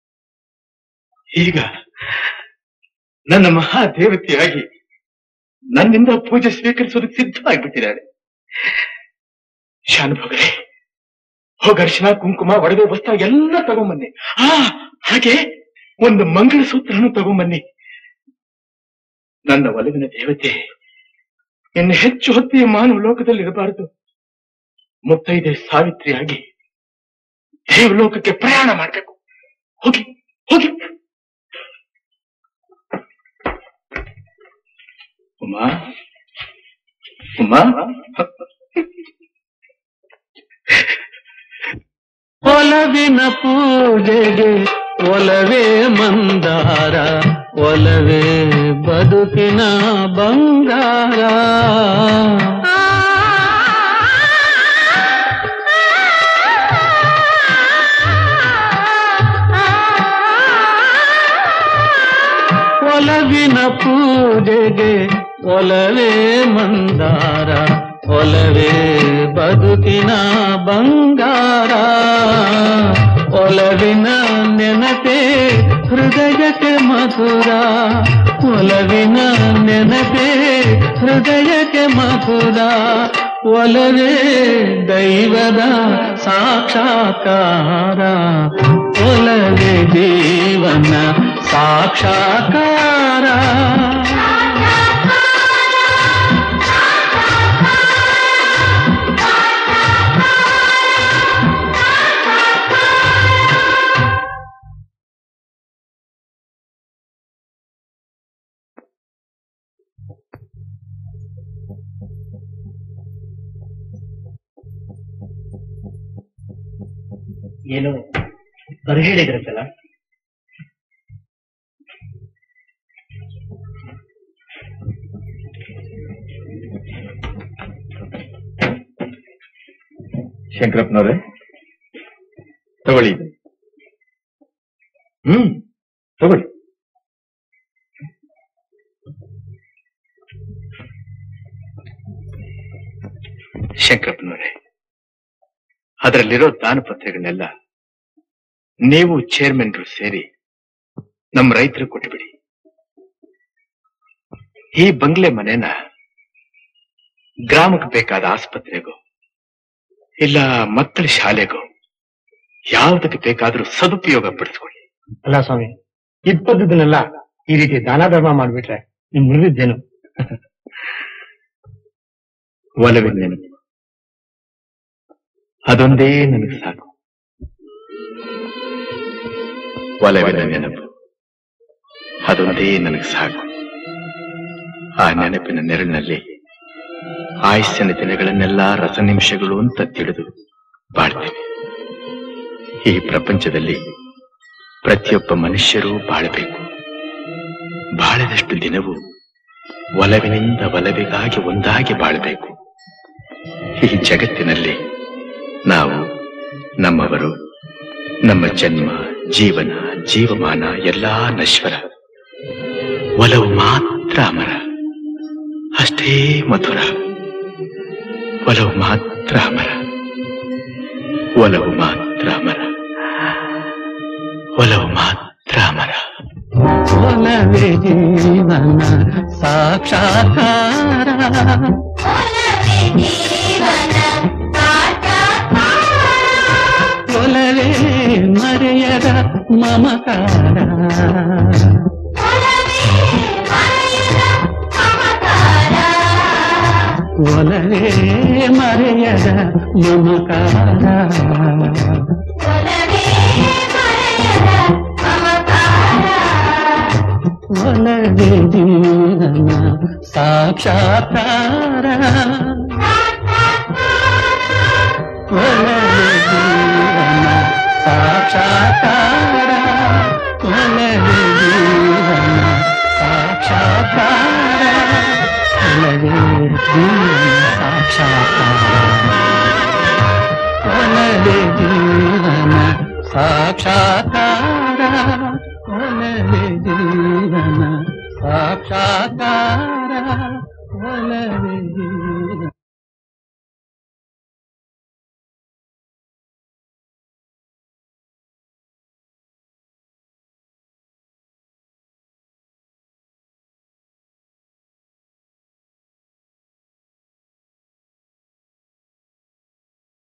ಈಗ ನನ್ನ ಮಹಾದೇವತೆಯಾಗಿ ನನ್ನಿಂದ ಪೂಜೆ ಸ್ವೀಕರಿಸೋದಕ್ಕೆ ಸಿದ್ಧವಾಗಿಬಿಟ್ಟಿದ್ದಾಳೆ. ಶಾನುಭೋಗರೇ, ಹೋಗಿ ಅರಿಶಿನ, ಕುಂಕುಮ, ಒಡವೆ, ವಸ್ತ್ರ ಎಲ್ಲ ತಗೊಂಬನ್ನಿ. ಹಾಗೆ ಒಂದು ಮಂಗಳಸೂತ್ರನೂ ತಗೊಂಬನ್ನಿ. ನನ್ನ ಒಲವಿನ ದೇವತೆ ಇನ್ನು ಹೆಚ್ಚು ಹೊತ್ತು ಈ ಮಾನವ ಲೋಕದಲ್ಲಿ ಇರಬಾರದು. ಮುತ್ತೈದೆ ಸಾವಿತ್ರಿಯಾಗಿ ದೇವಲೋಕಕ್ಕೆ ಪ್ರಯಾಣ ಮಾಡಬೇಕು. ಹೋಗಿ ಹೋಗಿ. ಉಮಾ, ಉಮಾ, ಒಲವಿನ ಪೂಜೆಗೆ ಒಲವೇ ಮಂದಾರ, ಒಲವೇ ಬದುಕಿನ ಬಂಗಾರ. ಒಲವಿನ ಪೂಜೆಗೆ ಒಲವೇ ಮಂದಾರ, ಒಲವೇ ಬದುಕಿನ ಬಂಗಾರ. ಒಲವಿನ ನೆನಪೇ ಹೃದಯಕ್ಕೆ ಮಧುರ, ಒಲವಿನ ನೆನಪೇ ಹೃದಯಕ್ಕೆ ಮಧುರ. ಒಲವೇ ದೈವದ ಸಾಕ್ಷಾತ್ಕಾರ, ಒಲವೇ ಜೀವನ ಸಾಕ್ಷಾತ್ಕಾರ. ಏನು ಬರೀ ಹೇಳಿದ್ರಲ್ಲ, ಶಂಕರಪ್ಪನವ್ರೆ ತಗೊಳ್ಳಿ. ತಗೊಳ್ಳಿ. ಶಂಕರಪ್ಪನವ್ರೆ, ಅದರಲ್ಲಿರೋ ದಾನಪತ್ರಗಳನ್ನೆಲ್ಲ ನೀವು ಚೇರ್ಮನ್ರು ಸೇರಿ ನಮ್ಮ ರೈತರು ಕೊಟ್ಟುಬಿಡಿ. ಈ ಬಂಗ್ಲೆ ಮನೇನ ಗ್ರಾಮಕ್ಕೆ ಬೇಕಾದ ಆಸ್ಪತ್ರೆಗೂ ಇಲ್ಲ ಮಕ್ಕಳ ಶಾಲೆಗೂ ಯಾವುದಕ್ಕೆ ಬೇಕಾದ್ರೂ ಸದುಪಯೋಗ ಪಡಿಸ್ಕೊಳ್ಳಿ. ಅಲ್ಲ ಸ್ವಾಮಿ, ಇಪ್ಪತ್ತದನ್ನೆಲ್ಲ ಈ ರೀತಿ ದಾನ ಧರ್ಮ ಮಾಡ್ಬಿಟ್ರೆ ನಿಮ್ ಮುರಿದಿದ್ದೇನು? ಒಲವಿನ ನೆನಪು ಅದೊಂದೇ ನನಗೆ ಸಾಕು. ಒಲವಿನ ನೆನಪು ಅದೊಂದೇ ನನಗೆ ಸಾಕು. ಆ ನೆನಪಿನ ನೆರಳಿನಲ್ಲಿ ಆಯುಷ್ಯನ ದಿನಗಳನ್ನೆಲ್ಲ ರಸ ನಿಮಿಷಗಳು ಅಂತ ತಿಳಿದು ಬಾಳ್ತೇನೆ. ಈ ಪ್ರಪಂಚದಲ್ಲಿ ಪ್ರತಿಯೊಬ್ಬ ಮನುಷ್ಯರೂ ಬಾಳಬೇಕು. ಬಾಳದಷ್ಟು ದಿನವೂ ಒಲವಿನಿಂದ ಒಲವಿಗಾಗಿ ಒಂದಾಗಿ ಬಾಳಬೇಕು. ಈ ಜಗತ್ತಿನಲ್ಲಿ ನಾವು, ನಮ್ಮವರು, ನಮ್ಮ ಜನ್ಮ, ಜೀವನ, ಜೀವಮಾನ ಎಲ್ಲಾ ನಶ್ವರ. ಒಲವು ಮಾತ್ರ ಅಮರ, ಅಷ್ಟೇ ಮಧುರ. ಒಲವು ಮಾತ್ರ ಅಮರ, ಒಲವು ಮಾತ್ರ ಅಮರ, ಒಲವು ಮಾತ್ರ ಅಮರ. ಒಲವೇ ಜೀವನ ಸಾಕ್ಷಾತ್ಕಾರ, ಒಲವೇ ಮರೆಯದ ಮಮಕಾರ, ಒಲವೇ ಮರೆಯದ ಮಮಕಾರ, ಒಲವೇ ಜೀವನ ಸಾಕ್ಷಾತ್ಕಾರ, ಒಲವೇ ಜೀವನ ಸಾಕ್ಷಾತ್ಕಾರ, ಒಲವೇ ಜೀವನ ಸಾಕ್ಷಾತ್ಕಾರ, ಒಲವೇ ಜೀವನ ಸಾಕ್ಷಾತ್ಕಾರ, ಒಲವೇ ಜೀವನ ಸಾಕ್ಷಾತ್ಕಾರ, ಒಲವೇ ಜೀವನ ಸಾಕ್ಷಾತ್ಕಾರ.